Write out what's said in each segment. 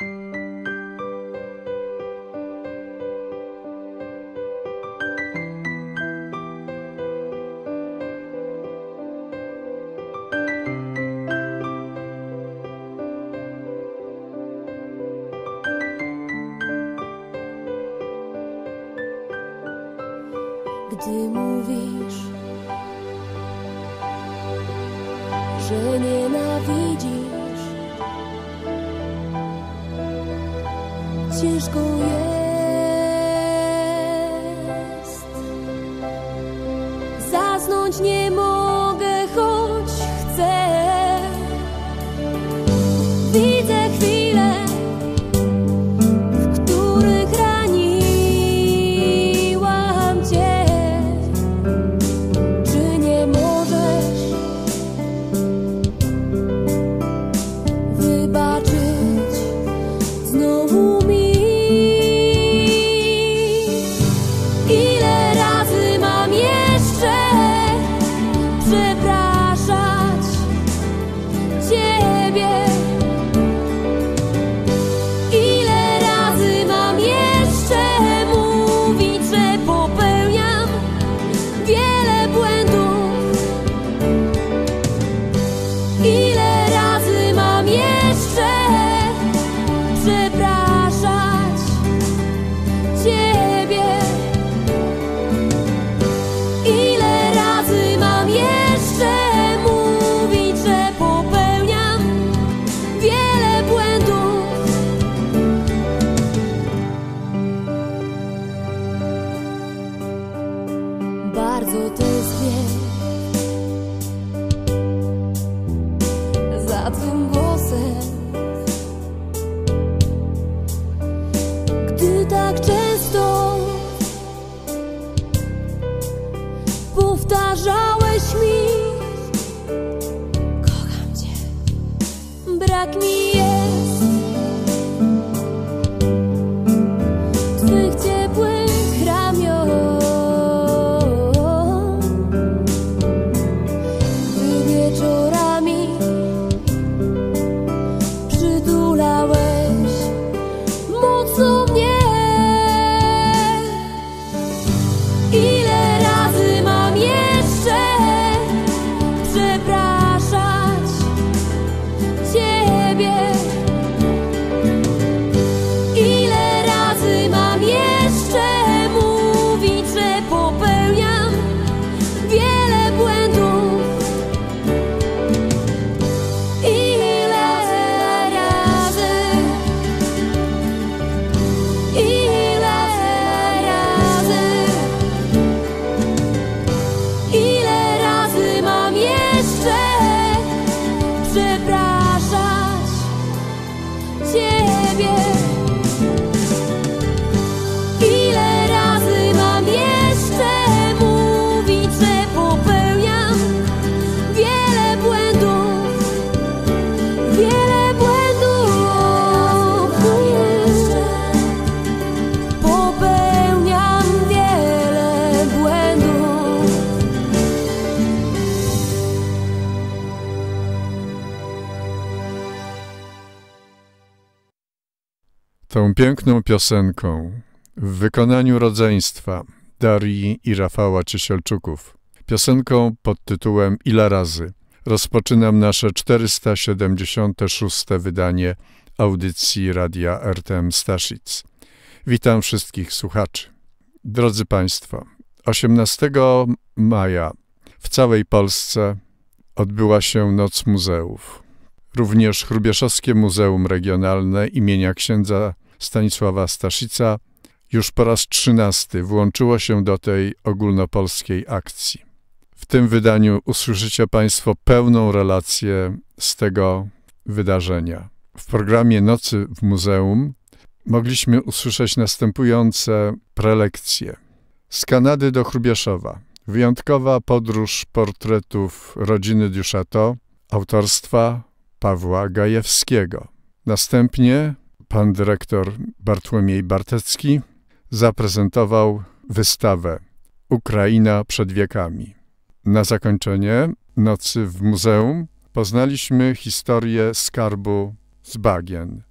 Gdy mówisz, że nienawidzisz, ciężko jest. Zasnąć nie mogę, choć chcę. Widzę chwile, w których raniłam cię. Czy nie możesz wybaczyć znowu mi? Ile razy mam jeszcze przepraszać ciebie? Ile razy mam jeszcze mówić, że popełniam wiele błędów? Ile razy mam jeszcze przepraszać ciebie? Ile razy mam jeszcze mówić, że popełniam wiele błędów? Bardzo tęsknię za twym głosem, gdy tak często powtarzałeś mi: kocham cię. Brak mi jest twych ciepłych ramion, gdy wieczorami przytulałeś mocno mnie. Ile razy mam jeszcze przepraszać ciebie? Ile razy mam jeszcze mówić, że popełniam wiele błędów? Ile razy, ile razy, ile razy mam jeszcze przepraszać ciebie? Ile razy mam jeszcze mówić, że popełniam wiele błędów? Wiele błędów. Popełniam wiele błędów. Tą piękną piosenką w wykonaniu rodzeństwa Darii i Rafała Ciesielczuków, piosenką pod tytułem Ile razy, rozpoczynam nasze 476. wydanie audycji Radia RTM Staszic. Witam wszystkich słuchaczy. Drodzy Państwo, 18 maja w całej Polsce odbyła się Noc Muzeów. Również Hrubieszowskie Muzeum Regionalne imienia księdza Stanisława Staszica już po raz 13 włączyło się do tej ogólnopolskiej akcji. W tym wydaniu usłyszycie Państwo pełną relację z tego wydarzenia. W programie Nocy w Muzeum mogliśmy usłyszeć następujące prelekcje. Z Kanady do Hrubieszowa. Wyjątkowa podróż portretów rodziny Duchateau autorstwa Pawła Gajewskiego. Następnie pan dyrektor Bartłomiej Bartecki zaprezentował wystawę Ukraina przed wiekami. Na zakończenie Nocy w Muzeum poznaliśmy historię skarbu z bagien.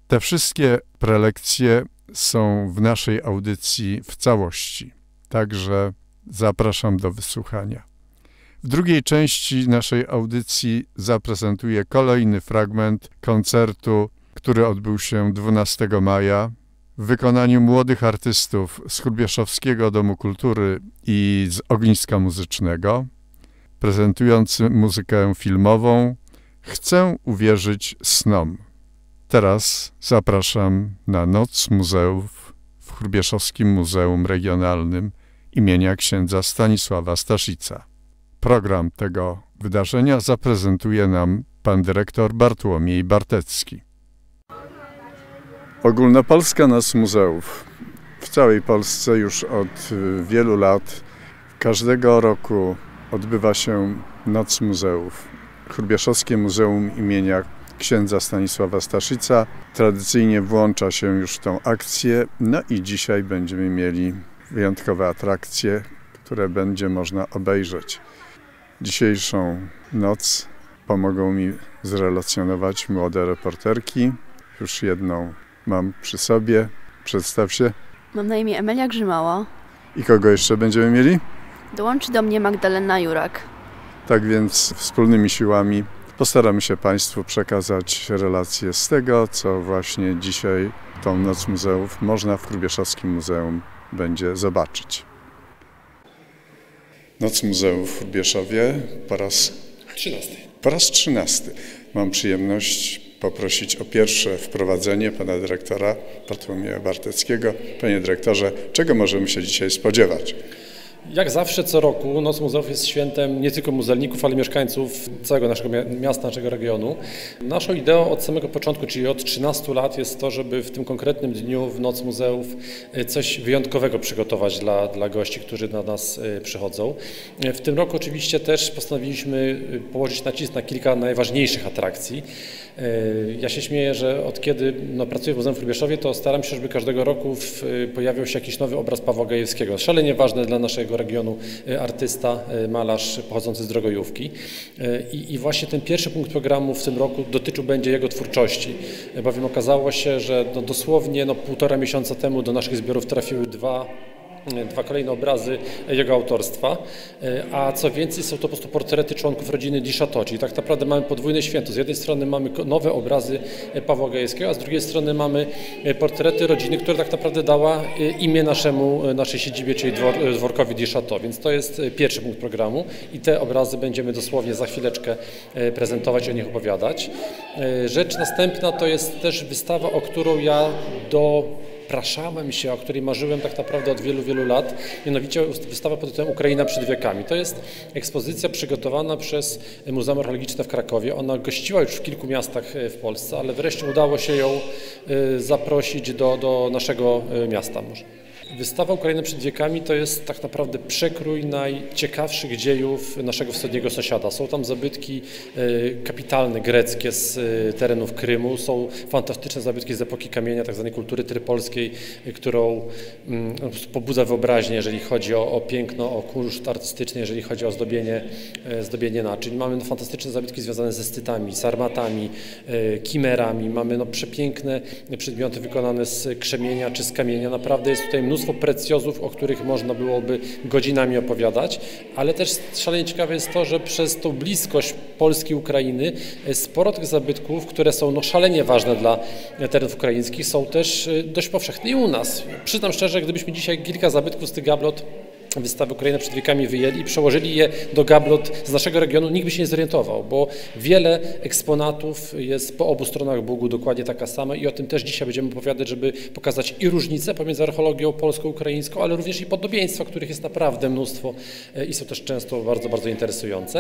Te wszystkie prelekcje są w naszej audycji w całości, także zapraszam do wysłuchania. W drugiej części naszej audycji zaprezentuję kolejny fragment koncertu, który odbył się 12 maja w wykonaniu młodych artystów z Hrubieszowskiego Domu Kultury i z Ogniska Muzycznego, prezentujący muzykę filmową Chcę uwierzyć snom. Teraz zapraszam na Noc Muzeów w Hrubieszowskim Muzeum Regionalnym imienia księdza Stanisława Staszica. Program tego wydarzenia zaprezentuje nam pan dyrektor Bartłomiej Bartecki. Ogólnopolska Noc Muzeów. W całej Polsce już od wielu lat każdego roku odbywa się Noc Muzeów. Hrubieszowskie Muzeum imienia księdza Stanisława Staszica tradycyjnie włącza się już w tą akcję, no i dzisiaj będziemy mieli wyjątkowe atrakcje, które będzie można obejrzeć. Dzisiejszą noc pomogą mi zrelacjonować młode reporterki. Już jedną mam przy sobie. Przedstaw się. Mam na imię Emelia Grzymała. I kogo jeszcze będziemy mieli? Dołączy do mnie Magdalena Jurak. Tak więc wspólnymi siłami postaramy się Państwu przekazać relacje z tego, co właśnie dzisiaj tą Noc Muzeów można w Hrubieszowskim Muzeum będzie zobaczyć. Noc Muzeów w Hrubieszowie po raz 13. Mam przyjemność poprosić o pierwsze wprowadzenie pana dyrektora Bartłomieja Barteckiego. Panie dyrektorze, czego możemy się dzisiaj spodziewać? Jak zawsze co roku Noc Muzeów jest świętem nie tylko muzealników, ale mieszkańców całego naszego miasta, naszego regionu. Naszą ideą od samego początku, czyli od 13 lat jest to, żeby w tym konkretnym dniu w Noc Muzeów coś wyjątkowego przygotować dla gości, którzy na nas przychodzą. W tym roku oczywiście też postanowiliśmy położyć nacisk na kilka najważniejszych atrakcji. Ja się śmieję, że od kiedy pracuję w Muzeum w Hrubieszowie, to staram się, żeby każdego roku pojawiał się jakiś nowy obraz Pawła Gajewskiego. Szalenie ważny dla naszego regionu artysta, malarz pochodzący z Drogojówki. I właśnie ten pierwszy punkt programu w tym roku będzie jego twórczości, bowiem okazało się, że dosłownie 1,5 miesiąca temu do naszych zbiorów trafiły dwa kolejne obrazy jego autorstwa, a co więcej są to po prostu portrety członków rodziny Di Chateau, czyli tak naprawdę mamy podwójne święto. Z jednej strony mamy nowe obrazy Pawła Gajewskiego, a z drugiej strony mamy portrety rodziny, która tak naprawdę dała imię naszej siedzibie, czyli dworkowi Di Chateau, więc to jest pierwszy punkt programu i te obrazy będziemy dosłownie za chwileczkę prezentować, o nich opowiadać. Rzecz następna to jest też wystawa, o którą ja dopraszałem się, o której marzyłem tak naprawdę od wielu, wielu lat, mianowicie wystawa pod tytułem Ukraina przed wiekami. To jest ekspozycja przygotowana przez Muzeum Archeologiczne w Krakowie. Ona gościła już w kilku miastach w Polsce, ale wreszcie udało się ją zaprosić do naszego miasta. Wystawa Ukraina przed wiekami to jest tak naprawdę przekrój najciekawszych dziejów naszego wschodniego sąsiada. Są tam zabytki kapitalne, greckie z terenów Krymu, są fantastyczne zabytki z epoki kamienia, tak zwanej kultury trypolskiej, którą pobudza wyobraźnię, jeżeli chodzi o piękno, o kunszt artystyczny, jeżeli chodzi o zdobienie naczyń. Mamy fantastyczne zabytki związane ze scytami, sarmatami, kimerami. Mamy przepiękne przedmioty wykonane z krzemienia czy z kamienia. Naprawdę jest tutaj mnóstwo precjozów, o których można byłoby godzinami opowiadać, ale też szalenie ciekawe jest to, że przez tą bliskość Polski i Ukrainy sporo tych zabytków, które są szalenie ważne dla terenów ukraińskich, są też dość powszechne i u nas. Przyznam szczerze, gdybyśmy dzisiaj kilka zabytków z tych gablot wystawy Ukraina przed wiekami wyjęli i przełożyli je do gablot z naszego regionu, nikt by się nie zorientował, bo wiele eksponatów jest po obu stronach Bugu dokładnie taka sama i o tym też dzisiaj będziemy opowiadać, żeby pokazać i różnice pomiędzy archeologią polsko-ukraińską, ale również i podobieństwa, których jest naprawdę mnóstwo i są też często bardzo, bardzo interesujące.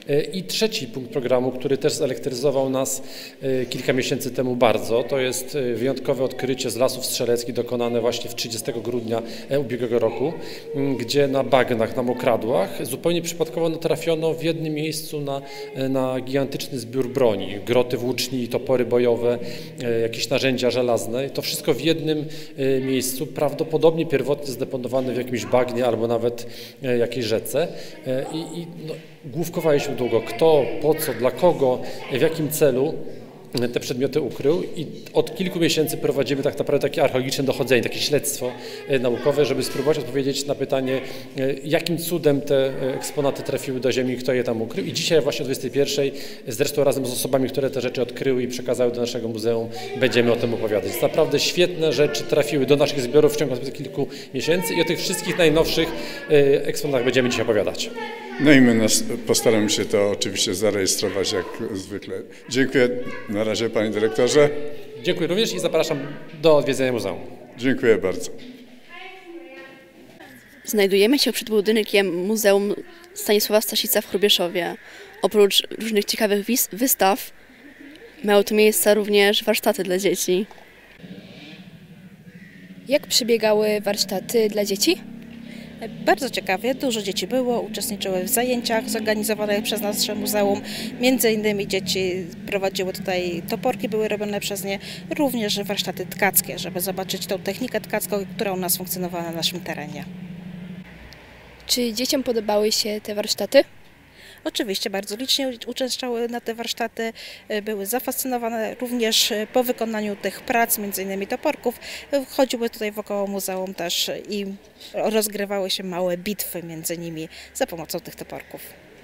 I trzeci punkt programu, który też zelektryzował nas kilka miesięcy temu bardzo, to jest wyjątkowe odkrycie z Lasów Strzeleckich dokonane właśnie w 30 grudnia ubiegłego roku, gdzie na bagnach, na mokradłach zupełnie przypadkowo natrafiono w jednym miejscu na gigantyczny zbiór broni, groty włóczni, topory bojowe, jakieś narzędzia żelazne. To wszystko w jednym miejscu, prawdopodobnie pierwotnie zdeponowane w jakimś bagnie albo nawet jakiejś rzece. Główkowaliśmy długo, kto, po co, dla kogo, w jakim celu. te przedmioty ukrył i od kilku miesięcy prowadzimy tak naprawdę takie archeologiczne dochodzenie, takie śledztwo naukowe, żeby spróbować odpowiedzieć na pytanie, jakim cudem te eksponaty trafiły do ziemi, kto je tam ukrył. I dzisiaj właśnie o 21:00, zresztą razem z osobami, które te rzeczy odkryły i przekazały do naszego muzeum, będziemy o tym opowiadać. Jest naprawdę świetne rzeczy trafiły do naszych zbiorów w ciągu kilku miesięcy i o tych wszystkich najnowszych eksponatach będziemy dzisiaj opowiadać. No i my postaramy się to oczywiście zarejestrować jak zwykle. Dziękuję na razie, panie dyrektorze. Dziękuję również i zapraszam do odwiedzenia muzeum. Dziękuję bardzo. Znajdujemy się przed budynkiem Muzeum Stanisława Staszica w Hrubieszowie. Oprócz różnych ciekawych wystaw miały tu miejsce również warsztaty dla dzieci. Jak przebiegały warsztaty dla dzieci? Bardzo ciekawie, dużo dzieci było, uczestniczyły w zajęciach zorganizowanych przez nasze muzeum. Między innymi dzieci prowadziły tutaj toporki, były robione przez nie, również warsztaty tkackie, żeby zobaczyć tą technikę tkacką, która u nas funkcjonowała na naszym terenie. Czy dzieciom podobały się te warsztaty? Oczywiście bardzo licznie uczęszczały na te warsztaty, były zafascynowane również po wykonaniu tych prac, między innymi toporków, chodziły tutaj wokoło muzeum też i rozgrywały się małe bitwy między nimi za pomocą tych toporków.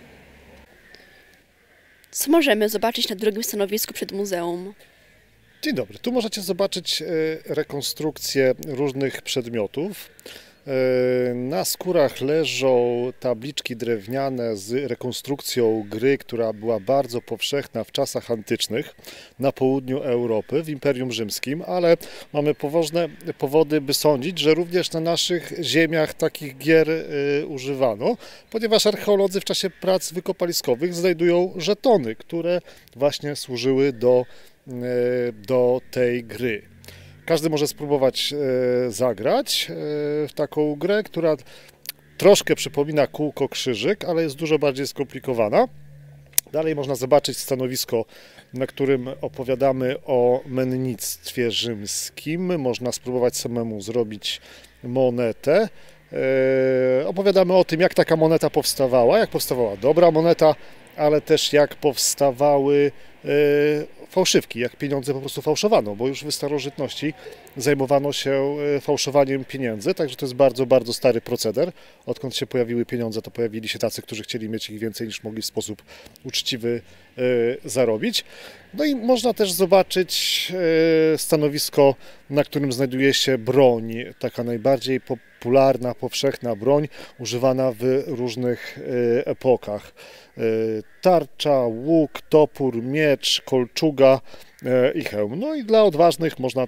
Co możemy zobaczyć na drugim stanowisku przed muzeum? Dzień dobry, tu możecie zobaczyć rekonstrukcję różnych przedmiotów. Na skórach leżą tabliczki drewniane z rekonstrukcją gry, która była bardzo powszechna w czasach antycznych na południu Europy, w Imperium Rzymskim, ale mamy poważne powody, by sądzić, że również na naszych ziemiach takich gier używano, ponieważ archeolodzy w czasie prac wykopaliskowych znajdują żetony, które właśnie służyły do tej gry. Każdy może spróbować zagrać w taką grę, która troszkę przypomina kółko krzyżyk, ale jest dużo bardziej skomplikowana. Dalej można zobaczyć stanowisko, na którym opowiadamy o mennictwie rzymskim. Można spróbować samemu zrobić monetę. Opowiadamy o tym, jak taka moneta powstawała, jak powstawała dobra moneta, ale też jak powstawały fałszywki, jak pieniądze po prostu fałszowano, bo już w starożytności zajmowano się fałszowaniem pieniędzy, także to jest bardzo, bardzo stary proceder. Odkąd się pojawiły pieniądze, to pojawili się tacy, którzy chcieli mieć ich więcej niż mogli w sposób uczciwy zarobić. No i można też zobaczyć stanowisko, na którym znajduje się broń, taka najbardziej popularna, powszechna broń, używana w różnych epokach. Tarcza, łuk, topór, miecz, kolczuga i hełm. No i dla odważnych można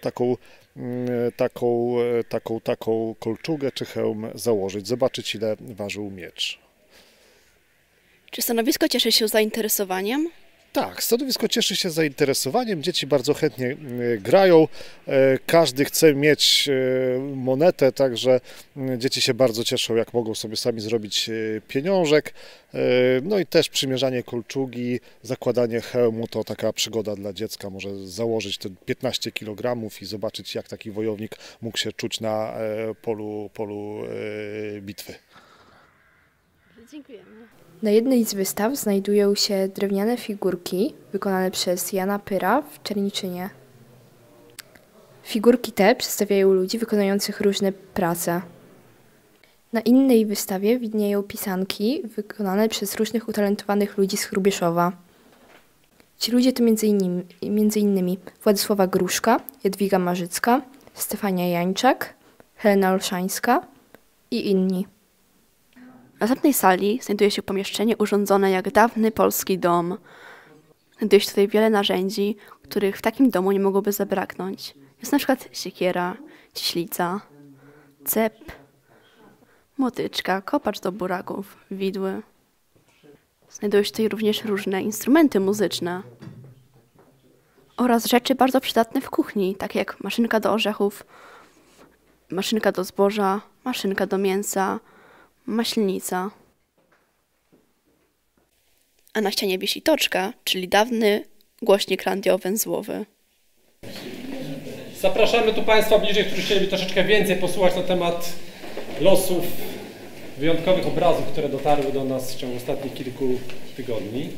taką kolczugę czy hełm założyć, zobaczyć, ile ważył miecz. Czy stanowisko cieszy się zainteresowaniem? Tak, stanowisko cieszy się zainteresowaniem, dzieci bardzo chętnie grają, każdy chce mieć monetę, także dzieci się bardzo cieszą, jak mogą sobie sami zrobić pieniążek. No i też przymierzanie kolczugi, zakładanie hełmu to taka przygoda dla dziecka, może założyć te 15 kg i zobaczyć, jak taki wojownik mógł się czuć na polu bitwy. Dziękujemy. Na jednej z wystaw znajdują się drewniane figurki wykonane przez Jana Pyra w Czerniczynie. Figurki te przedstawiają ludzi wykonujących różne prace. Na innej wystawie widnieją pisanki wykonane przez różnych utalentowanych ludzi z Hrubieszowa. Ci ludzie to między innymi Władysława Gruszka, Jadwiga Marzycka, Stefania Jańczak, Helena Olszańska i inni. W następnej sali znajduje się pomieszczenie urządzone jak dawny polski dom. Znajduje się tutaj wiele narzędzi, których w takim domu nie mogłoby zabraknąć. Jest na przykład siekiera, cieślica, cep, młotyczka, kopacz do buraków, widły. Znajdują się tutaj również różne instrumenty muzyczne oraz rzeczy bardzo przydatne w kuchni, takie jak maszynka do orzechów, maszynka do zboża, maszynka do mięsa, maślnica. A na ścianie wisi toczka, czyli dawny głośnik radiowęzłowy. Zapraszamy tu Państwa bliżej, którzy chcieliby troszeczkę więcej posłuchać na temat losów wyjątkowych obrazów, które dotarły do nas w ciągu ostatnich kilku tygodni.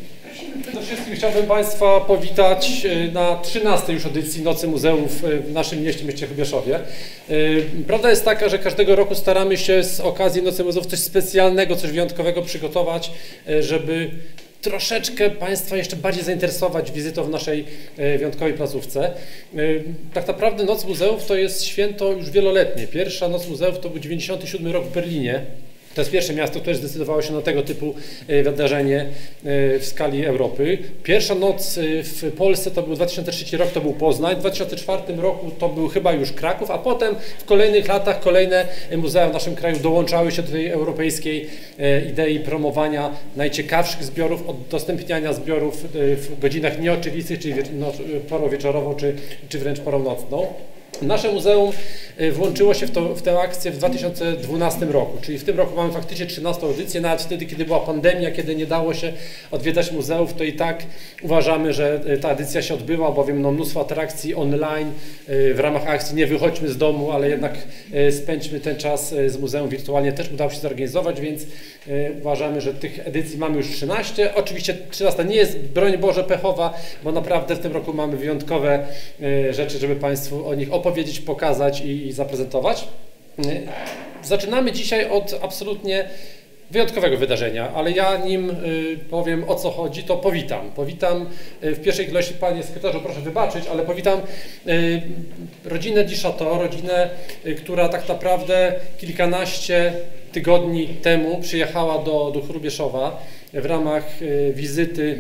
Przede wszystkim chciałbym Państwa powitać na 13. już edycji Nocy Muzeów w naszym mieście Hrubieszowie. Prawda jest taka, że każdego roku staramy się z okazji Nocy Muzeów coś specjalnego, coś wyjątkowego przygotować, żeby troszeczkę Państwa jeszcze bardziej zainteresować wizytą w naszej wyjątkowej placówce. Tak naprawdę Noc Muzeów to jest święto już wieloletnie. Pierwsza Noc Muzeów to był 97 rok w Berlinie. To jest pierwsze miasto, które zdecydowało się na tego typu wydarzenie w skali Europy. Pierwsza noc w Polsce to był 2003 rok, to był Poznań. W 2004 roku to był chyba już Kraków, a potem w kolejnych latach kolejne muzea w naszym kraju dołączały się do tej europejskiej idei promowania najciekawszych zbiorów, udostępniania zbiorów w godzinach nieoczywistych, czyli porą wieczorową, czy wręcz porą nocną. Nasze muzeum włączyło się w tę akcję w 2012 roku, czyli w tym roku mamy faktycznie 13. edycję, nawet wtedy, kiedy była pandemia, kiedy nie dało się odwiedzać muzeów, to i tak uważamy, że ta edycja się odbyła, bowiem no, mnóstwo atrakcji online w ramach akcji Nie wychodźmy z domu, ale jednak spędźmy ten czas z muzeum wirtualnie, też udało się zorganizować, więc uważamy, że tych edycji mamy już 13. Oczywiście 13 nie jest, broń Boże, pechowa, bo naprawdę w tym roku mamy wyjątkowe rzeczy, żeby Państwu o nich opowiedzieć, pokazać i zaprezentować. Zaczynamy dzisiaj od absolutnie wyjątkowego wydarzenia, ale ja nim powiem, o co chodzi, to powitam w pierwszej kolejności, panie sekretarzu, proszę wybaczyć, ale powitam rodzinę du Château, rodzinę, która tak naprawdę kilkanaście tygodni temu przyjechała do Hrubieszowa w ramach wizyty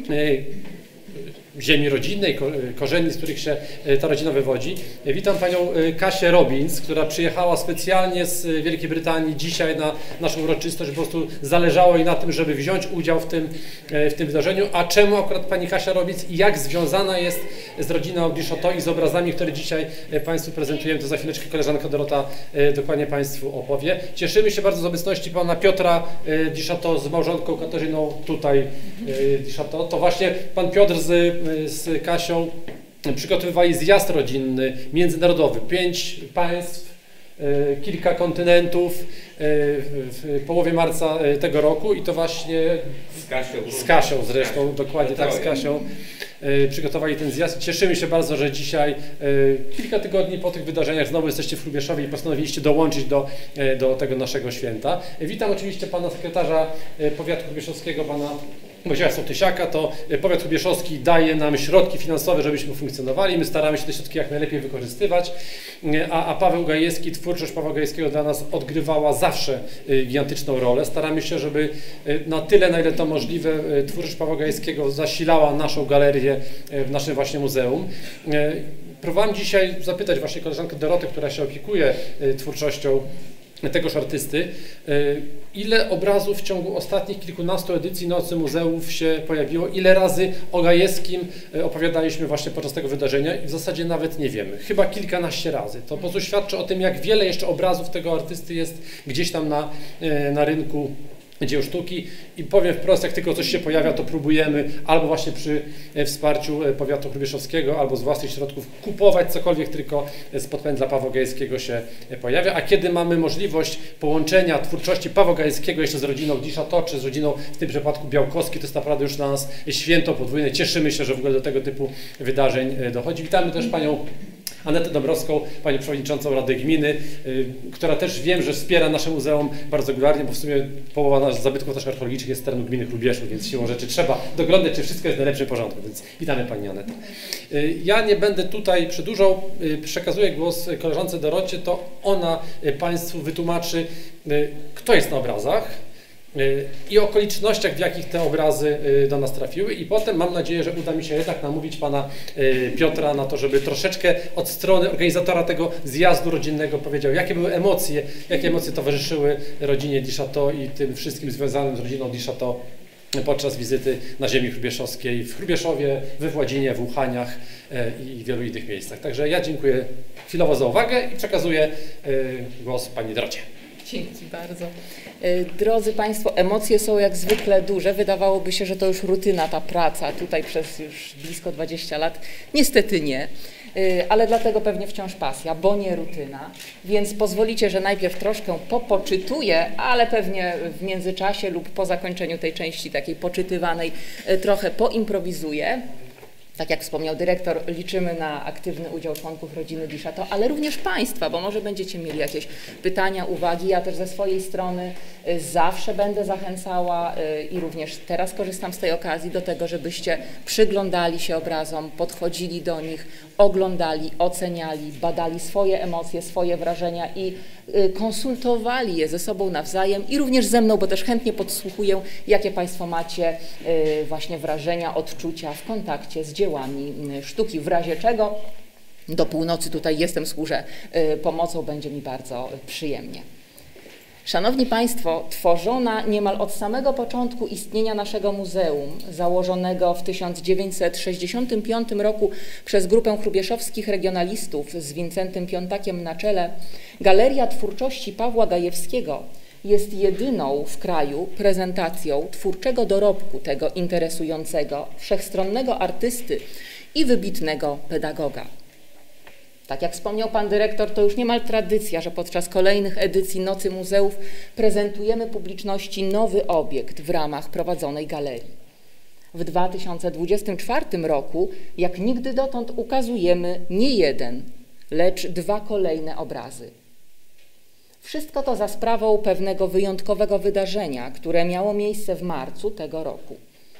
ziemi rodzinnej, korzeni, z których się ta rodzina wywodzi. Witam panią Kasię Robbins, która przyjechała specjalnie z Wielkiej Brytanii dzisiaj na naszą uroczystość, po prostu zależało jej na tym, żeby wziąć udział w tym wydarzeniu. A czemu akurat pani Kasia Robbins i jak związana jest z rodziną du Château i z obrazami, które dzisiaj Państwu prezentujemy, to za chwileczkę koleżanka Dorota dokładnie Państwu opowie. Cieszymy się bardzo z obecności pana Piotra du Château z małżonką Katarzyną tutaj du Château. To właśnie pan Piotr z Kasią przygotowywali zjazd rodzinny, międzynarodowy. 5 państw, kilka kontynentów w połowie marca tego roku i to właśnie z Kasią zresztą, dokładnie tak, z Kasią przygotowali ten zjazd. Cieszymy się bardzo, że dzisiaj, kilka tygodni po tych wydarzeniach, znowu jesteście w Hrubieszowie i postanowiliście dołączyć do tego naszego święta. Witam oczywiście pana sekretarza powiatu hrubieszowskiego, pana Wojciecha Sołtysiaka. To powiat hrubieszowski daje nam środki finansowe, żebyśmy funkcjonowali. My staramy się te środki jak najlepiej wykorzystywać, a Paweł Gajewski, twórczość Pawła Gajewskiego dla nas odgrywała zawsze gigantyczną rolę. Staramy się, żeby na tyle, na ile to możliwe, twórczość Pawła Gajewskiego zasilała naszą galerię w naszym właśnie muzeum. Próbowałem dzisiaj zapytać właśnie koleżankę Dorotę, która się opiekuje twórczością tegoż artysty, ile obrazów w ciągu ostatnich kilkunastu edycji Nocy Muzeów się pojawiło, ile razy o Gajewskim opowiadaliśmy właśnie podczas tego wydarzenia i w zasadzie nawet nie wiemy, chyba kilkanaście razy. To po prostu świadczy o tym, jak wiele jeszcze obrazów tego artysty jest gdzieś tam na rynku dzieł sztuki i powiem wprost, jak tylko coś się pojawia, to próbujemy albo właśnie przy wsparciu powiatu hrubieszowskiego, albo z własnych środków kupować cokolwiek tylko z podpędla Pawła Gajewskiego się pojawia, a kiedy mamy możliwość połączenia twórczości Pawła Gajewskiego jeszcze z rodziną du Château, czy z rodziną w tym przypadku Białkowski, to jest naprawdę już dla nas święto podwójne. Cieszymy się, że w ogóle do tego typu wydarzeń dochodzi. Witamy też panią Anetę Dąbrowską, panią przewodniczącą Rady Gminy, która też wiem, że wspiera nasze muzeum bardzo regularnie, bo w sumie połowa naszych zabytków też archeologicznych jest z terenu gminy Hrubieszów, więc siłą rzeczy trzeba doglądać, czy wszystko jest w najlepszym porządku, więc witamy pani Anetę. Ja nie będę tutaj przedłużał, przekazuję głos koleżance Dorocie, to ona Państwu wytłumaczy, kto jest na obrazach i okolicznościach, w jakich te obrazy do nas trafiły i potem mam nadzieję, że uda mi się jednak namówić pana Piotra na to, żeby troszeczkę od strony organizatora tego zjazdu rodzinnego powiedział, jakie były emocje, jakie emocje towarzyszyły rodzinie du Château i tym wszystkim związanym z rodziną du Château podczas wizyty na ziemi hrubieszowskiej, w Hrubieszowie, we Władzinie, w Łuchaniach i wielu innych miejscach. Także ja dziękuję chwilowo za uwagę i przekazuję głos pani Dorocie. Dzięki bardzo. Drodzy Państwo, emocje są jak zwykle duże. Wydawałoby się, że to już rutyna, ta praca tutaj przez już blisko 20 lat. Niestety nie. ale dlatego pewnie wciąż pasja, bo nie rutyna, więc pozwolicie, że najpierw troszkę popoczytuję, ale pewnie w międzyczasie lub po zakończeniu tej części takiej poczytywanej trochę poimprowizuję. Tak jak wspomniał dyrektor, liczymy na aktywny udział członków rodziny Di Chateau, ale również Państwa, bo może będziecie mieli jakieś pytania, uwagi. Ja też ze swojej strony zawsze będę zachęcała i również teraz korzystam z tej okazji do tego, żebyście przyglądali się obrazom, podchodzili do nich, oglądali, oceniali, badali swoje emocje, swoje wrażenia i konsultowali je ze sobą nawzajem i również ze mną, bo też chętnie podsłuchuję, jakie Państwo macie właśnie wrażenia, odczucia w kontakcie z dziełami sztuki, w razie czego do północy tutaj jestem, służę pomocą, będzie mi bardzo przyjemnie. Szanowni Państwo, tworzona niemal od samego początku istnienia naszego muzeum, założonego w 1965 roku przez grupę hrubieszowskich regionalistów z Wincentym Piątakiem na czele, Galeria Twórczości Pawła Gajewskiego jest jedyną w kraju prezentacją twórczego dorobku tego interesującego, wszechstronnego artysty i wybitnego pedagoga. Tak jak wspomniał Pan Dyrektor, to już niemal tradycja, że podczas kolejnych edycji Nocy Muzeów prezentujemy publiczności nowy obiekt w ramach prowadzonej galerii. W 2024 roku, jak nigdy dotąd, ukazujemy nie jeden, lecz 2 kolejne obrazy. Wszystko to za sprawą pewnego wyjątkowego wydarzenia, które miało miejsce w marcu tego roku.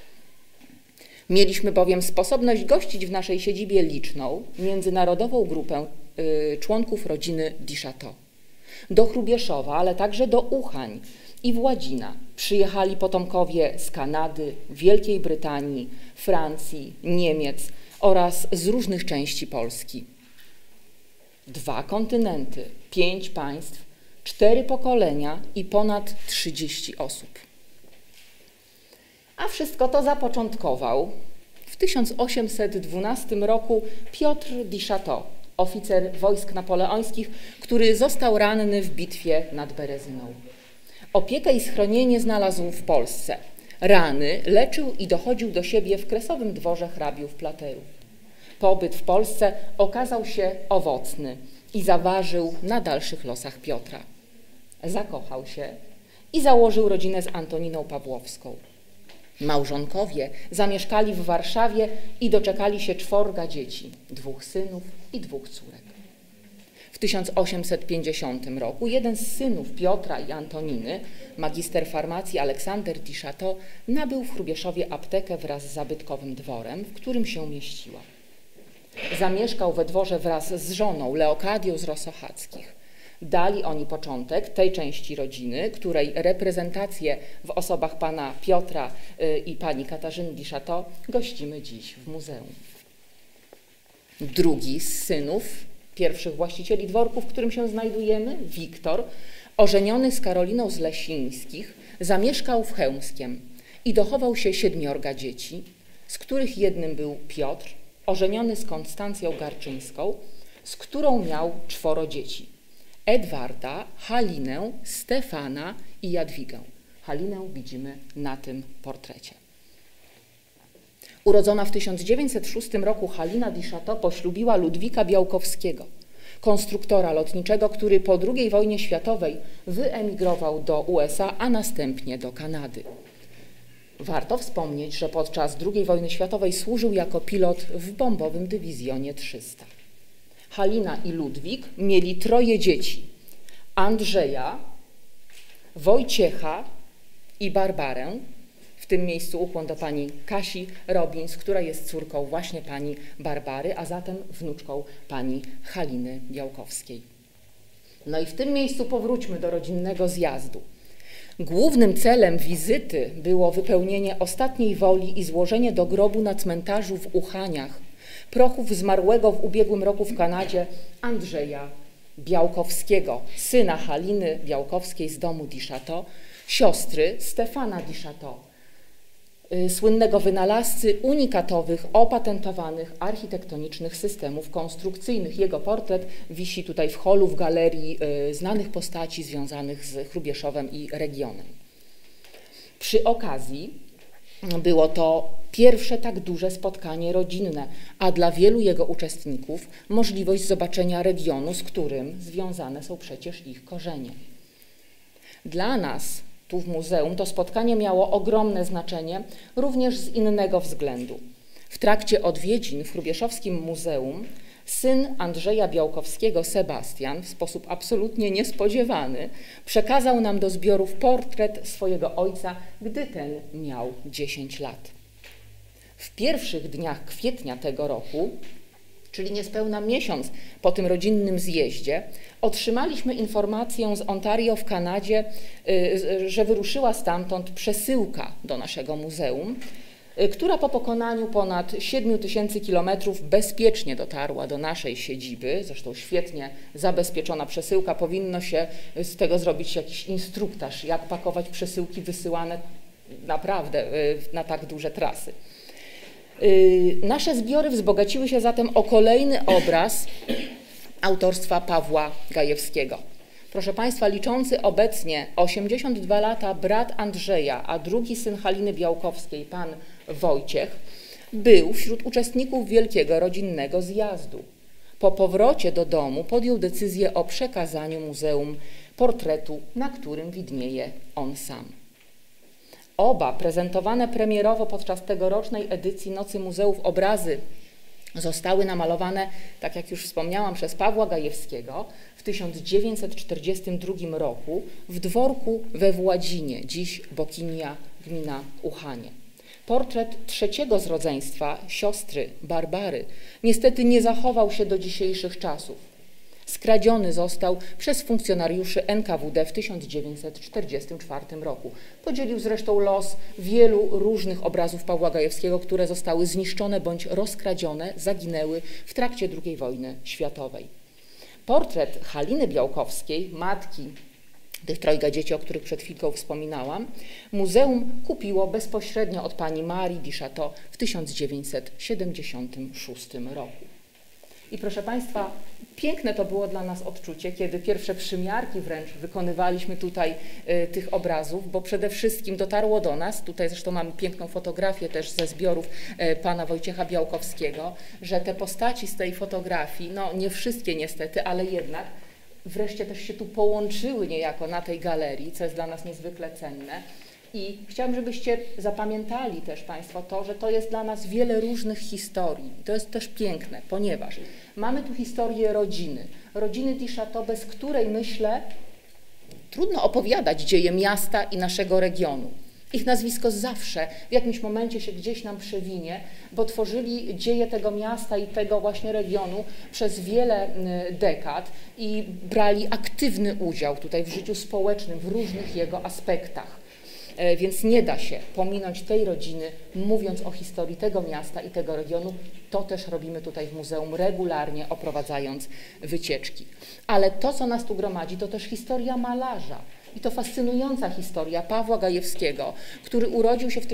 Mieliśmy bowiem sposobność gościć w naszej siedzibie liczną, międzynarodową grupę członków rodziny Di Chateau. Do Hrubieszowa, ale także do Uchań i Władzina przyjechali potomkowie z Kanady, Wielkiej Brytanii, Francji, Niemiec oraz z różnych części Polski. 2 kontynenty, 5 państw, 4 pokolenia i ponad 30 osób. A wszystko to zapoczątkował w 1812 roku Piotr Di Chateau, oficer wojsk napoleońskich, który został ranny w bitwie nad Berezyną. Opiekę i schronienie znalazł w Polsce. Rany leczył i dochodził do siebie w kresowym dworze hrabiów Plateru. Pobyt w Polsce okazał się owocny i zaważył na dalszych losach Piotra. Zakochał się i założył rodzinę z Antoniną Pawłowską. Małżonkowie zamieszkali w Warszawie i doczekali się 4 dzieci, 2 synów i 2 córek. W 1850 roku jeden z synów Piotra i Antoniny, magister farmacji Aleksander Di Chateau, nabył w Hrubieszowie aptekę wraz z zabytkowym dworem, w którym się mieściła. Zamieszkał we dworze wraz z żoną Leokadią z Rosochackich. Dali oni początek tej części rodziny, której reprezentację w osobach pana Piotra i pani Katarzyny Di Chateau gościmy dziś w muzeum. Drugi z synów pierwszych właścicieli dworku, w którym się znajdujemy, Wiktor, ożeniony z Karoliną z Lesińskich, zamieszkał w Chełmskiem i dochował się 7 dzieci, z których jednym był Piotr, ożeniony z Konstancją Garczyńską, z którą miał 4 dzieci. Edwarda, Halinę, Stefana i Jadwigę. Halinę widzimy na tym portrecie. Urodzona w 1906 roku Halina Di Chateau poślubiła Ludwika Białkowskiego, konstruktora lotniczego, który po II wojnie światowej wyemigrował do USA, a następnie do Kanady. Warto wspomnieć, że podczas II wojny światowej służył jako pilot w bombowym dywizjonie 300. Halina i Ludwik mieli 3 dzieci: Andrzeja, Wojciecha i Barbarę. W tym miejscu ukłon do pani Kasi Robins, która jest córką właśnie pani Barbary, a zatem wnuczką pani Haliny Białkowskiej. No i w tym miejscu powróćmy do rodzinnego zjazdu. Głównym celem wizyty było wypełnienie ostatniej woli i złożenie do grobu na cmentarzu w Uchaniach prochów zmarłego w ubiegłym roku w Kanadzie Andrzeja Białkowskiego, syna Haliny Białkowskiej z domu Di Chateau, siostry Stefana Di Chateau, słynnego wynalazcy unikatowych, opatentowanych architektonicznych systemów konstrukcyjnych. Jego portret wisi tutaj w holu w galerii znanych postaci związanych z Hrubieszowem i regionem. Przy okazji było to pierwsze tak duże spotkanie rodzinne, a dla wielu jego uczestników możliwość zobaczenia regionu, z którym związane są przecież ich korzenie. Dla nas tu w muzeum to spotkanie miało ogromne znaczenie również z innego względu. W trakcie odwiedzin w Hrubieszowskim Muzeum syn Andrzeja Białkowskiego, Sebastian, w sposób absolutnie niespodziewany przekazał nam do zbiorów portret swojego ojca, gdy ten miał 10 lat. W pierwszych dniach kwietnia tego roku, czyli niespełna miesiąc po tym rodzinnym zjeździe, otrzymaliśmy informację z Ontario w Kanadzie, że wyruszyła stamtąd przesyłka do naszego muzeum, która po pokonaniu ponad 7000 kilometrów bezpiecznie dotarła do naszej siedziby. Zresztą świetnie zabezpieczona przesyłka. Powinno się z tego zrobić jakiś instruktaż, jak pakować przesyłki wysyłane naprawdę na tak duże trasy. Nasze zbiory wzbogaciły się zatem o kolejny obraz autorstwa Pawła Gajewskiego. Proszę Państwa, liczący obecnie 82 lata brat Andrzeja, a drugi syn Haliny Białkowskiej, pan Wojciech, był wśród uczestników wielkiego rodzinnego zjazdu. Po powrocie do domu podjął decyzję o przekazaniu muzeum portretu, na którym widnieje on sam. Oba prezentowane premierowo podczas tegorocznej edycji Nocy Muzeów obrazy zostały namalowane, tak jak już wspomniałam, przez Pawła Gajewskiego w 1942 roku w dworku we Władzinie, dziś Bokinia, gmina Uchanie. Portret trzeciego z rodzeństwa, siostry Barbary, niestety nie zachował się do dzisiejszych czasów. Skradziony został przez funkcjonariuszy NKWD w 1944 roku. Podzielił zresztą los wielu różnych obrazów Pawła Gajewskiego, które zostały zniszczone bądź rozkradzione, zaginęły w trakcie II wojny światowej. Portret Haliny Białkowskiej, matki tych trojga dzieci, o których przed chwilką wspominałam, muzeum kupiło bezpośrednio od pani Marii Duchateau w 1976 roku. I proszę Państwa, piękne to było dla nas odczucie, kiedy pierwsze przymiarki wręcz wykonywaliśmy tutaj tych obrazów, bo przede wszystkim dotarło do nas, tutaj zresztą mamy piękną fotografię też ze zbiorów pana Wojciecha Białkowskiego, że te postaci z tej fotografii, no nie wszystkie niestety, ale jednak wreszcie też się tu połączyły niejako na tej galerii, co jest dla nas niezwykle cenne. I chciałam, żebyście zapamiętali też Państwo to, że to jest dla nas wiele różnych historii. To jest też piękne, ponieważ mamy tu historię rodziny Duchateau, bez której, myślę, trudno opowiadać dzieje miasta i naszego regionu. Ich nazwisko zawsze w jakimś momencie się gdzieś nam przewinie, bo tworzyli dzieje tego miasta i tego właśnie regionu przez wiele dekad i brali aktywny udział tutaj w życiu społecznym, w różnych jego aspektach. Więc nie da się pominąć tej rodziny, mówiąc o historii tego miasta i tego regionu. To też robimy tutaj w muzeum regularnie, oprowadzając wycieczki. Ale to, co nas tu gromadzi, to też historia malarza. I to fascynująca historia Pawła Gajewskiego, który urodził się w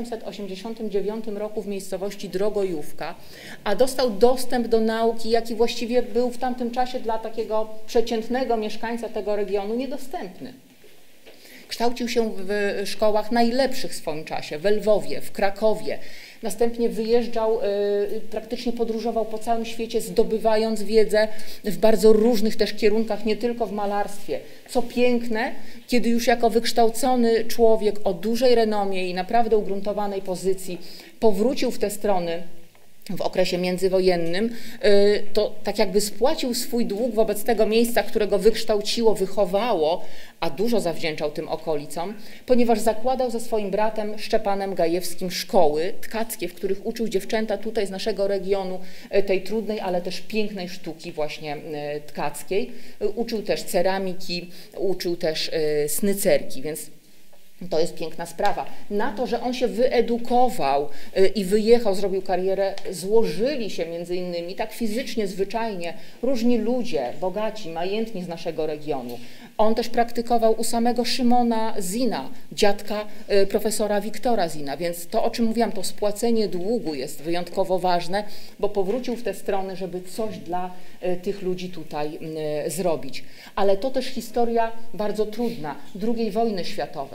1889 roku w miejscowości Drogojówka, a dostał dostęp do nauki, jaki właściwie był w tamtym czasie dla takiego przeciętnego mieszkańca tego regionu niedostępny. Kształcił się w szkołach najlepszych w swoim czasie, w Lwowie, w Krakowie. Następnie wyjeżdżał, praktycznie podróżował po całym świecie, zdobywając wiedzę w bardzo różnych też kierunkach, nie tylko w malarstwie. Co piękne, kiedy już jako wykształcony człowiek o dużej renomie i naprawdę ugruntowanej pozycji powrócił w te strony w okresie międzywojennym, to tak jakby spłacił swój dług wobec tego miejsca, którego wykształciło, wychowało, a dużo zawdzięczał tym okolicom, ponieważ zakładał ze swoim bratem Szczepanem Gajewskim szkoły tkackie, w których uczył dziewczęta tutaj z naszego regionu tej trudnej, ale też pięknej sztuki właśnie tkackiej. Uczył też ceramiki, uczył też snycerki, więc to jest piękna sprawa. Na to, że on się wyedukował i wyjechał, zrobił karierę, złożyli się między innymi tak fizycznie, zwyczajnie różni ludzie, bogaci, majętni z naszego regionu. On też praktykował u samego Szymona Zina, dziadka profesora Wiktora Zina, więc to, o czym mówiłam, to spłacenie długu jest wyjątkowo ważne, bo powrócił w te strony, żeby coś dla tych ludzi tutaj zrobić. Ale to też historia bardzo trudna II wojny światowej.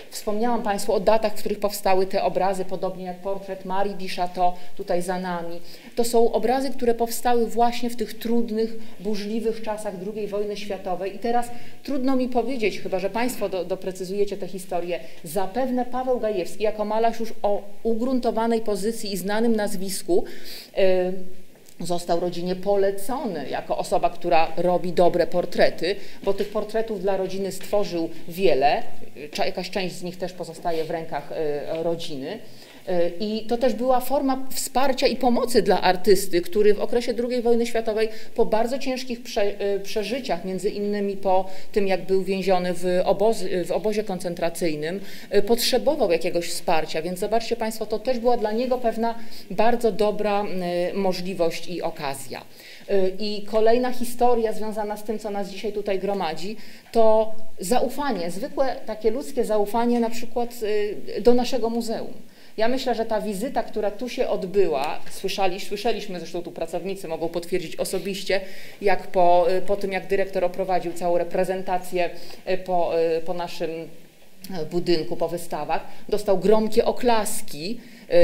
Wspomniałam Państwu o datach, w których powstały te obrazy, podobnie jak portret Marii Bichatto tutaj za nami. To są obrazy, które powstały właśnie w tych trudnych, burzliwych czasach II wojny światowej i teraz trudno mi powiedzieć, chyba że Państwo doprecyzujecie tę historię, zapewne Paweł Gajewski jako malarz już o ugruntowanej pozycji i znanym nazwisku został rodzinie polecony jako osoba, która robi dobre portrety, bo tych portretów dla rodziny stworzył wiele, jakaś część z nich też pozostaje w rękach rodziny. I to też była forma wsparcia i pomocy dla artysty, który w okresie II wojny światowej po bardzo ciężkich przeżyciach, między innymi po tym, jak był więziony w obozie koncentracyjnym, potrzebował jakiegoś wsparcia. Więc zobaczcie Państwo, to też była dla niego pewna bardzo dobra możliwość i okazja. I kolejna historia związana z tym, co nas dzisiaj tutaj gromadzi, to zaufanie, zwykłe takie ludzkie zaufanie na przykład do naszego muzeum. Ja myślę, że ta wizyta, która tu się odbyła, słyszeliśmy, zresztą tu pracownicy mogą potwierdzić osobiście, jak po tym, jak dyrektor oprowadził całą reprezentację po naszym budynku, po wystawach, dostał gromkie oklaski.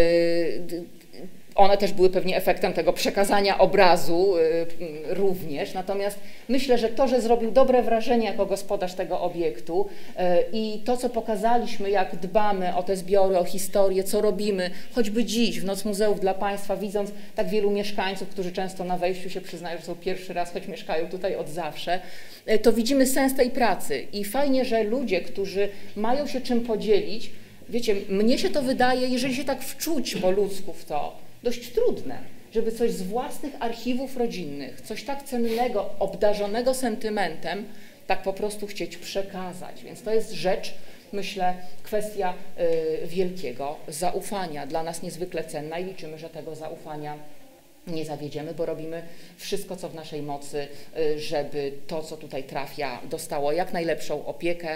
One też były pewnie efektem tego przekazania obrazu również, natomiast myślę, że to, że zrobił dobre wrażenie jako gospodarz tego obiektu i to, co pokazaliśmy, jak dbamy o te zbiory, o historię, co robimy, choćby dziś w Noc Muzeów dla Państwa, widząc tak wielu mieszkańców, którzy często na wejściu się przyznają, że są pierwszy raz, choć mieszkają tutaj od zawsze, to widzimy sens tej pracy i fajnie, że ludzie, którzy mają się czym podzielić, wiecie, mnie się to wydaje, jeżeli się tak wczuć po ludzku w to, dość trudne, żeby coś z własnych archiwów rodzinnych, coś tak cennego, obdarzonego sentymentem, tak po prostu chcieć przekazać. Więc to jest rzecz, myślę, kwestia wielkiego zaufania, dla nas niezwykle cenna i liczymy, że tego zaufania nie zawiedziemy, bo robimy wszystko, co w naszej mocy, żeby to, co tutaj trafia, dostało jak najlepszą opiekę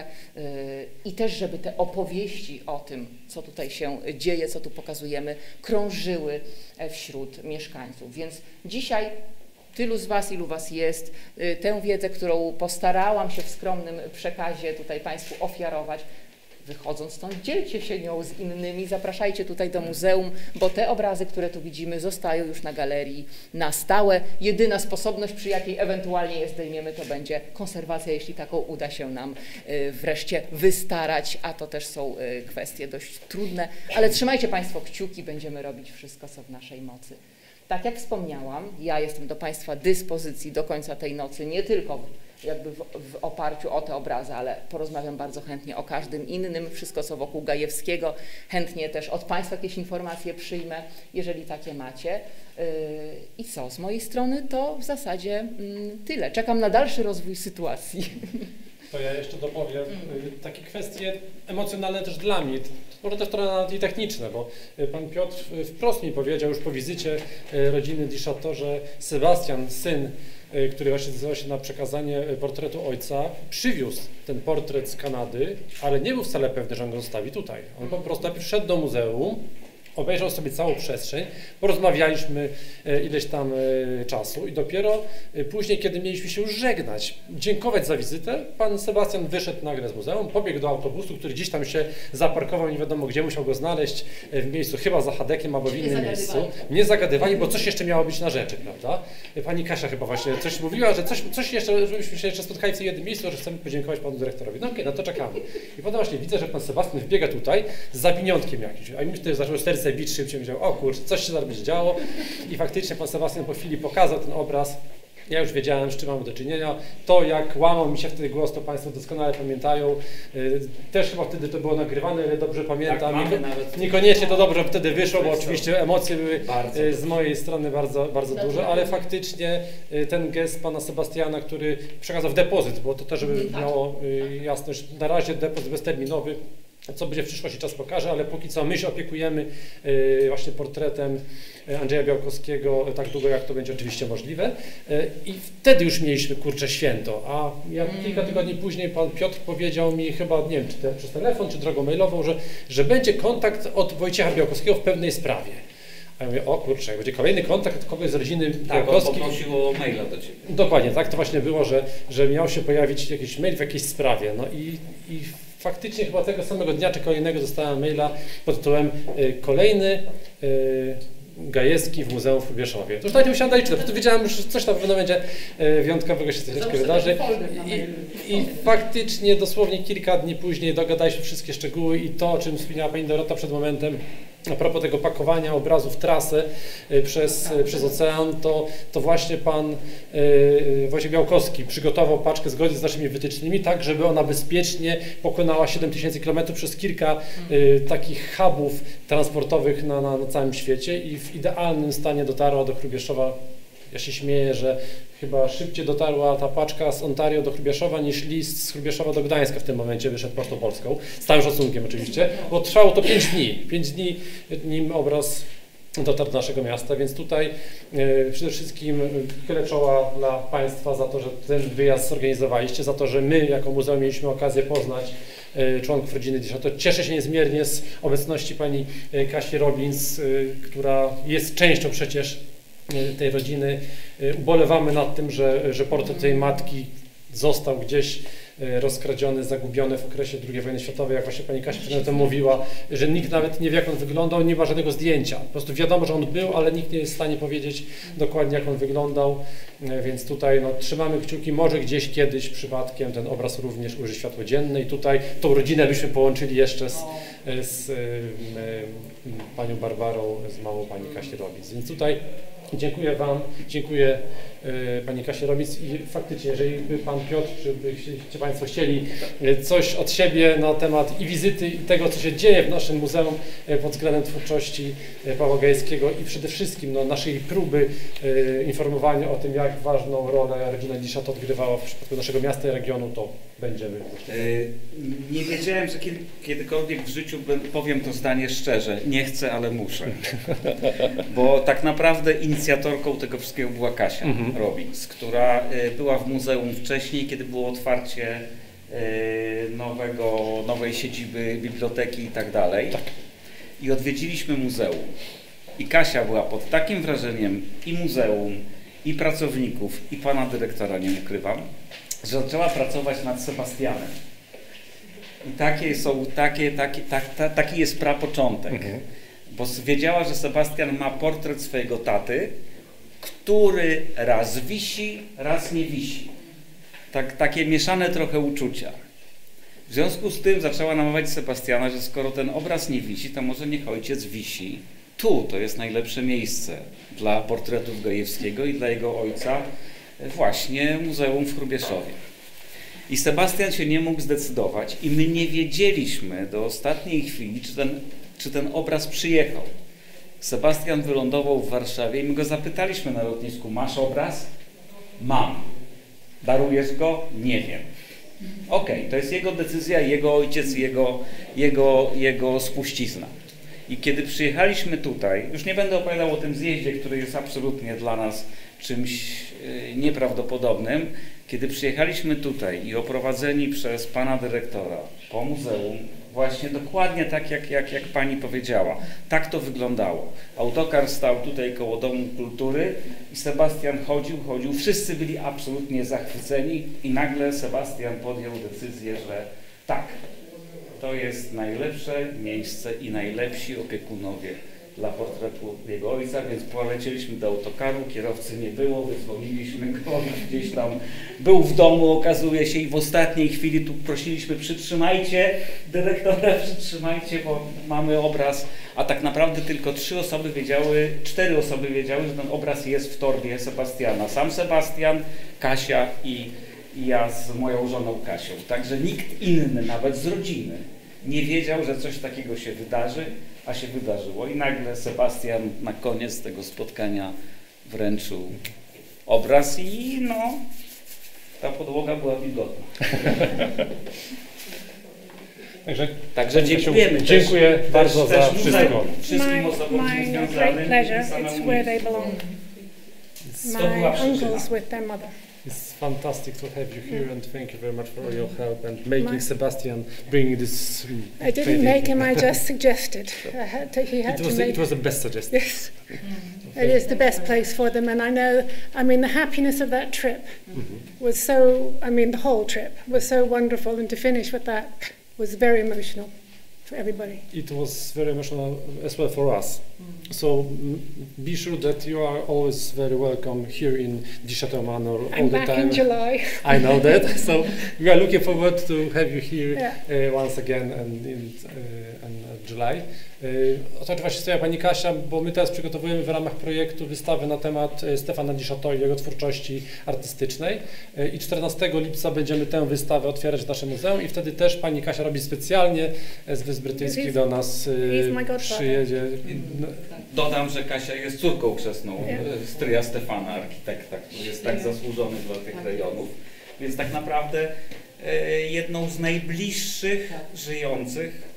i też, żeby te opowieści o tym, co tutaj się dzieje, co tu pokazujemy, krążyły wśród mieszkańców. Więc dzisiaj tylu z Was, ilu Was jest, tę wiedzę, którą postarałam się w skromnym przekazie tutaj Państwu ofiarować, wychodząc stąd, dzielcie się nią z innymi, zapraszajcie tutaj do muzeum, bo te obrazy, które tu widzimy, zostają już na galerii na stałe. Jedyna sposobność, przy jakiej ewentualnie je zdejmiemy, to będzie konserwacja, jeśli taką uda się nam wreszcie wystarać, a to też są kwestie dość trudne, ale trzymajcie Państwo kciuki, będziemy robić wszystko, co w naszej mocy. Tak jak wspomniałam, ja jestem do Państwa dyspozycji do końca tej nocy, nie tylko jakby w oparciu o te obrazy, ale porozmawiam bardzo chętnie o każdym innym, wszystko co wokół Gajewskiego, chętnie też od Państwa jakieś informacje przyjmę, jeżeli takie macie. I co, z mojej strony to w zasadzie tyle. Czekam na dalszy rozwój sytuacji. To ja jeszcze dopowiem takie kwestie emocjonalne też dla mnie, może też trochę nawet i techniczne, bo pan Piotr wprost mi powiedział już po wizycie rodziny Bichatto, że Sebastian, syn, który właśnie zdecydował się na przekazanie portretu ojca, przywiózł ten portret z Kanady, ale nie był wcale pewny, że on go zostawi tutaj. On po prostu najpierw wszedł do muzeum, obejrzał sobie całą przestrzeń, porozmawialiśmy ileś tam czasu i dopiero później, kiedy mieliśmy się już żegnać, dziękować za wizytę, pan Sebastian wyszedł nagle z muzeum, pobiegł do autobusu, który gdzieś tam się zaparkował, nie wiadomo gdzie, musiał go znaleźć w miejscu, chyba za Hadekiem albo w innym miejscu. Nie zagadywali, bo coś jeszcze miało być na rzeczy, prawda? Pani Kasia chyba właśnie coś mówiła, że coś jeszcze, żebyśmy się jeszcze spotkali w tym jednym miejscu, że chcemy podziękować panu dyrektorowi. No okej, no to czekamy. I potem właśnie widzę, że pan Sebastian wbiega tutaj z zawiniątkiem jakimś, a mi wtedy zaczęło serce bić szybciej, myślał, o kurczę, coś się zaraz będzie działo i faktycznie pan Sebastian po chwili pokazał ten obraz. Ja już wiedziałem, z czym mamy do czynienia. To, jak łamał mi się wtedy głos, to Państwo doskonale pamiętają. Też chyba wtedy to było nagrywane, ale dobrze pamiętam. Tak, niekoniecznie to dobrze wtedy wyszło, bo oczywiście emocje były z mojej strony bardzo duże, ale faktycznie ten gest pana Sebastiana, który przekazał w depozyt, bo to też, żeby miało jasność, na razie depozyt bezterminowy, co będzie w przyszłości, czas pokaże, ale póki co my się opiekujemy właśnie portretem Andrzeja Białkowskiego tak długo, jak to będzie oczywiście możliwe. I wtedy już mieliśmy, kurczę, święto. A jak kilka tygodni później pan Piotr powiedział mi chyba, nie wiem, czy przez telefon, czy drogą mailową, że będzie kontakt od Wojciecha Białkowskiego w pewnej sprawie. A ja mówię, o kurczę, jak będzie kolejny kontakt od kogoś z rodziny Białkowskich. Tak, poprosiło o maila do Ciebie. Dokładnie, tak to właśnie było, że miał się pojawić jakiś mail w jakiejś sprawie. No i faktycznie chyba tego samego dnia czy kolejnego dostałem maila pod tytułem kolejny Gajewski w Muzeum w Hrubieszowie. To już nawet nie musiałem dać, po prostu wiedziałem, że coś tam w pewnym momencie wyjątkowego się troszeczkę wydarzy. I faktycznie dosłownie kilka dni później dogadaliśmy wszystkie szczegóły i to, o czym wspomniała pani Dorota przed momentem, a propos tego pakowania obrazu w trasę przez ocean, to właśnie pan Wojciech Białkowski przygotował paczkę zgodnie z naszymi wytycznymi, tak żeby ona bezpiecznie pokonała 7000 km przez kilka takich hubów transportowych na całym świecie i w idealnym stanie dotarła do Hrubieszowa. Ja się śmieję, że chyba szybciej dotarła ta paczka z Ontario do Hrubieszowa niż list z Hrubieszowa do Gdańska w tym momencie wyszedł Pocztą Polską. Z całym szacunkiem oczywiście, bo trwało to 5 dni. 5 dni nim obraz dotarł do naszego miasta, więc tutaj przede wszystkim chylę czoła dla Państwa za to, że ten wyjazd zorganizowaliście, za to, że my jako muzeum mieliśmy okazję poznać członków rodziny Disza. Cieszę się niezmiernie z obecności pani Kasi Robbins, która jest częścią przecież tej rodziny. Ubolewamy nad tym, że portret tej matki został gdzieś rozkradziony, zagubiony w okresie II wojny światowej, jak właśnie pani Kasia przed tym mówiła, że nikt nawet nie wie, jak on wyglądał, nie ma żadnego zdjęcia. Po prostu wiadomo, że on był, ale nikt nie jest w stanie powiedzieć dokładnie, jak on wyglądał, więc tutaj trzymamy kciuki, może gdzieś kiedyś przypadkiem ten obraz również ujrzy światło dzienne i tutaj tą rodzinę byśmy połączyli jeszcze z panią Barbarą, z mamą pani Kasi Robbins. Więc tutaj dziękuję Wam, dziękuję pani Kasi Robbins i faktycznie, jeżeli by pan Piotr, czy byście Państwo chcieli coś od siebie na temat i wizyty i tego, co się dzieje w naszym muzeum pod względem twórczości Pawła Gajewskiego i przede wszystkim naszej próby informowania o tym, jak ważną rolę rodzina Diszat odgrywała w przypadku naszego miasta i regionu, to będziemy. Nie wiedziałem, że kiedykolwiek w życiu powiem to zdanie szczerze. Nie chcę, ale muszę. Bo tak naprawdę inicjatorką tego wszystkiego była Kasia Robbins, która była w muzeum wcześniej, kiedy było otwarcie nowej siedziby, biblioteki i tak dalej. I odwiedziliśmy muzeum. I Kasia była pod takim wrażeniem i muzeum, i pracowników, i pana dyrektora, nie ukrywam, że zaczęła pracować nad Sebastianem. I taki jest prapoczątek. Bo wiedziała, że Sebastian ma portret swojego taty, który raz wisi, raz nie wisi. Takie mieszane trochę uczucia. W związku z tym zaczęła namawiać Sebastiana, że skoro ten obraz nie wisi, to może niech ojciec wisi. Tu to jest najlepsze miejsce dla portretów Gajewskiego i dla jego ojca, właśnie Muzeum w Hrubieszowie. I Sebastian się nie mógł zdecydować i my nie wiedzieliśmy do ostatniej chwili, czy ten obraz przyjechał. Sebastian wylądował w Warszawie i my go zapytaliśmy na lotnisku: masz obraz? Mam. Darujesz go? Nie wiem. Okej, to jest jego decyzja, jego ojciec, jego spuścizna. I kiedy przyjechaliśmy tutaj, już nie będę opowiadał o tym zjeździe, który jest absolutnie dla nas czymś nieprawdopodobnym, kiedy przyjechaliśmy tutaj i oprowadzeni przez pana dyrektora po muzeum, właśnie dokładnie tak, jak pani powiedziała. Tak to wyglądało. Autokar stał tutaj koło Domu Kultury i Sebastian chodził. Wszyscy byli absolutnie zachwyceni i nagle Sebastian podjął decyzję, że tak, to jest najlepsze miejsce i najlepsi opiekunowie dla portretu jego ojca, więc polecieliśmy do autokaru, kierowcy nie było, wyzwoliliśmy go, gdzieś tam był w domu, okazuje się, i w ostatniej chwili tu prosiliśmy: przytrzymajcie dyrektora, przytrzymajcie, bo mamy obraz, a tak naprawdę tylko 4 osoby wiedziały, że ten obraz jest w torbie Sebastiana. Sam Sebastian, Kasia i ja z moją żoną Kasią. Także nikt inny, nawet z rodziny, nie wiedział, że coś takiego się wydarzy, a się wydarzyło. I nagle Sebastian na koniec tego spotkania wręczył obraz i ta podłoga była wilgotna. Także dziękujemy. Dziękuję bardzo za wszystko. Wszystkim osobom związanym. My uncles with their mother. It's fantastic to have you here, and thank you very much for all your help and making Sebastian, bringing this. I didn't make him, I just suggested. He had to make. It was the best suggestion. Yes, it is the best place for them, and the happiness of that trip was so. The whole trip was so wonderful, and to finish with that was very emotional for everybody. It was very emotional as well for us. So be sure that you are always very welcome here in Die Château Manor all the time. I'm back in July. I know that. So we are looking forward to have you here once again and in July. Otóż właśnie stoi pani Kasia, bo my teraz przygotowujemy w ramach projektu wystawę na temat Stéphana Dichâteau i jego twórczości artystycznej i 14 lipca będziemy tę wystawę otwierać w naszym muzeum i wtedy też pani Kasia robi specjalnie z Wysp Brytyjskich do nas przyjedzie. Dodam, że Kasia jest córką chrzestną stryja Stefana, architekta, który jest tak zasłużony dla tych rejonów, więc tak naprawdę jedną z najbliższych żyjących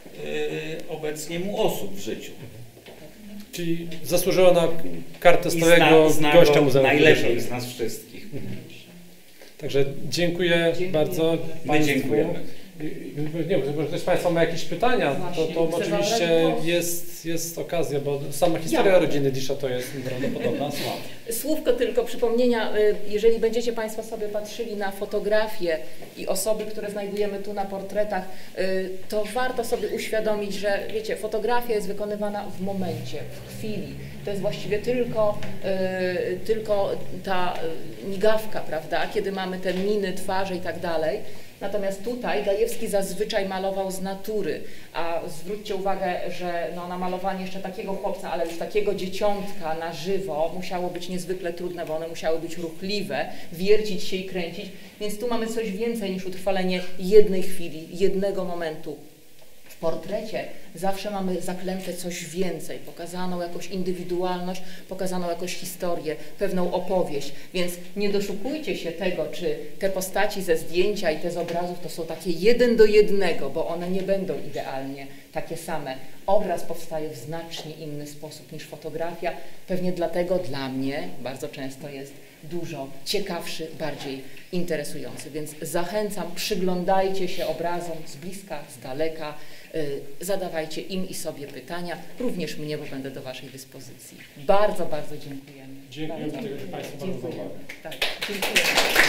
obecnie mu osób w życiu. Czyli zasłużyła na kartę stałego gościa muzeum. Najlepiej z nas wszystkich. Także dziękuję bardzo. My dziękujemy. Nie wiem, może ktoś z Państwa ma jakieś pytania, to oczywiście jest okazja, bo sama historia rodziny Dichâteau jest prawdopodobna. Słówko tylko przypomnienia, jeżeli będziecie Państwo sobie patrzyli na fotografie i osoby, które znajdujemy tu na portretach, to warto sobie uświadomić, że wiecie, fotografia jest wykonywana w momencie, w chwili. To jest właściwie tylko ta migawka, prawda, kiedy mamy te miny, twarze i tak dalej. Natomiast tutaj Gajewski zazwyczaj malował z natury, a zwróćcie uwagę, że no, namalowanie jeszcze takiego chłopca, ale już takiego dzieciątka na żywo musiało być niezwykle trudne, bo one musiały być ruchliwe, wiercić się i kręcić, więc tu mamy coś więcej niż utrwalenie jednej chwili, jednego momentu. W portrecie zawsze mamy zaklęte coś więcej, pokazaną jakąś indywidualność, pokazaną jakąś historię, pewną opowieść, więc nie doszukujcie się tego, czy te postaci ze zdjęcia i te z obrazów to są takie 1 do 1, bo one nie będą idealnie takie same. Obraz powstaje w znacznie inny sposób niż fotografia, pewnie dlatego dla mnie bardzo często jest dużo ciekawszy, bardziej interesujący, więc zachęcam, przyglądajcie się obrazom z bliska, z daleka, zadawajcie im i sobie pytania, również mnie, bo będę do Waszej dyspozycji. Bardzo, bardzo dziękujemy. Dziękuję Państwu bardzo za uwagę. Tak, dziękuję.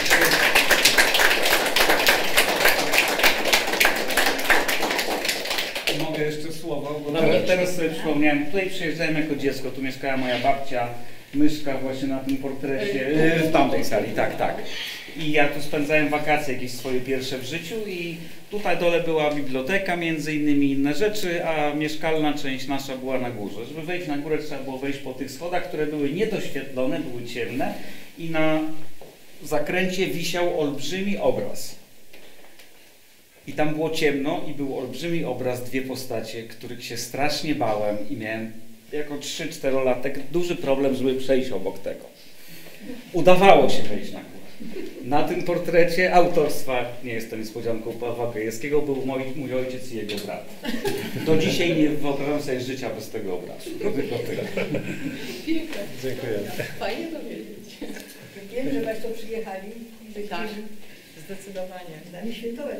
Mogę jeszcze słowo, bo nawet teraz sobie przypomniałem, tutaj przyjeżdżałem jako dziecko, tu mieszkała moja babcia, myszka właśnie na tym portrecie, w tamtej sali, tak. I ja tu spędzałem wakacje jakieś swoje pierwsze w życiu i tutaj dole była biblioteka, między innymi inne rzeczy, a mieszkalna część nasza była na górze. Żeby wejść na górę, trzeba było wejść po tych schodach, które były niedoświetlone, były ciemne i na zakręcie wisiał olbrzymi obraz. I tam było ciemno i był olbrzymi obraz, 2 postacie, których się strasznie bałem i miałem jako 3-4-latek duży problem, żeby przejść obok tego. Udawało się wejść na górę. Na tym portrecie autorstwa, nie jest to niespodzianką Pawła Gajewskiego, był mój ojciec i jego brat. Do dzisiaj nie wyobrażam sobie życia bez tego obrazu. Tylko tyle. Dziękuję. Fajnie to wiedzieć. Wiem, że Państwo przyjechali i że tak, zdecydowanie. z nami świętować.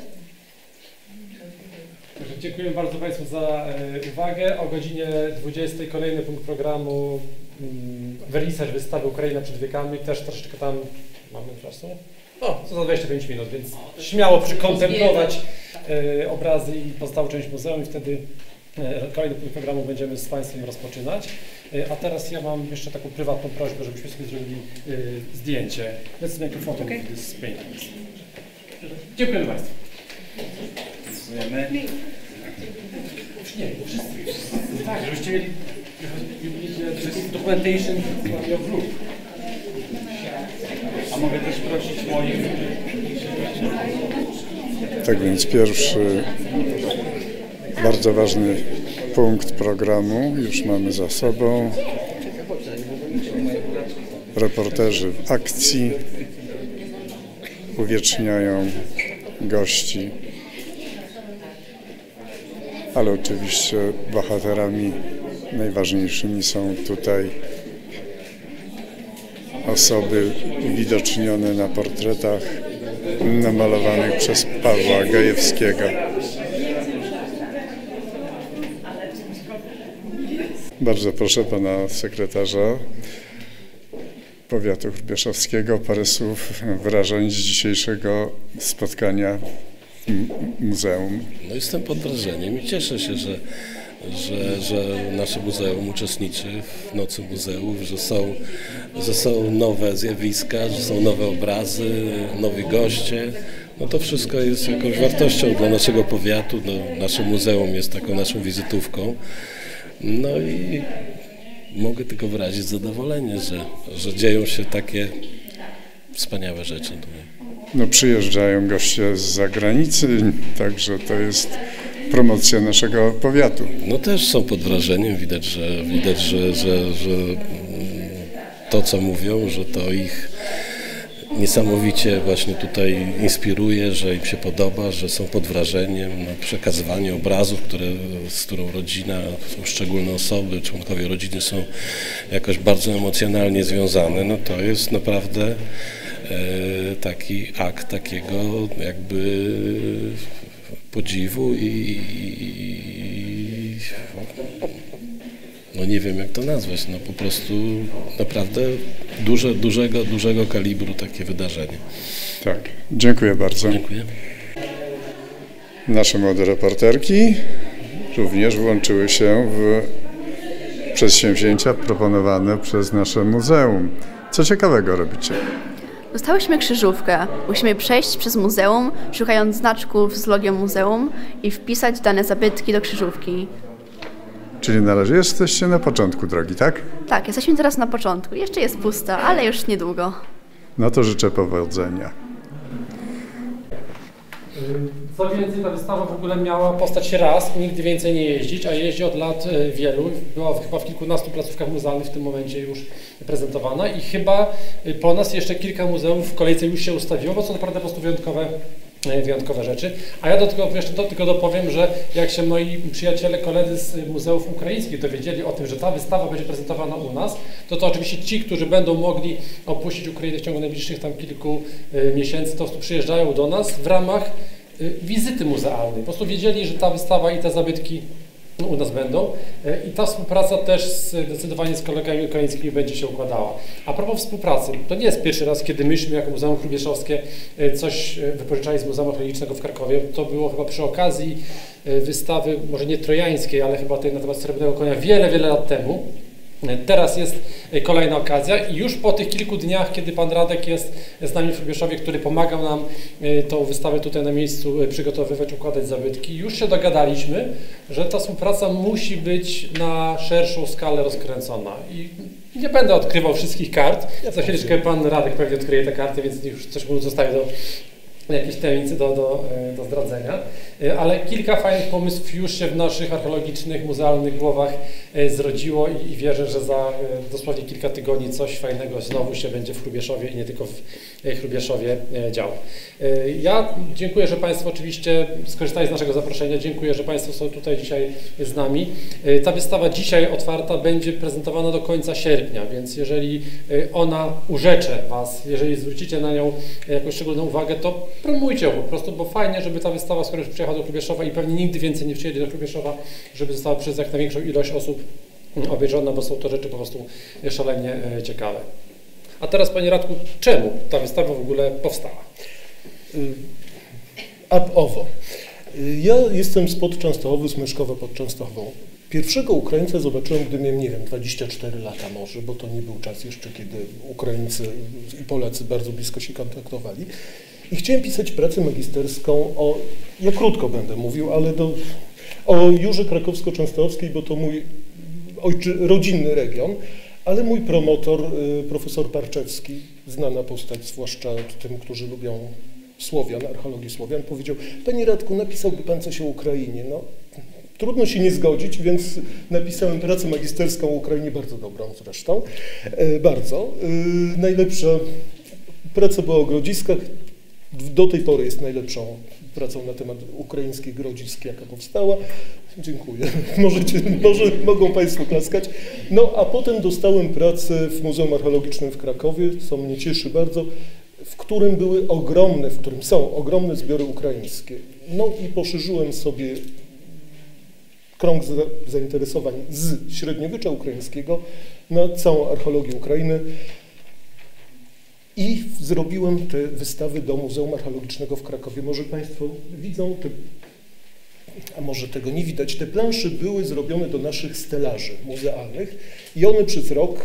Dziękuję bardzo Państwu za uwagę. O godzinie 20 kolejny punkt programu wernisaż wystawy Ukraina przed wiekami. Też troszeczkę tam mamy czasu. No, co za 25 minut, więc śmiało przykontemplować obrazy i pozostałą część muzeum i wtedy kolejny punkt programu będziemy z Państwem rozpoczynać. A teraz ja mam jeszcze taką prywatną prośbę, żebyśmy sobie zrobili zdjęcie. Let's make a photo of this paintings. Dziękuję Państwu. Dziękujemy. Nie, wszyscy. Tak, żebyście mieli documentation of your group. A mogę też prosić moich... Tak więc pierwszy bardzo ważny punkt programu już mamy za sobą. Reporterzy w akcji uwieczniają gości, ale oczywiście bohaterami najważniejszymi są tutaj osoby uwidocznione na portretach namalowanych przez Pawła Gajewskiego. Bardzo proszę pana sekretarza powiatu hrubieszowskiego o parę słów wrażeń z dzisiejszego spotkania w muzeum? No jestem pod wrażeniem i cieszę się, że nasze muzeum uczestniczy w Nocy Muzeów, że są nowe zjawiska, że są nowe obrazy, nowi goście. No to wszystko jest jakąś wartością dla naszego powiatu. No, nasze muzeum jest taką naszą wizytówką. No i mogę tylko wyrazić zadowolenie, że dzieją się takie wspaniałe rzeczy tutaj. No przyjeżdżają goście z zagranicy, także to jest promocja naszego powiatu. No też są pod wrażeniem, widać, że to, co mówią, że to ich niesamowicie właśnie tutaj inspiruje, że im się podoba, że są pod wrażeniem, no, przekazywanie obrazów, z którą rodzina, są szczególne osoby, członkowie rodziny są jakoś bardzo emocjonalnie związane, no to jest naprawdę taki akt takiego jakby podziwu i no nie wiem jak to nazwać, no po prostu naprawdę dużego kalibru takie wydarzenie. Tak, dziękuję bardzo. Dziękuję. Nasze młode reporterki również włączyły się w przedsięwzięcia proponowane przez nasze muzeum. Co ciekawego robicie? Dostałyśmy krzyżówkę. Musimy przejść przez muzeum, szukając znaczków z logiem muzeum i wpisać dane zabytki do krzyżówki. Czyli na razie jesteście na początku drogi, tak? Tak, jesteśmy teraz na początku. Jeszcze jest pusta, ale już niedługo. No to życzę powodzenia. Co więcej, ta wystawa w ogóle miała powstać się raz i nigdy więcej nie jeździć, a jeździ od lat wielu. Była chyba w kilkunastu placówkach muzealnych w tym momencie już prezentowana i chyba po nas jeszcze kilka muzeów w kolejce już się ustawiło, bo są naprawdę po prostu wyjątkowe rzeczy. A ja do tego jeszcze tylko dopowiem, że jak się moi przyjaciele, koledzy z muzeów ukraińskich dowiedzieli o tym, że ta wystawa będzie prezentowana u nas, to oczywiście ci, którzy będą mogli opuścić Ukrainę w ciągu najbliższych tam kilku miesięcy, to po prostu przyjeżdżają do nas w ramach wizyty muzealnej. Po prostu wiedzieli, że ta wystawa i te zabytki u nas będą i ta współpraca też zdecydowanie z kolegami ukraińskimi będzie się układała. A propos współpracy, to nie jest pierwszy raz, kiedy myśmy jako Muzeum Hrubieszowskie coś wypożyczali z Muzeum Archeologicznego w Krakowie. To było chyba przy okazji wystawy, może nie trojańskiej, ale chyba tej na temat Srebrnego Konia wiele lat temu. Teraz jest kolejna okazja i już po tych kilku dniach, kiedy pan Radek jest z nami w Hrubieszowie, który pomagał nam tą wystawę tutaj na miejscu przygotowywać, układać zabytki, już się dogadaliśmy, że ta współpraca musi być na szerszą skalę rozkręcona. I nie będę odkrywał wszystkich kart. Za chwileczkę pan Radek pewnie odkryje te karty, więc już coś mu zostawię do jakieś tajemnice do zdradzenia, ale kilka fajnych pomysłów już się w naszych archeologicznych, muzealnych głowach zrodziło i wierzę, że za dosłownie kilka tygodni coś fajnego znowu się będzie w Hrubieszowie i nie tylko w Hrubieszowie działo. Ja dziękuję, że Państwo oczywiście skorzystali z naszego zaproszenia, dziękuję, że Państwo są tutaj dzisiaj z nami. Ta wystawa dzisiaj otwarta będzie prezentowana do końca sierpnia, więc jeżeli ona urzecze Was, jeżeli zwrócicie na nią jakąś szczególną uwagę, to promujcie ją po prostu, bo fajnie, żeby ta wystawa, skoro już przyjechała do Hrubieszowa i pewnie nigdy więcej nie przyjedzie do Hrubieszowa, żeby została przez jak największą ilość osób obejrzona, bo są to rzeczy po prostu szalenie ciekawe. A teraz, Panie Radku, czemu ta wystawa w ogóle powstała? Ab owo. Ja jestem spod Częstochowy, z Myszkowa pod Częstochową. Pierwszego Ukraińca zobaczyłem, gdy miałem, nie wiem, 24 lata może, bo to nie był czas jeszcze, kiedy Ukraińcy i Polacy bardzo blisko się kontaktowali. I chciałem pisać pracę magisterską ja krótko będę mówił, ale o Jurze Krakowsko-Częstochowskiej, bo to mój rodzinny region, ale mój promotor, profesor Parczewski, znana postać zwłaszcza tym, którzy lubią Słowian, archeologii Słowian, powiedział: Panie Radku, napisałby Pan coś o Ukrainie. No, trudno się nie zgodzić, więc napisałem pracę magisterską o Ukrainie, bardzo dobrą zresztą, bardzo. Najlepsza praca była o grodziskach, do tej pory jest najlepszą pracą na temat ukraińskich grodzisk, jaka powstała. Dziękuję. Może mogą Państwo klaskać. No a potem dostałem pracę w Muzeum Archeologicznym w Krakowie, co mnie cieszy bardzo, w którym są ogromne zbiory ukraińskie. No i poszerzyłem sobie krąg zainteresowań z średniowiecza ukraińskiego na całą archeologię Ukrainy. I zrobiłem te wystawy do Muzeum Archeologicznego w Krakowie. Może Państwo widzą, a może tego nie widać, te plansze były zrobione do naszych stelaży muzealnych i one przez rok,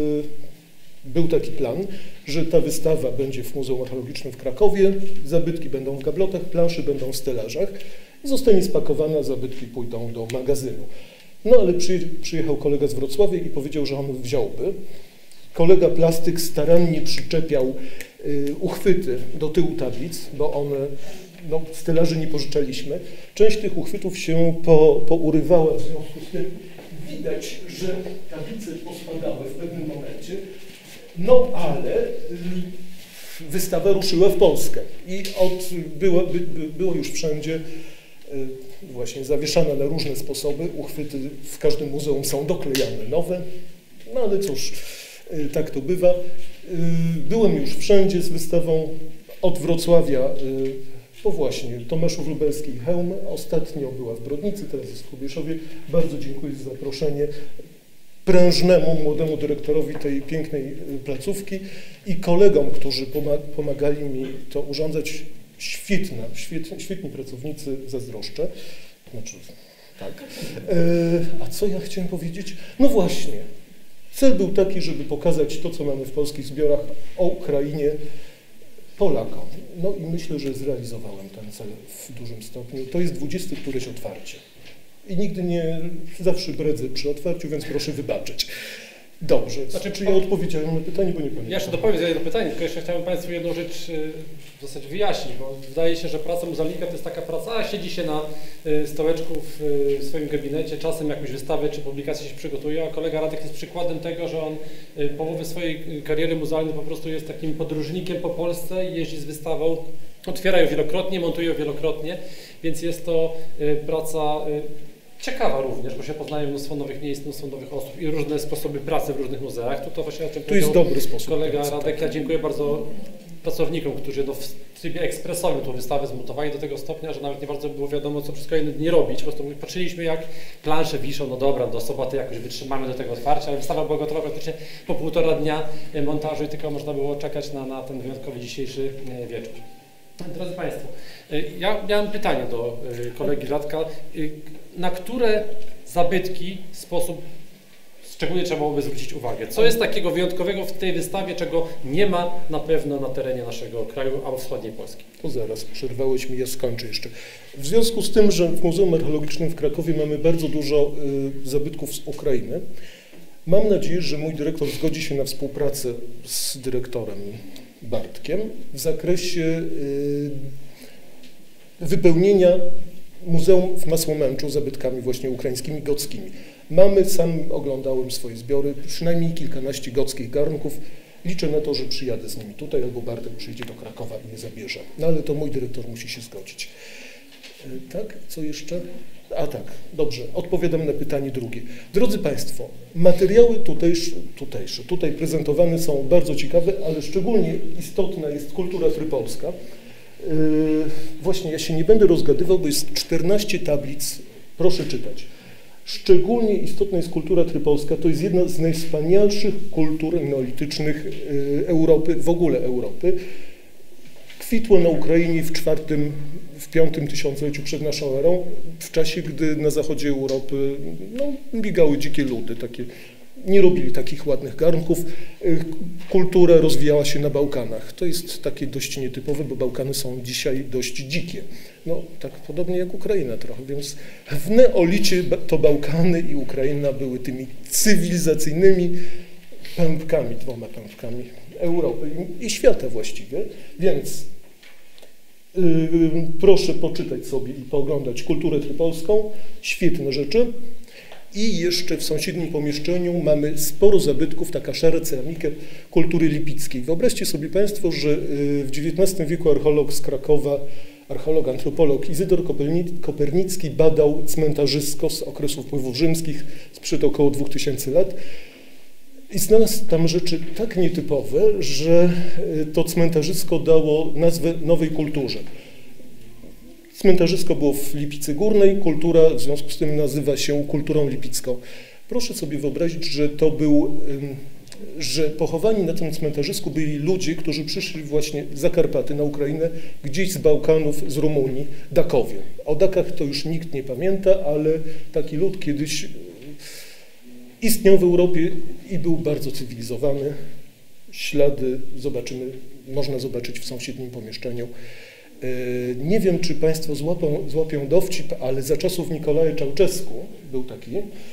był taki plan, że ta wystawa będzie w Muzeum Archeologicznym w Krakowie, zabytki będą w gablotach, plansze będą w stelażach i zostanie spakowana, zabytki pójdą do magazynu. No ale przyjechał kolega z Wrocławia i powiedział, że on wziąłby. Kolega plastyk starannie przyczepiał uchwyty do tyłu tablic, bo one, stelaży nie pożyczaliśmy. Część tych uchwytów się pourywała, w związku z tym widać, że tablice pospadały w pewnym momencie, no ale wystawa ruszyła w Polskę i była już wszędzie właśnie zawieszana na różne sposoby. Uchwyty w każdym muzeum są doklejane nowe, no ale cóż, tak to bywa. Byłem już wszędzie z wystawą od Wrocławia po właśnie Tomaszów Lubelski i Chełm. Ostatnio była w Brodnicy, teraz jest w Hrubieszowie. Bardzo dziękuję za zaproszenie prężnemu, młodemu dyrektorowi tej pięknej placówki i kolegom, którzy pomagali mi to urządzać. Świetni pracownicy, zazdroszczę. Znaczy, tak. A co ja chciałem powiedzieć? No właśnie, cel był taki, żeby pokazać to, co mamy w polskich zbiorach o Ukrainie Polakom. No i myślę, że zrealizowałem ten cel w dużym stopniu. To jest 20 któreś otwarcie. I nigdy nie, zawsze bredzę przy otwarciu, więc proszę wybaczyć. Dobrze, czy ja odpowiedziałem na pytanie, bo nie pamiętam. Ja jeszcze dopowiem jedno pytanie, tylko jeszcze chciałem Państwu jedną rzecz w zasadzie wyjaśnić, bo wydaje się, że praca muzealnika to jest taka praca, siedzi się na stołeczku w swoim gabinecie, czasem jakąś wystawę czy publikację się przygotuje, a kolega Radek jest przykładem tego, że on połowę swojej kariery muzealnej po prostu jest takim podróżnikiem po Polsce i jeździ z wystawą, otwiera ją wielokrotnie, montuje ją wielokrotnie, więc jest to praca ciekawa również, bo się poznaje mnóstwo nowych miejsc, mnóstwo nowych osób i różne sposoby pracy w różnych muzeach. To właśnie o czym to jest dobry sposób kolega pracy, Radek. Ja dziękuję bardzo pracownikom, którzy w trybie ekspresowym tą wystawę zmontowali do tego stopnia, że nawet nie bardzo było wiadomo, co przez kolejne dni robić. Po prostu patrzyliśmy, jak plansze wiszą, no dobra, do soboty jakoś wytrzymamy do tego otwarcia, ale wystawa była gotowa praktycznie po 1,5 dnia montażu i tylko można było czekać na ten wyjątkowy dzisiejszy wieczór. Drodzy Państwo, ja miałem pytanie do kolegi Radka. Na które zabytki w sposób szczególnie trzeba byłoby zwrócić uwagę? Co jest takiego wyjątkowego w tej wystawie, czego nie ma na pewno na terenie naszego kraju albo wschodniej Polski? To zaraz, przerwałeś mi, ja skończę jeszcze. W związku z tym, że w Muzeum Archeologicznym w Krakowie mamy bardzo dużo zabytków z Ukrainy, mam nadzieję, że mój dyrektor zgodzi się na współpracę z dyrektorem Bartkiem w zakresie wypełnienia muzeum w Masłomęczu zabytkami właśnie ukraińskimi, gockimi. Sam oglądałem swoje zbiory, przynajmniej kilkanaście gockich garnków. Liczę na to, że przyjadę z nimi tutaj, albo Bartek przyjdzie do Krakowa i je zabierze. No ale to mój dyrektor musi się zgodzić. Tak? Co jeszcze? A tak, dobrze. Odpowiadam na pytanie drugie. Drodzy Państwo, materiały tutaj prezentowane są bardzo ciekawe, ale szczególnie istotna jest kultura trypolska. Właśnie ja się nie będę rozgadywał, bo jest 14 tablic, proszę czytać. Szczególnie istotna jest kultura trypolska, to jest jedna z najwspanialszych kultur neolitycznych Europy, w ogóle Europy. Kwitło na Ukrainie w V tysiącleciu przed naszą erą, w czasie, gdy na zachodzie Europy biegały dzikie ludy, nie robili takich ładnych garnków. Kultura rozwijała się na Bałkanach. To jest takie dość nietypowe, bo Bałkany są dzisiaj dość dzikie. No, tak podobnie jak Ukraina trochę, więc w neolicie to Bałkany i Ukraina były tymi cywilizacyjnymi pępkami, 2 pępkami Europy i świata właściwie, więc proszę poczytać sobie i pooglądać kulturę trypolską, świetne rzeczy. I jeszcze w sąsiednim pomieszczeniu mamy sporo zabytków, taka szara ceramika kultury lipickiej. Wyobraźcie sobie Państwo, że w XIX wieku archeolog z Krakowa, antropolog Izydor Kopernicki badał cmentarzysko z okresu wpływów rzymskich sprzed około 2000 lat i znalazł tam rzeczy tak nietypowe, że to cmentarzysko dało nazwę nowej kulturze. Cmentarzysko było w Lipicy Górnej, kultura w związku z tym nazywa się kulturą lipicką. Proszę sobie wyobrazić, że to był że pochowani na tym cmentarzysku byli ludzie, którzy przyszli właśnie za Karpaty na Ukrainę, gdzieś z Bałkanów, z Rumunii, Dakowie. O Dakach to już nikt nie pamięta, ale taki lud kiedyś istniał w Europie i był bardzo cywilizowany. Ślady można zobaczyć w sąsiednim pomieszczeniu. Nie wiem, czy Państwo złapią dowcip, ale za czasów Nikolaja Czałczesku był taki,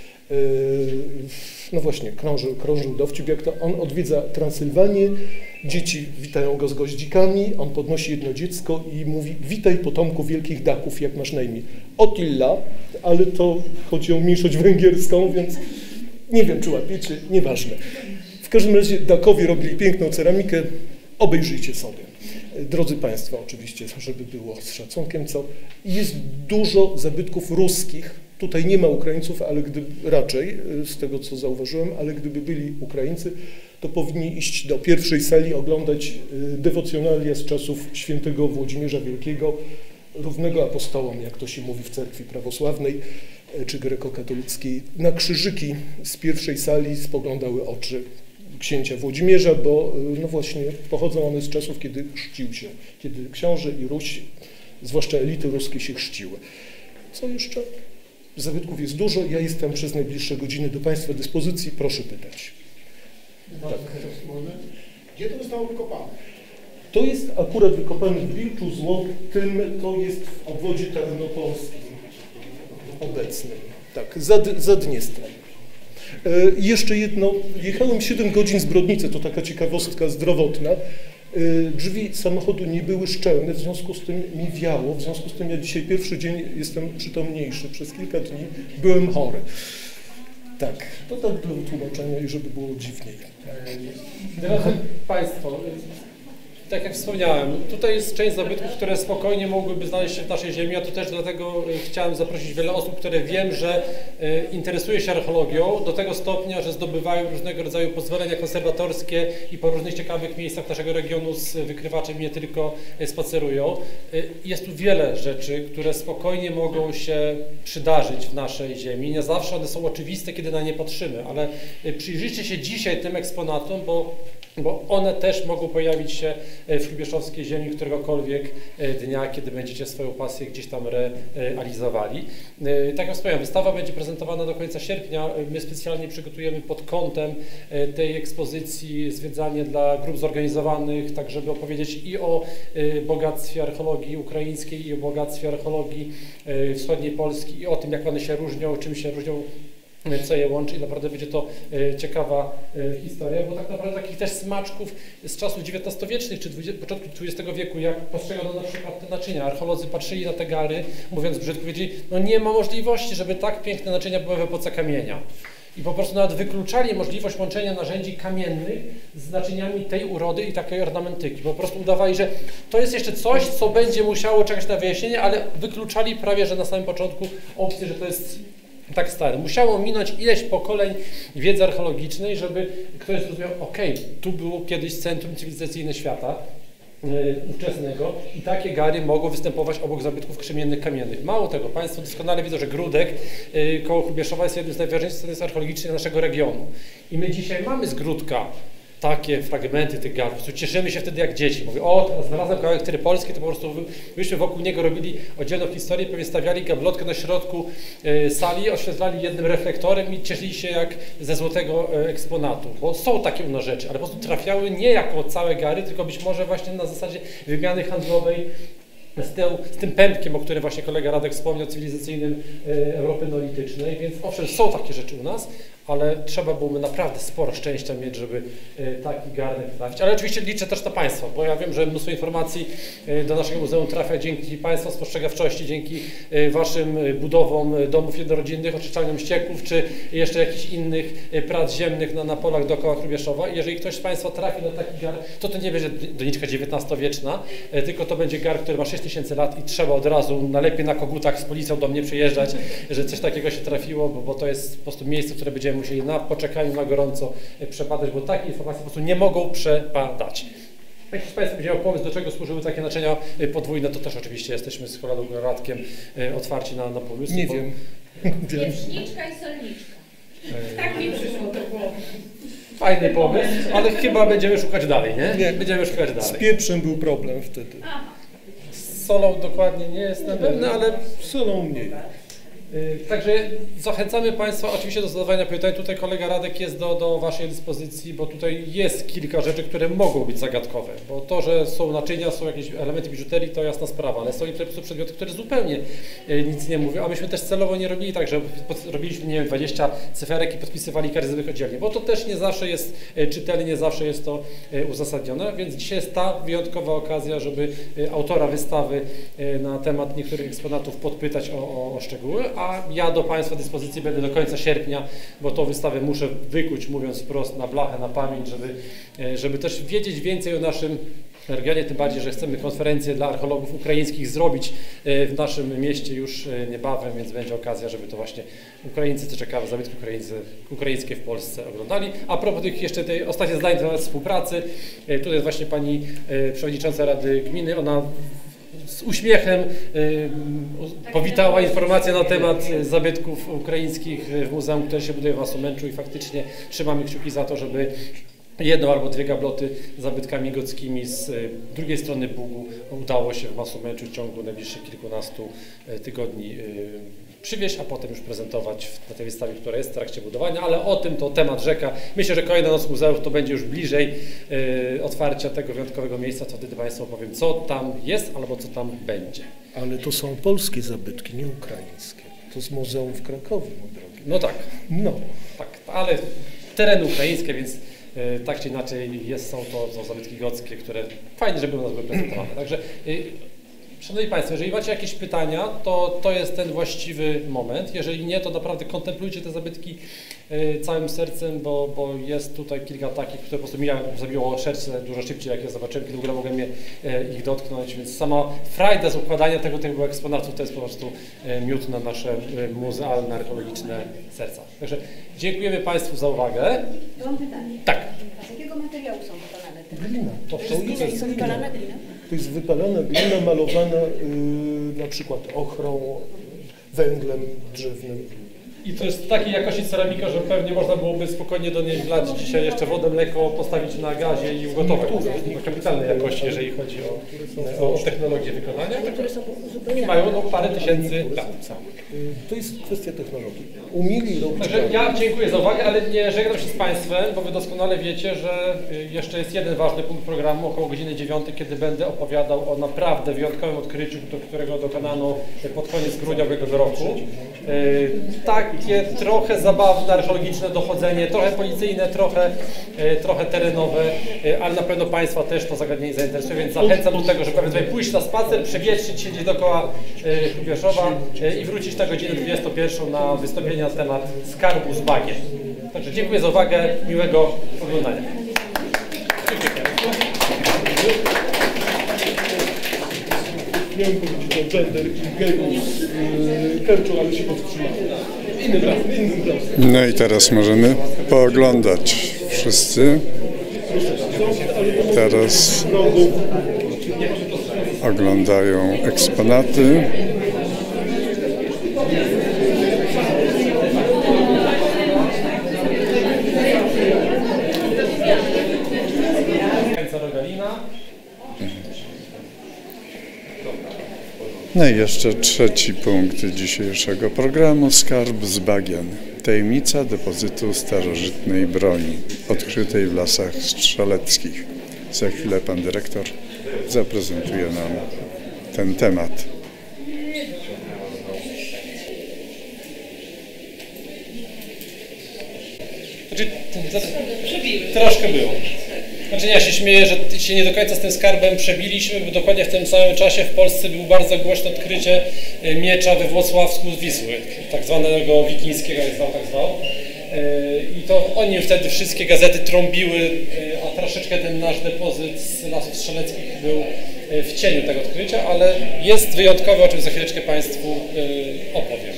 no właśnie, krążył dowcip, jak to on odwiedza Transylwanię, dzieci witają go z goździkami, on podnosi jedno dziecko i mówi: witaj potomku wielkich Daków, jak masz na imię? Attila, ale to chodzi o mniejszość węgierską, więc nie wiem, czy łapiecie, nieważne. W każdym razie Dakowie robili piękną ceramikę, obejrzyjcie sobie. Drodzy Państwo, oczywiście, żeby było z szacunkiem, jest dużo zabytków ruskich. Tutaj nie ma Ukraińców, ale raczej, z tego co zauważyłem, ale gdyby byli Ukraińcy, to powinni iść do pierwszej sali, oglądać dewocjonalia z czasów świętego Włodzimierza Wielkiego, równego apostołom, jak to się mówi w cerkwi prawosławnej czy grekokatolickiej. Na krzyżyki z pierwszej sali spoglądały oczy księcia Włodzimierza, bo no właśnie pochodzą one z czasów, kiedy chrzcił się, kiedy książę i Ruś, zwłaszcza elity ruskie, się chrzciły. Co jeszcze? Zabytków jest dużo, ja jestem przez najbliższe godziny do Państwa dyspozycji, proszę pytać. Tak. Gdzie to zostało wykopane? To jest akurat wykopane w Wilczu Złotym, to jest w obwodzie tarnopolskim obecnym, tak, za Dniestrem. Jeszcze jedno, jechałem 7 godzin z Brodnicy, to taka ciekawostka zdrowotna. Drzwi samochodu nie były szczelne, w związku z tym mi wiało, w związku z tym ja dzisiaj pierwszy dzień jestem przytomniejszy, przez kilka dni byłem chory. Tak, to tak dla wytłumaczenia i żeby było dziwniej. Drodzy Państwo, tak jak wspomniałem, tutaj jest część zabytków, które spokojnie mogłyby znaleźć się w naszej ziemi, a tu też dlatego chciałem zaprosić wiele osób, które wiem, że interesuje się archeologią do tego stopnia, że zdobywają różnego rodzaju pozwolenia konserwatorskie i po różnych ciekawych miejscach naszego regionu z wykrywaczem nie tylko spacerują. Jest tu wiele rzeczy, które spokojnie mogą się przydarzyć w naszej ziemi. Nie zawsze one są oczywiste, kiedy na nie patrzymy, ale przyjrzyjcie się dzisiaj tym eksponatom, bo one też mogą pojawić się w hrubieszowskiej ziemi któregokolwiek dnia, kiedy będziecie swoją pasję gdzieś tam realizowali. Tak jak wspomniałem, wystawa będzie prezentowana do końca sierpnia. My specjalnie przygotujemy pod kątem tej ekspozycji zwiedzanie dla grup zorganizowanych, tak żeby opowiedzieć i o bogactwie archeologii ukraińskiej, i o bogactwie archeologii wschodniej Polski, i o tym, jak one się różnią, czym się różnią, co je łączy, i naprawdę będzie to ciekawa historia, bo tak naprawdę takich też smaczków z czasów XIX-wiecznych czy początku XX wieku, jak postrzegano na przykład te naczynia. Archeolodzy patrzyli na te gary, mówiąc brzydko, powiedzieli, no nie ma możliwości, żeby tak piękne naczynia były w epoce kamienia. I po prostu nawet wykluczali możliwość łączenia narzędzi kamiennych z naczyniami tej urody i takiej ornamentyki. Po prostu udawali, że to jest jeszcze coś, co będzie musiało czekać na wyjaśnienie, ale wykluczali prawie, że na samym początku opcję, że to jest tak stary. Musiało minąć ileś pokoleń wiedzy archeologicznej, żeby ktoś zrozumiał, okej, tu było kiedyś centrum cywilizacyjne świata ówczesnego i takie gary mogą występować obok zabytków krzemiennych, kamiennych. Mało tego, Państwo doskonale widzą, że Gródek koło Hrubieszowa jest jednym z najważniejszych stanowisk archeologicznych naszego regionu. I my dzisiaj mamy z Gródka takie fragmenty tych gar. Po prostu cieszymy się wtedy jak dzieci. Mówię, o, teraz znalazłem kawałek Tyrypolski, to po prostu byśmy wokół niego robili oddzielną historię, pewnie stawiali gablotkę na środku sali, oświetlali jednym reflektorem i cieszyli się jak ze złotego eksponatu. Bo są takie u nas rzeczy, ale po prostu trafiały nie jako całe gary, tylko być może właśnie na zasadzie wymiany handlowej z tym pępkiem, o którym właśnie kolega Radek wspomniał, cywilizacyjnym Europy neolitycznej, więc owszem, są takie rzeczy u nas, ale trzeba byłoby naprawdę sporo szczęścia mieć, żeby taki garnek trafić. Ale oczywiście liczę też na Państwa, bo ja wiem, że mnóstwo informacji do naszego muzeum trafia dzięki Państwa spostrzegawczości, dzięki Waszym budowom domów jednorodzinnych, oczyszczalniom ścieków, czy jeszcze jakichś innych prac ziemnych na polach dookoła Hrubieszowa. I jeżeli ktoś z Państwa trafi na taki gar, to nie będzie doniczka XIX-wieczna, tylko to będzie gar, który ma 6000 lat i trzeba od razu najlepiej na kogutach z policją do mnie przyjeżdżać, że coś takiego się trafiło, bo to jest po prostu miejsce, które będziemy musieli na poczekaniu, na gorąco przebadać, bo takie informacje po prostu nie mogą przepadać. Jak ktoś z Państwa będzie miał pomysł, do czego służyły takie naczynia podwójne, to też oczywiście jesteśmy z kolegą Radkiem otwarci na pomysły. Nie wiem. Pieczniczka i solniczka. Tak mi przyszło do głowy. Fajny pomysł, ale chyba będziemy szukać dalej, nie? Nie. Będziemy szukać dalej. Z pieprzem był problem wtedy. Z solą dokładnie nie jestem pewny, ale z solą mniej. Także zachęcamy Państwa oczywiście do zadawania pytań. Tutaj kolega Radek jest do Waszej dyspozycji, bo tutaj jest kilka rzeczy, które mogą być zagadkowe. Bo to, że są naczynia, są jakieś elementy biżuterii, to jasna sprawa, ale są i przedmioty, które zupełnie nic nie mówią. A myśmy też celowo nie robili tak, że robiliśmy, nie wiem, 20 cyferek i podpisywali każdy z nich oddzielnie, bo to też nie zawsze jest czytelne, nie zawsze jest to uzasadnione, więc dzisiaj jest ta wyjątkowa okazja, żeby autora wystawy na temat niektórych eksponatów podpytać o szczegóły. A ja do Państwa dyspozycji będę do końca sierpnia, bo tą wystawę muszę wykuć, mówiąc wprost, na blachę, na pamięć, żeby też wiedzieć więcej o naszym regionie, tym bardziej, że chcemy konferencję dla archeologów ukraińskich zrobić w naszym mieście już niebawem, więc będzie okazja, żeby to właśnie Ukraińcy, co ciekawe, zabytki ukraińskie w Polsce oglądali. A propos tych jeszcze tej ostatnie zdań na temat współpracy, tutaj jest właśnie pani przewodnicząca Rady Gminy, ona z uśmiechem powitała informację na temat zabytków ukraińskich w muzeum, które się buduje w Masomęczu i faktycznie trzymamy kciuki za to, żeby jedną albo dwie gabloty z zabytkami gockimi z drugiej strony Bugu udało się w Masomęczu w ciągu najbliższych kilkunastu tygodni przywieźć, a potem już prezentować na tej wystawie, która jest w trakcie budowania, ale o tym to temat rzeka. Myślę, że kolejna Noc Muzeów to będzie już bliżej otwarcia tego wyjątkowego miejsca, to wtedy Państwu opowiem, co tam jest albo co tam będzie. Ale to są polskie zabytki, nie ukraińskie. To z muzeum w Krakowie, mój drogi. No tak. No. Tak, ale tereny ukraińskie, więc tak czy inaczej są to zabytki gockie, które fajnie, żeby u nas były prezentowane. Także Szanowni Państwo, jeżeli macie jakieś pytania, to jest ten właściwy moment. Jeżeli nie, to naprawdę kontemplujcie te zabytki całym sercem, bo jest tutaj kilka takich, które po prostu mi zabiło serce dużo szybciej, jak je zobaczyłem, kiedy w ogóle mogłem ich dotknąć, więc sama frajda z układania tego typu eksponatów to jest po prostu miód na nasze muzealne, archeologiczne serca. Także dziękujemy Państwu za uwagę. Mam pytanie. Tak. Z jakiego materiału są wykonane te Glina. To jest wypalana glina? To jest wypalana glina malowana na przykład ochrą, węglem drzewnym. I to jest takiej jakości ceramika, że pewnie można byłoby spokojnie do niej wlać dzisiaj jeszcze wodę, mleko, postawić na gazie i ugotować. To kapitalnej jakości, jeżeli chodzi o technologię wykonania. Mają parę tysięcy lat. To jest kwestia technologii. Umieli robić. Także ja dziękuję za uwagę, ale nie żegnam się z Państwem, bo Wy doskonale wiecie, że jeszcze jest jeden ważny punkt programu, około godziny 9, kiedy będę opowiadał o naprawdę wyjątkowym odkryciu, którego dokonano pod koniec grudnia ubiegłego roku. Takie trochę zabawne, archeologiczne dochodzenie, trochę policyjne, trochę terenowe, ale na pewno Państwa też to zagadnienie zainteresuje, więc zachęcam do tego, żeby ewentualnie pójść na spacer, przewietrzyć się gdzieś dookoła Hrubieszowa i wrócić na godzinę 21 na wystąpienie na temat skarbu z bagien. Także dziękuję za uwagę, miłego oglądania. Miałem powiedzieć o gender i geju z Kerczu, ale się powstrzymałem. Innym razem. No i teraz możemy pooglądać wszyscy. Teraz oglądają eksponaty. No i jeszcze trzeci punkt dzisiejszego programu, skarb z bagien. Tajemnica depozytu starożytnej broni, odkrytej w lasach strzeleckich. Za chwilę pan dyrektor zaprezentuje nam ten temat. Troszkę było. Znaczy ja się śmieję, że się nie do końca z tym skarbem przebiliśmy, bo dokładnie w tym samym czasie w Polsce było bardzo głośne odkrycie miecza we Włocławsku z Wisły, tak zwanego wikińskiego, jak tak zwał. I to o nim wtedy wszystkie gazety trąbiły, a troszeczkę ten nasz depozyt z lasów strzeleckich był w cieniu tego odkrycia, ale jest wyjątkowy, o czym za chwileczkę Państwu opowiem.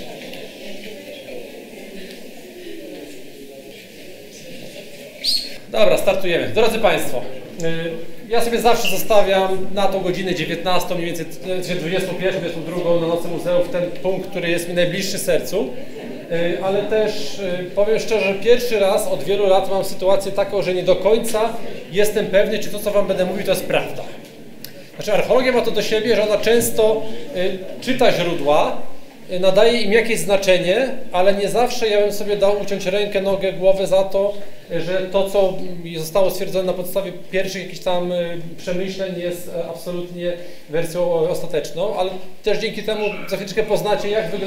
Dobra, startujemy. Drodzy Państwo, ja sobie zawsze zostawiam na tą godzinę 19, mniej więcej 21, 22 na Nocy Muzeów ten punkt, który jest mi najbliższy sercu. ale też powiem szczerze, pierwszy raz od wielu lat mam sytuację taką, że nie do końca jestem pewny, czy to, co wam będę mówił, to jest prawda. Znaczy archeologia ma to do siebie, że ona często czyta źródła, nadaje im jakieś znaczenie, ale nie zawsze ja bym sobie dał uciąć rękę, nogę, głowę za to, że to, co zostało stwierdzone na podstawie pierwszych jakichś tam przemyśleń, jest absolutnie wersją ostateczną, ale też dzięki temu za chwileczkę poznacie,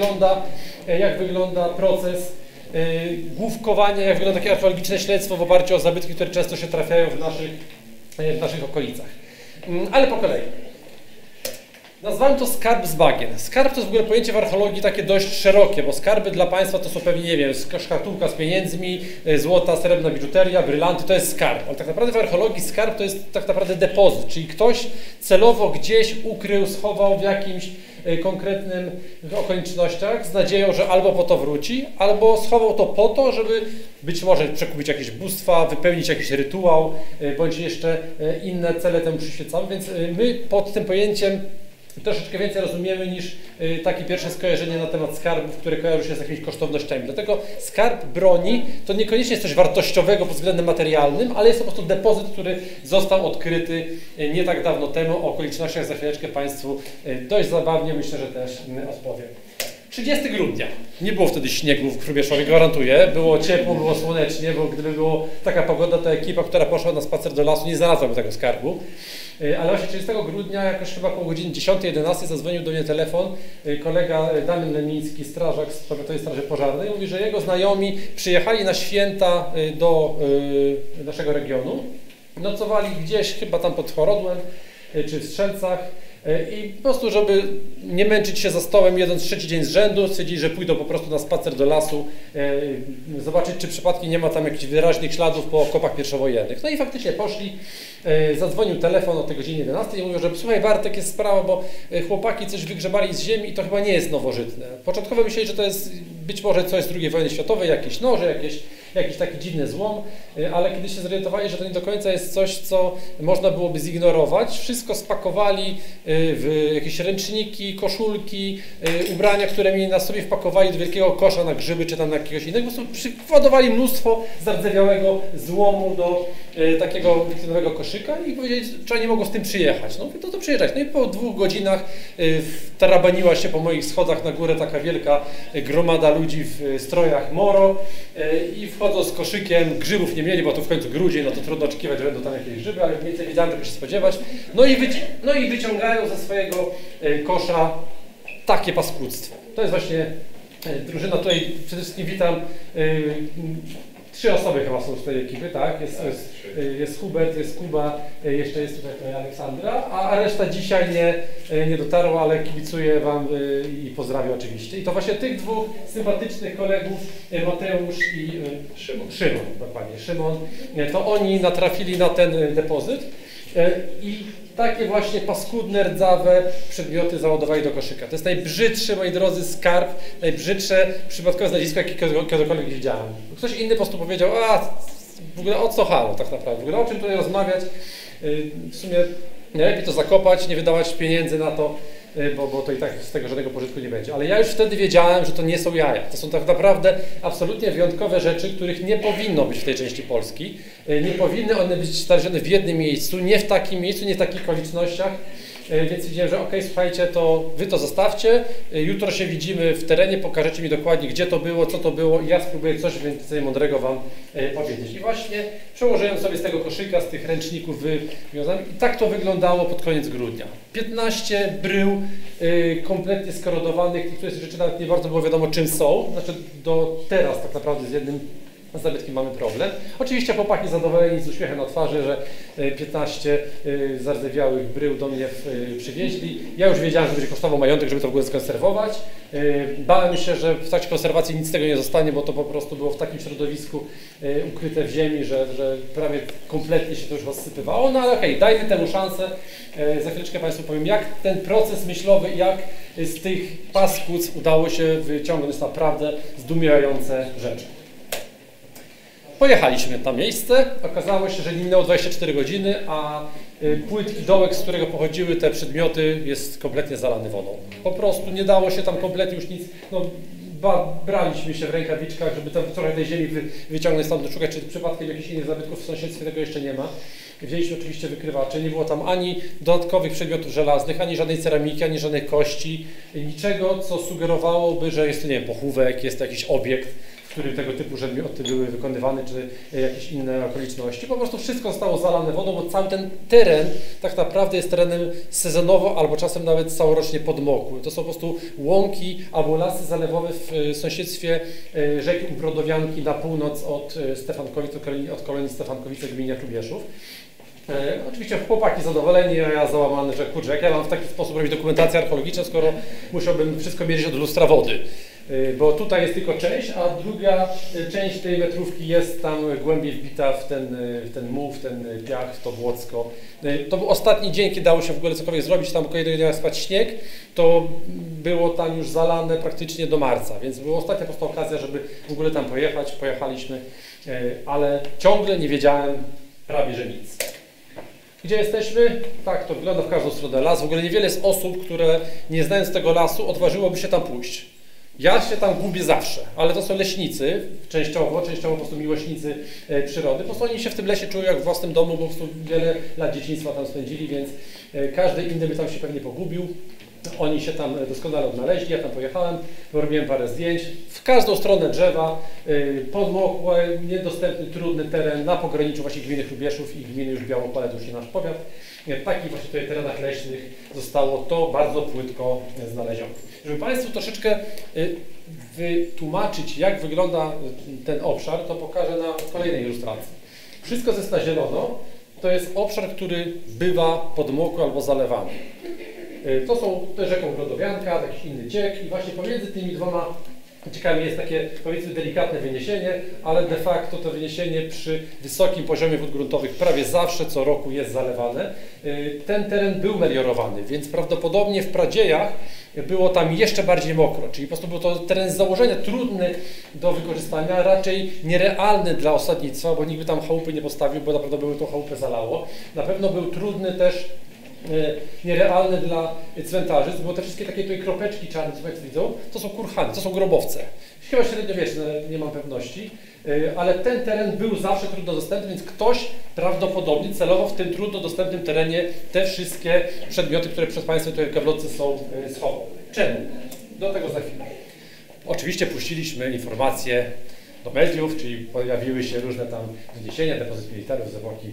jak wygląda proces główkowania, jak wygląda takie archeologiczne śledztwo w oparciu o zabytki, które często się trafiają w naszych okolicach. Ale po kolei. Nazwałem to skarb z bagien. Skarb to jest w ogóle pojęcie w archeologii takie dość szerokie, bo skarby dla państwa to są pewnie, nie wiem, szkatułka z pieniędzmi, złota, srebrna biżuteria, brylanty, to jest skarb. Ale tak naprawdę w archeologii skarb to jest tak naprawdę depozyt, czyli ktoś celowo gdzieś ukrył, schował w jakimś konkretnym okolicznościach z nadzieją, że albo po to wróci, albo schował to po to, żeby być może przekupić jakieś bóstwa, wypełnić jakiś rytuał, bądź jeszcze inne cele temu przyświecały, więc my pod tym pojęciem troszeczkę więcej rozumiemy niż takie pierwsze skojarzenie na temat skarbów, które kojarzą się z jakimiś kosztownościami. Dlatego skarb broni to niekoniecznie jest coś wartościowego pod względem materialnym, ale jest to po prostu depozyt, który został odkryty nie tak dawno temu. O okolicznościach za chwileczkę Państwu dość zabawnie, myślę, że też odpowiem. 30 grudnia. Nie było wtedy śniegu w Hrubieszowie, gwarantuję. Było ciepło, było słonecznie, bo gdyby była taka pogoda, to ekipa, która poszła na spacer do lasu, nie znalazłaby tego skarbu. Ale właśnie 30 grudnia, jakoś chyba około godziny 10-11 zadzwonił do mnie telefon kolega Damian Lemiński, strażak z Powiatowej Straży Pożarnej. Mówi, że jego znajomi przyjechali na święta do naszego regionu. Nocowali gdzieś, chyba tam pod Chorodłem czy w Strzelcach. I po prostu, żeby nie męczyć się za stołem jedząc trzeci dzień z rzędu, stwierdzili, że pójdą po prostu na spacer do lasu, zobaczyć, czy przypadkiem nie ma tam jakichś wyraźnych śladów po okopach pierwszowojennych. No i faktycznie poszli, zadzwonił telefon o tej godzinie 11 i mówią, że słuchaj Bartek, jest sprawa, bo chłopaki coś wygrzebali z ziemi i to chyba nie jest nowożytne. Początkowo myśleli, że to jest być może coś z II wojny światowej, jakieś noże, jakiś taki dziwny złom, ale kiedy się zorientowali, że to nie do końca jest coś, co można byłoby zignorować, wszystko spakowali w jakieś ręczniki, koszulki, ubrania, które mieli na sobie, wpakowali do wielkiego kosza na grzyby czy tam na jakiegoś innego, po prostu przykładowali mnóstwo zardzewiałego złomu do takiego wiktynowego koszyka i powiedzieli, że nie mogą z tym przyjechać. No to przyjeżdżać. No i po 2 godzinach tarabaniła się po moich schodach na górę taka wielka gromada ludzi w strojach moro i wchodzą z koszykiem, grzybów nie mieli, bo to w końcu grudzień, no to trudno oczekiwać, że będą tam jakieś grzyby, ale mniej więcej wiedziałem, czego się spodziewać. No i wyciągają ze swojego kosza takie paskudztwo. To jest właśnie drużyna, tutaj przede wszystkim witam 3 osoby chyba są z tej ekipy, tak? Jest Hubert, jest Kuba, jeszcze jest tutaj Aleksandra, a reszta dzisiaj nie dotarła, ale kibicuję Wam i pozdrawiam oczywiście. I to właśnie tych 2 sympatycznych kolegów, Mateusz i Szymon, dokładnie, Szymon, to oni natrafili na ten depozyt i takie właśnie paskudne, rdzawe przedmioty załadowali do koszyka. To jest najbrzydszy, moi drodzy, skarb, najbrzydsze przypadkowe znalezisko, jakie kiedykolwiek widziałem. Ktoś inny po prostu powiedział, w ogóle o co halo tak naprawdę, w ogóle o czym tutaj rozmawiać, w sumie najlepiej to zakopać, nie wydawać pieniędzy na to, bo to i tak z tego żadnego pożytku nie będzie. Ale ja już wtedy wiedziałem, że to nie są jaja. To są tak naprawdę absolutnie wyjątkowe rzeczy, których nie powinno być w tej części Polski. Nie powinny one być znalezione w jednym miejscu, nie w takim miejscu, nie w takich okolicznościach. Więc widziałem, że okej, słuchajcie, to wy to zostawcie, jutro się widzimy w terenie, pokażecie mi dokładnie, gdzie to było, co to było i ja spróbuję coś więcej mądrego Wam powiedzieć. I właśnie przełożyłem sobie z tego koszyka, z tych ręczników wywiązanych i tak to wyglądało pod koniec grudnia. 15 brył kompletnie skorodowanych, niektóre z rzeczy nawet nie bardzo było wiadomo czym są, znaczy do teraz tak naprawdę z jednym zabytkiem mamy problem. Oczywiście chłopaki zadowoleni z uśmiechem na twarzy, że 15 zardzewiałych brył do mnie przywieźli. Ja już wiedziałem, że będzie kosztował majątek, żeby to w ogóle skonserwować. Bałem się, że w trakcie konserwacji nic z tego nie zostanie, bo to po prostu było w takim środowisku ukryte w ziemi, że prawie kompletnie się to już rozsypywało. No ale okej, dajmy temu szansę. Za chwileczkę Państwu powiem, jak ten proces myślowy, jak z tych paskudztw udało się wyciągnąć naprawdę zdumiewające rzeczy. Pojechaliśmy na miejsce, okazało się, że nie minęło 24 godziny, a płytki dołek, z którego pochodziły te przedmioty, jest kompletnie zalany wodą. Po prostu nie dało się tam kompletnie już nic, braliśmy się w rękawiczkach, żeby tam trochę tej ziemi wyciągnąć stąd, szukać, czy przypadkiem jakichś innych zabytków w sąsiedztwie tego jeszcze nie ma. Wzięliśmy oczywiście wykrywacze, nie było tam ani dodatkowych przedmiotów żelaznych, ani żadnej ceramiki, ani żadnych kości, niczego, co sugerowałoby, że jest to, nie wiem, pochówek, jest to jakiś obiekt, w którym tego typu przedmioty były wykonywane, czy jakieś inne okoliczności. Po prostu wszystko zostało zalane wodą, bo cały ten teren tak naprawdę jest terenem sezonowo albo czasem nawet całorocznie podmokły. To są po prostu łąki albo lasy zalewowe w sąsiedztwie rzeki Ubrodowianki na północ od Stefankowic, od kolonii Stefankowice w gminie Hrubieszów. Oczywiście chłopaki zadowoleni, a ja załamany, że kurczę, jak ja mam w taki sposób robić dokumentację archeologiczną, skoro musiałbym wszystko mierzyć od lustra wody. Bo tutaj jest tylko część, a druga część tej metrówki jest tam głębiej wbita w ten muł, w ten piach, w to błocko. To był ostatni dzień, kiedy dało się w ogóle cokolwiek zrobić, tam około jednego dnia spać śnieg, to było tam już zalane praktycznie do marca, więc była ostatnia po prostu okazja, żeby w ogóle tam pojechać, pojechaliśmy, ale ciągle nie wiedziałem prawie, że nic. Gdzie jesteśmy? Tak, to wygląda w każdą stronę las. W ogóle niewiele jest osób, które nie znając tego lasu odważyłoby się tam pójść. Ja się tam gubię zawsze, ale to są leśnicy, częściowo po prostu miłośnicy przyrody. Po prostu oni się w tym lesie czują jak w własnym domu, bo po prostu wiele lat dzieciństwa tam spędzili, więc każdy inny by tam się pewnie pogubił. Oni się tam doskonale odnaleźli, ja tam pojechałem, robiłem parę zdjęć. W każdą stronę drzewa, podmokłe, niedostępny, trudny teren na pograniczu właśnie gminy Hrubieszów i gminy już Białopole, to już nie nasz powiat. W takich właśnie tutaj terenach leśnych zostało to bardzo płytko znalezione. Żeby Państwu troszeczkę wytłumaczyć, jak wygląda ten obszar, to pokażę na kolejnej ilustracji. Wszystko, co jest na zielono, to jest obszar, który bywa podmokły albo zalewany. To są rzeką Ubrodowianka, jakiś inny ciek i właśnie pomiędzy tymi dwoma ciekami jest takie, powiedzmy, delikatne wyniesienie, ale de facto to wyniesienie przy wysokim poziomie wód gruntowych prawie zawsze co roku jest zalewane. Ten teren był meliorowany, więc prawdopodobnie w pradziejach było tam jeszcze bardziej mokro, czyli po prostu był to teren z założenia trudny do wykorzystania, raczej nierealny dla osadnictwa, bo nikt by tam chałupy nie postawił, bo naprawdę by tą chałupę zalało. Na pewno był trudny też, nierealny dla cmentarzy, bo te wszystkie takie tutaj kropeczki czarne, co Państwo widzą, to są kurhany, to są grobowce. Chyba średniowieczne, nie mam pewności, ale ten teren był zawsze trudno dostępny, więc ktoś prawdopodobnie celowo w tym trudno dostępnym terenie te wszystkie przedmioty, które przez Państwa tutaj w gablotce są, schował. Czemu? Do tego za chwilę. Oczywiście puściliśmy informacje do mediów, czyli pojawiły się różne tam wyniesienia, depozyt militarów z epoki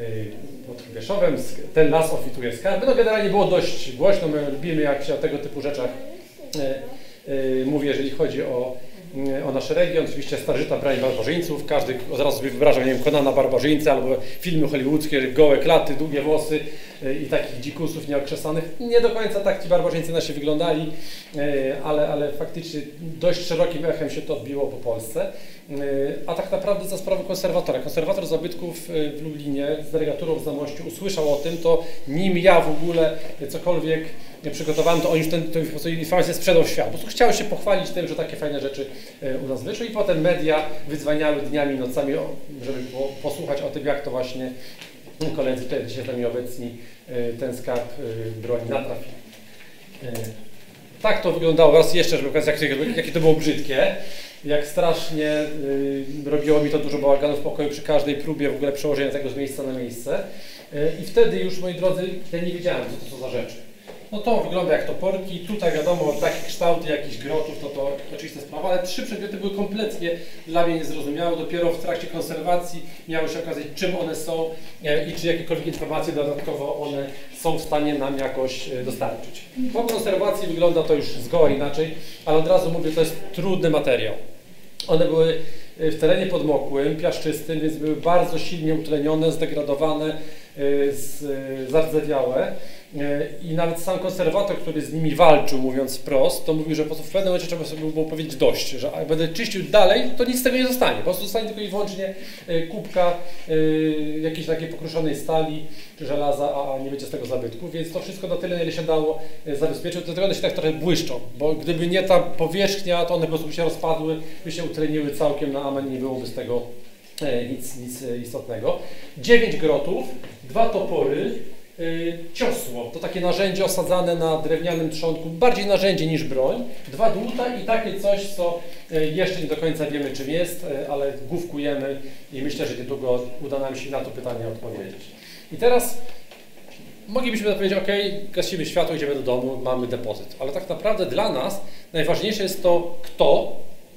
pod Hrubieszowem, ten las ofituje skarby. No generalnie było dość głośno, my lubimy, jak się o tego typu rzeczach mówi, jeżeli chodzi o nasz region. Oczywiście starożytna broń barbarzyńców, każdy od razu sobie wyobrażał, nie wiem, Konana barbarzyńcy albo filmy hollywoodzkie, gołe klaty, długie włosy i takich dzikusów nieokrzesanych. Nie do końca tak ci barbarzyńcy nasi wyglądali, ale faktycznie dość szerokim echem się to odbiło po Polsce. A tak naprawdę za sprawą konserwatora. Konserwator zabytków w Lublinie z delegaturą w Zamościu usłyszał o tym, to nim ja w ogóle cokolwiek przygotowałem, to on już tę informację sprzedał w świat. Po prostu chciał się pochwalić tym, że takie fajne rzeczy u nas wyszły i potem media wydzwaniały dniami, nocami, żeby posłuchać o tym, jak to właśnie koledzy tutaj dzisiaj z nami obecni ten skarb broni natrafili. Tak to wyglądało. Raz jeszcze, żeby pokazać, jakie to było brzydkie. Jak strasznie robiło mi to dużo bałaganu w pokoju przy każdej próbie w ogóle przełożenia tego z miejsca na miejsce. I wtedy już, moi drodzy, ja nie wiedziałem, co to są za rzeczy. No to wygląda jak toporki, tutaj wiadomo, takie kształty jakichś grotów, to oczywista sprawa, ale trzy przedmioty były kompletnie dla mnie niezrozumiałe. Dopiero w trakcie konserwacji miało się okazać, czym one są i czy jakiekolwiek informacje dodatkowo one są w stanie nam jakoś dostarczyć. Po konserwacji wygląda to już zgoła inaczej, ale od razu mówię, to jest trudny materiał. One były w terenie podmokłym, piaszczystym, więc były bardzo silnie utlenione, zdegradowane, zardzewiałe. I nawet sam konserwator, który z nimi walczył, mówiąc wprost, to mówił, że po prostu w pewnym momencie trzeba sobie było powiedzieć dość, że jak będę czyścił dalej, to nic z tego nie zostanie. Po prostu zostanie tylko i wyłącznie kubka jakiejś takiej pokruszonej stali czy żelaza, a nie będzie z tego zabytku, więc to wszystko na tyle, na ile się dało zabezpieczyć. Dlatego one się tak trochę błyszczą, bo gdyby nie ta powierzchnia, to one po prostu się rozpadły, by się utleniły całkiem na amen, nie byłoby z tego nic istotnego. 9 grotów, 2 topory, ciosło. To takie narzędzie osadzane na drewnianym trzonku, bardziej narzędzie niż broń. 2 dłuta i takie coś, co jeszcze nie do końca wiemy czym jest, ale główkujemy i myślę, że niedługo uda nam się na to pytanie odpowiedzieć. I teraz moglibyśmy powiedzieć, ok, gasimy światło, idziemy do domu, mamy depozyt. Ale tak naprawdę dla nas najważniejsze jest to, kto,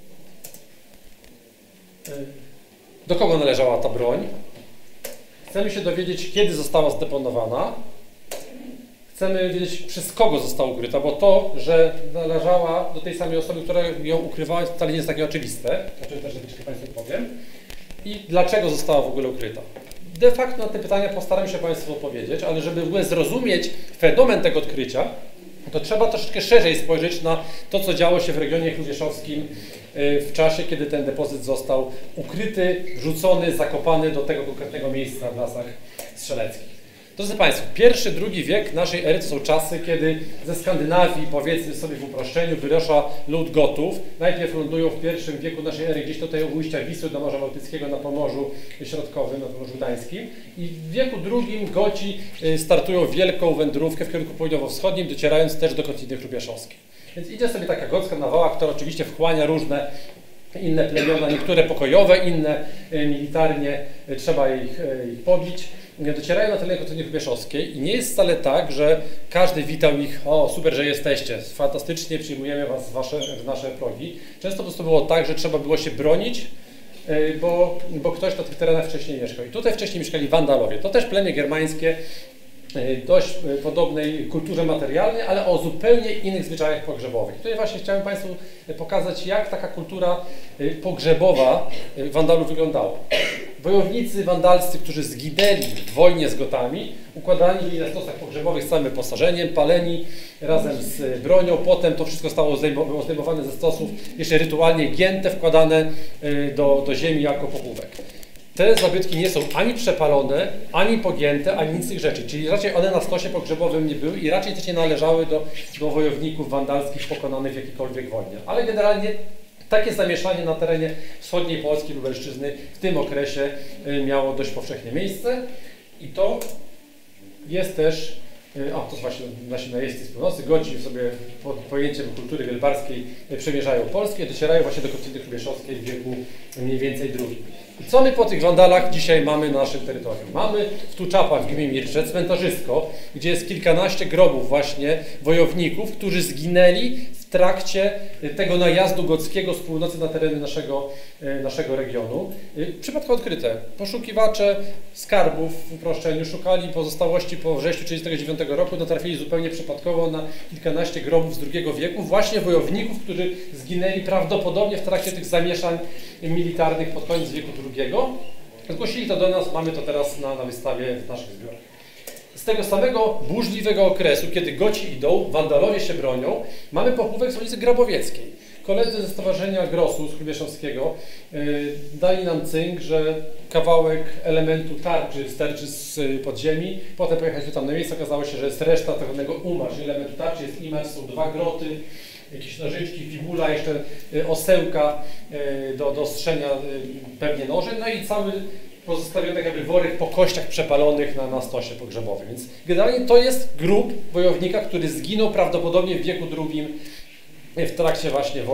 do kogo należała ta broń. Chcemy się dowiedzieć, kiedy została zdeponowana. Chcemy wiedzieć, przez kogo została ukryta, bo to, że należała do tej samej osoby, która ją ukrywała, wcale nie jest takie oczywiste, o czym też Państwu powiem. I dlaczego została w ogóle ukryta. De facto na te pytania postaram się Państwu odpowiedzieć, ale żeby w ogóle zrozumieć fenomen tego odkrycia, to trzeba troszeczkę szerzej spojrzeć na to, co działo się w regionie hrubieszowskim w czasie, kiedy ten depozyt został ukryty, wrzucony, zakopany do tego konkretnego miejsca w lasach strzeleckich. Drodzy Państwo, I-II wiek naszej ery to są czasy, kiedy ze Skandynawii, powiedzmy sobie w uproszczeniu, wyrusza lud Gotów. Najpierw lądują w I wieku naszej ery gdzieś tutaj u ujścia Wisły do Morza Bałtyckiego na Pomorzu Środkowym, na Pomorzu Gdańskim. I w wieku II Goci startują wielką wędrówkę w kierunku południowo-wschodnim, docierając też do Kotliny Hrubieszowskiej. Więc idzie sobie taka gocka nawała, która oczywiście wchłania różne inne plemiona, niektóre pokojowe, inne militarnie, trzeba ich pobić. Docierają na teren Kotliny Hrubieszowskiej i nie jest wcale tak, że każdy witał ich, o super, że jesteście, fantastycznie, przyjmujemy was w nasze progi. Często po prostu było tak, że trzeba było się bronić, bo ktoś na tych terenach wcześniej mieszkał. I tutaj wcześniej mieszkali Wandalowie. To też plemię germańskie, dość podobnej kulturze materialnej, ale o zupełnie innych zwyczajach pogrzebowych. Tutaj właśnie chciałem Państwu pokazać, jak taka kultura pogrzebowa Wandalów wyglądała. Wojownicy wandalscy, którzy zginęli w wojnie z Gotami, układani byli na stosach pogrzebowych z całym wyposażeniem, paleni razem z bronią, potem to wszystko zostało zdejmowane ze stosów, jeszcze rytualnie gięte, wkładane do ziemi jako pochówek. Te zabytki nie są ani przepalone, ani pogięte, ani nic z tych rzeczy, czyli raczej one na stosie pogrzebowym nie były i raczej też nie należały do wojowników wandalskich pokonanych w jakiejkolwiek wojnie. Ale generalnie takie zamieszanie na terenie wschodniej Polski, Lubelszczyzny w tym okresie miało dość powszechnie miejsce i to jest też, to właśnie nasi najeźdźcy z północy, Goci sobie pod pojęciem kultury wielbarskiej przemierzają Polskę, docierają właśnie do Kotliny Hrubieszowskiej w wieku mniej więcej II. I co my po tych Wandalach dzisiaj mamy na naszym terytorium? Mamy w Tuczapach w gminie Mircze cmentarzysko, gdzie jest kilkanaście grobów właśnie wojowników, którzy zginęli w trakcie tego najazdu gockiego z północy na tereny naszego regionu. Przypadkowo odkryte. Poszukiwacze skarbów w uproszczeniu szukali pozostałości po wrześniu 1939 roku, natrafili zupełnie przypadkowo na kilkanaście grobów z II wieku, właśnie wojowników, którzy zginęli prawdopodobnie w trakcie tych zamieszań militarnych pod koniec wieku II. Zgłosili to do nas, mamy to teraz na wystawie w naszych zbiorach. Z tego samego burzliwego okresu, kiedy Goci idą, Wandalowie się bronią, mamy pochówek z ulicy Grabowieckiej. Koledzy ze Stowarzyszenia Grosu z Hrubieszowskiego dali nam cynk, że kawałek elementu tarczy sterczy z podziemi. Potem pojechaliśmy tam na miejsce, okazało się, że jest reszta tak zwanego umarz. Elementu tarczy jest imacz, są 2 groty, jakieś nożyczki, fibula, jeszcze osełka do strzenia pewnie noży, no i cały pozostawiony tak jakby worek po kościach przepalonych na stosie pogrzebowym. Więc generalnie to jest grób wojownika, który zginął prawdopodobnie w wieku II w trakcie właśnie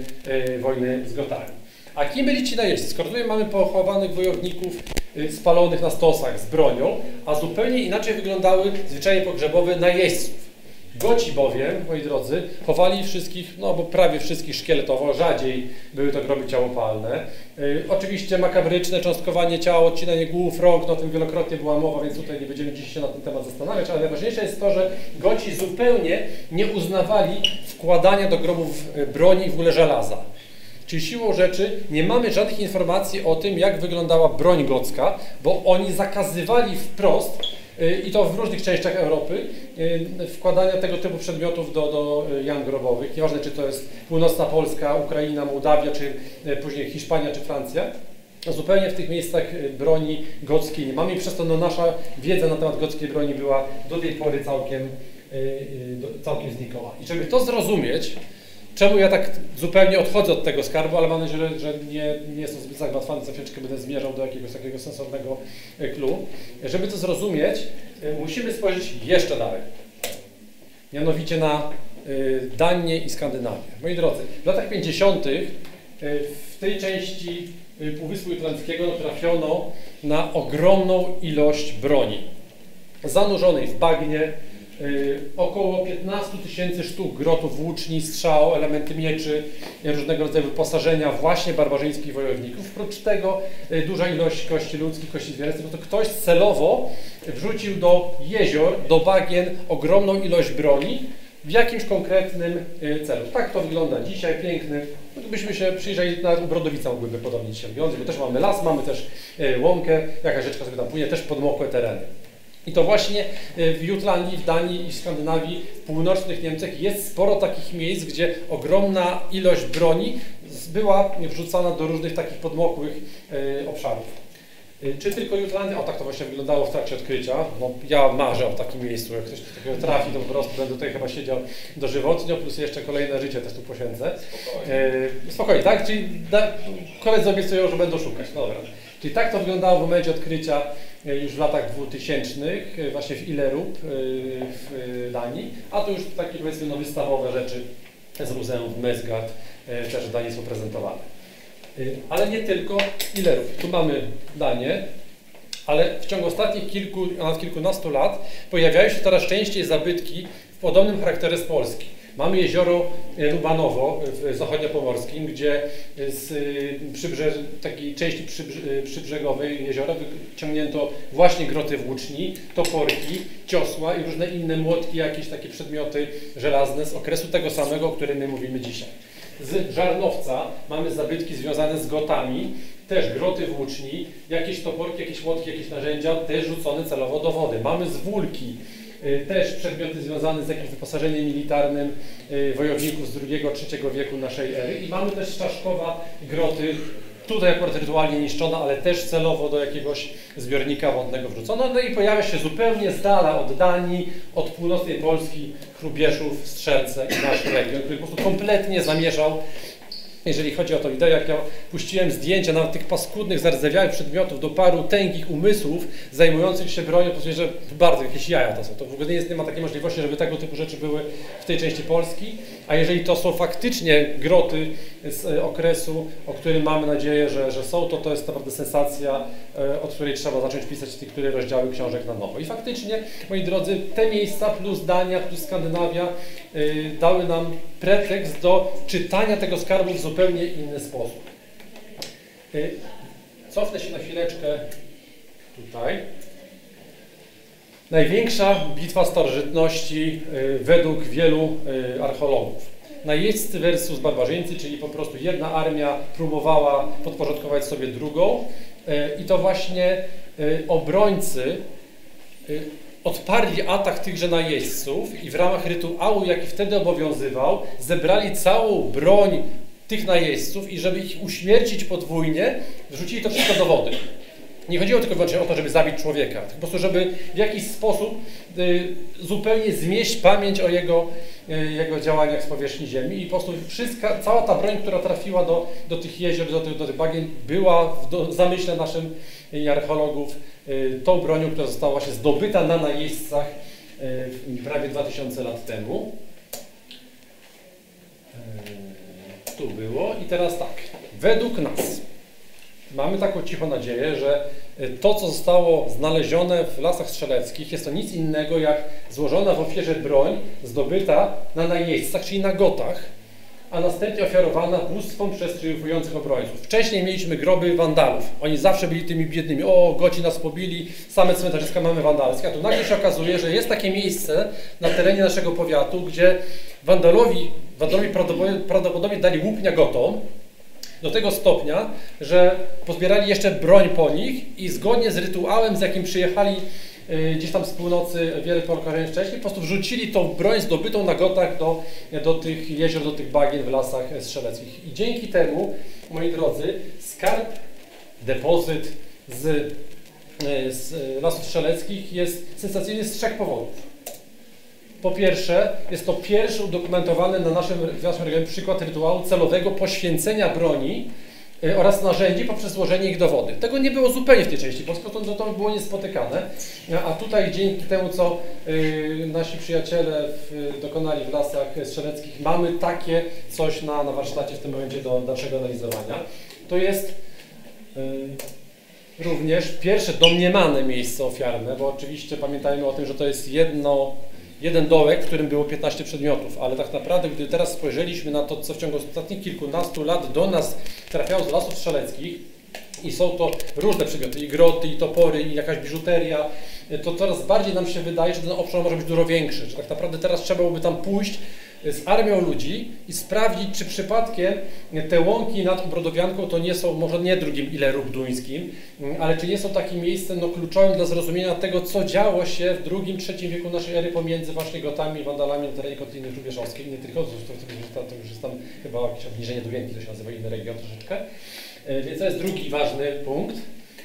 wojny z Gotami. A kim byli ci najeźdźcy? Skoro tutaj mamy pochowanych wojowników spalonych na stosach z bronią, a zupełnie inaczej wyglądały zwyczaje pogrzebowe najeźdźców. Goci bowiem, moi drodzy, chowali wszystkich, no bo prawie wszystkich szkieletowo, rzadziej były to groby ciałopalne. Oczywiście makabryczne cząstkowanie ciała, odcinanie głów, rąk, no o tym wielokrotnie była mowa, więc tutaj nie będziemy dziś się na ten temat zastanawiać, ale najważniejsze jest to, że Goci zupełnie nie uznawali wkładania do grobów broni i w ogóle żelaza. Czyli siłą rzeczy nie mamy żadnych informacji o tym, jak wyglądała broń gocka, bo oni zakazywali wprost, i to w różnych częściach Europy, wkładania tego typu przedmiotów do jam grobowych. Nieważne, czy to jest północna Polska, Ukraina, Mołdawia, czy później Hiszpania, czy Francja. Zupełnie w tych miejscach broni gockiej nie mamy i przez to nasza wiedza na temat gockiej broni była do tej pory całkiem znikoma. I żeby to zrozumieć, Czemu ja tak zupełnie odchodzę od tego skarbu, ale mam nadzieję, że nie jest to zbyt zagmatwane, za chwileczkę będę zmierzał do jakiegoś takiego sensownego clou. Żeby to zrozumieć, musimy spojrzeć jeszcze dalej. Mianowicie na Danię i Skandynawię. Moi drodzy, w latach 50. w tej części Półwyspu Jutlandzkiego trafiono na ogromną ilość broni zanurzonej w bagnie, około 15 000 sztuk grotów, włóczni, strzał, elementy mieczy, różnego rodzaju wyposażenia właśnie barbarzyńskich wojowników. Oprócz tego duża ilość kości ludzkich, kości zwierzęcych, bo to ktoś celowo wrzucił do jezior, do bagien ogromną ilość broni w jakimś konkretnym celu. Tak to wygląda dzisiaj, piękny. Gdybyśmy się przyjrzeli, na Brodowica mogłyby podobnie się wyglądać, bo też mamy las, mamy też łąkę, jakaś rzeczka sobie tam płynie, też podmokłe tereny. I to właśnie w Jutlandii, w Danii i w Skandynawii, w północnych Niemczech jest sporo takich miejsc, gdzie ogromna ilość broni była wrzucana do różnych takich podmokłych obszarów. Czy tylko Jutlandia? O, tak to właśnie wyglądało w trakcie odkrycia. No, ja marzę o takim miejscu, jak ktoś do takiego trafi, to po prostu będę tutaj chyba siedział dożywotnio, plus jeszcze kolejne życie też tu poświęcę. Spokojnie, tak? Czyli koledzy obiecują, że będą szukać. No dobra. Czyli tak to wyglądało w momencie odkrycia już w latach 2000, właśnie w Ilerup w Danii, a to już takie powiedzmy no, wystawowe rzeczy z muzeum w Mesgard też w Danii są prezentowane. Ale nie tylko Ilerup. Tu mamy Danię, ale w ciągu ostatnich kilkunastu lat pojawiają się coraz częściej zabytki w podobnym charakterze z Polski. Mamy jezioro Lubanowo w zachodniopomorskim, gdzie z takiej części przybrzegowej jeziora wyciągnięto właśnie groty włóczni, toporki, ciosła i różne inne młotki, jakieś takie przedmioty żelazne z okresu tego samego, o którym my mówimy dzisiaj. Z Żarnowca mamy zabytki związane z gotami, też groty włóczni, jakieś toporki, jakieś młotki, jakieś narzędzia, też rzucone celowo do wody. Mamy z Wólki też przedmioty związane z jakimś wyposażeniem militarnym wojowników z II-III wieku naszej ery. I mamy też z Czaszkowa groty, tutaj akurat rytualnie niszczone, ale też celowo do jakiegoś zbiornika wodnego wrzucono. No i pojawia się zupełnie z dala od Danii, od północnej Polski, Hrubieszów, Strzelce i nasz region, który po prostu kompletnie zamieszał, jeżeli chodzi o to wideo. Jak ja puściłem zdjęcia nawet tych paskudnych, zardzewiałych przedmiotów do paru tęgich umysłów zajmujących się bronią, to że bardzo jakieś jaja to są. To w ogóle nie ma takiej możliwości, żeby tego typu rzeczy były w tej części Polski. A jeżeli to są faktycznie groty z okresu, o którym mamy nadzieję, że są, to jest naprawdę sensacja, od której trzeba zacząć pisać niektóre rozdziały książek na nowo. I faktycznie, moi drodzy, te miejsca plus Dania, plus Skandynawia dały nam pretekst do czytania tego skarbu w zupełnie inny sposób. Cofnę się na chwileczkę tutaj. Największa bitwa starożytności według wielu archeologów. Najeźdźcy versus barbarzyńcy, czyli po prostu jedna armia próbowała podporządkować sobie drugą i to właśnie obrońcy odparli atak tychże najeźdźców i w ramach rytuału, jaki wtedy obowiązywał, zebrali całą broń tych najeźdźców i żeby ich uśmiercić podwójnie, wrzucili to wszystko do wody. Nie chodziło tylko wyłącznie o to, żeby zabić człowieka, tylko po prostu, żeby w jakiś sposób zupełnie zmieść pamięć o jego działaniach z powierzchni ziemi i po prostu cała ta broń, która trafiła do tych jezior, do tych bagien, była w zamyśle naszym archeologów tą bronią, która została właśnie zdobyta na najeźdźcach prawie 2000 lat temu. Tu było i teraz tak, według nas mamy taką cichą nadzieję, że to, co zostało znalezione w lasach strzeleckich, jest to nic innego jak złożona w ofierze broń zdobyta na najeźdźcach, czyli na gotach, a następnie ofiarowana bóstwom przez triumfujących obrońców. Wcześniej mieliśmy groby wandalów. Oni zawsze byli tymi biednymi. O, goci nas pobili, same cmentarzyska mamy wandalskie. A tu nagle się okazuje, że jest takie miejsce na terenie naszego powiatu, gdzie wandalowi prawdopodobnie dali łupnia gotom, do tego stopnia, że pozbierali jeszcze broń po nich i zgodnie z rytuałem, z jakim przyjechali gdzieś tam z północy wiele pokoleń wcześniej, po prostu wrzucili tą broń zdobytą na gotach do tych jezior, do tych bagien w lasach strzeleckich. I dzięki temu, moi drodzy, skarb, depozyt z lasów strzeleckich jest sensacyjny z 3 powodów. Po pierwsze, jest to pierwszy udokumentowany w naszym regionie przykład rytuału celowego poświęcenia broni oraz narzędzi poprzez złożenie ich do wody. Tego nie było zupełnie w tej części Polski, to było niespotykane. A tutaj dzięki temu, co nasi przyjaciele dokonali w lasach strzeleckich, mamy takie coś na warsztacie w tym momencie do dalszego analizowania. To jest również pierwsze domniemane miejsce ofiarne, bo oczywiście pamiętajmy o tym, że to jest jeden dołek, w którym było 15 przedmiotów, ale tak naprawdę, gdy teraz spojrzeliśmy na to, co w ciągu ostatnich kilkunastu lat do nas trafiało z lasów strzeleckich i są to różne przedmioty, i groty, i topory, i jakaś biżuteria, to coraz bardziej nam się wydaje, że ten obszar może być dużo większy, że tak naprawdę teraz trzeba byłoby tam pójść z armią ludzi i sprawdzić, czy przypadkiem te łąki nad Obrodowianką to nie są, może nie drugim Ileru Bduńskim, ale czy nie są takim miejscem kluczowym dla zrozumienia tego, co działo się w II-III wieku naszej ery pomiędzy właśnie Gotami i Wandalami na terenie Kotliny Hrubieszowskiej. Nie tylko, to już jest tam chyba jakieś obniżenie do Wienki, to się nazywa inny region troszeczkę. Więc to jest drugi ważny punkt,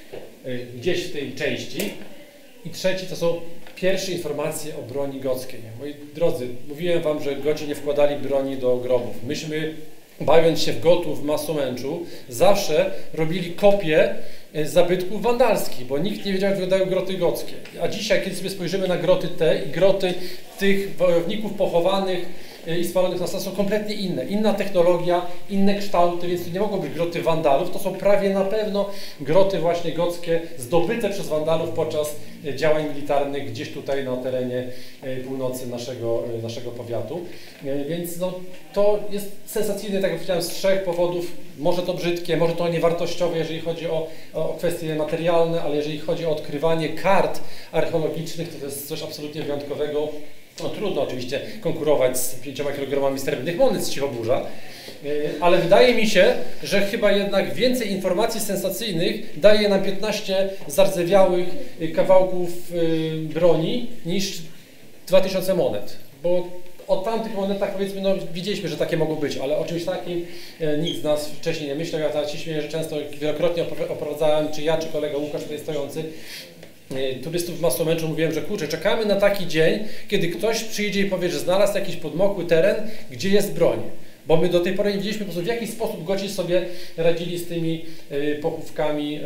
gdzieś w tej części. I trzeci to są pierwsze informacje o broni gockiej. Moi drodzy, mówiłem wam, że Goci nie wkładali broni do grobów. Myśmy, bawiąc się w Gotów w Masomęczu, zawsze robili kopie zabytków wandalskich, bo nikt nie wiedział, jak wyglądają groty gockie. A dzisiaj, kiedy sobie spojrzymy na groty te i groty tych wojowników pochowanych i spalonych na stole, są kompletnie inne. Inna technologia, inne kształty, więc to nie mogą być groty Wandalów, to są prawie na pewno groty właśnie gockie zdobyte przez Wandalów podczas działań militarnych gdzieś tutaj na terenie północy naszego powiatu. Więc no, to jest sensacyjne, tak jak powiedziałem, z 3 powodów. Może to brzydkie, może to niewartościowe, jeżeli chodzi o kwestie materialne, ale jeżeli chodzi o odkrywanie kart archeologicznych, to jest coś absolutnie wyjątkowego. No, trudno oczywiście konkurować z 5 kg srebrnych monet z Cichoburza, ale wydaje mi się, że chyba jednak więcej informacji sensacyjnych daje nam 15 zardzewiałych kawałków broni niż 2000 monet, bo o tamtych monetach, powiedzmy, no widzieliśmy, że takie mogą być, ale o czymś takim nikt z nas wcześniej nie myślał. Ja teraz się śmieję, że często wielokrotnie oprowadzałem, czy ja, czy kolega Łukasz tutaj stojący, turystów w Masomęczu, mówiłem, że kurczę, czekamy na taki dzień, kiedy ktoś przyjdzie i powie, że znalazł jakiś podmokły teren, gdzie jest broń. Bo my do tej pory nie widzieliśmy po prostu, w jaki sposób Goci sobie radzili z tymi pochówkami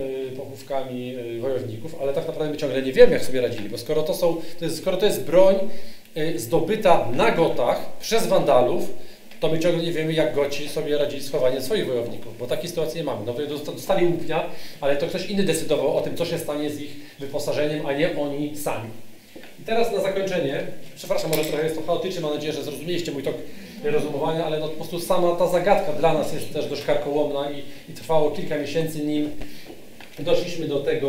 wojowników, ale tak naprawdę my ciągle nie wiemy, jak sobie radzili, bo skoro to jest broń zdobyta na Gotach przez Wandalów, to my ciągle nie wiemy, jak Goci sobie radzili z chowaniem swoich wojowników, bo takiej sytuacji nie mamy. No, dostali łupnia, ale to ktoś inny decydował o tym, co się stanie z ich wyposażeniem, a nie oni sami. I teraz na zakończenie, przepraszam, może trochę jest to chaotyczne, mam nadzieję, że zrozumieliście mój tok rozumowania, ale no, po prostu sama ta zagadka dla nas jest też dość karkołomna i trwało kilka miesięcy, nim doszliśmy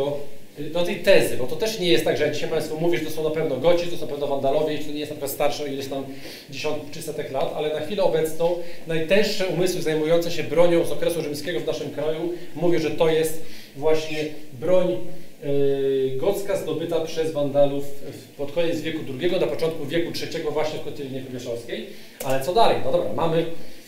do tej tezy, bo to też nie jest tak, że dzisiaj Państwu mówię, że to są na pewno Goci, to są na pewno Wandalowie i to nie jest na przykład starsze o ileś tam dziesiąt czy setek lat, ale na chwilę obecną najtęższe umysły zajmujące się bronią z okresu rzymskiego w naszym kraju mówią, że to jest właśnie broń gocka zdobyta przez Wandalów pod koniec wieku II, na początku wieku III właśnie w Kotlinie Hrubieszowskiej. Ale co dalej? No dobra, mamy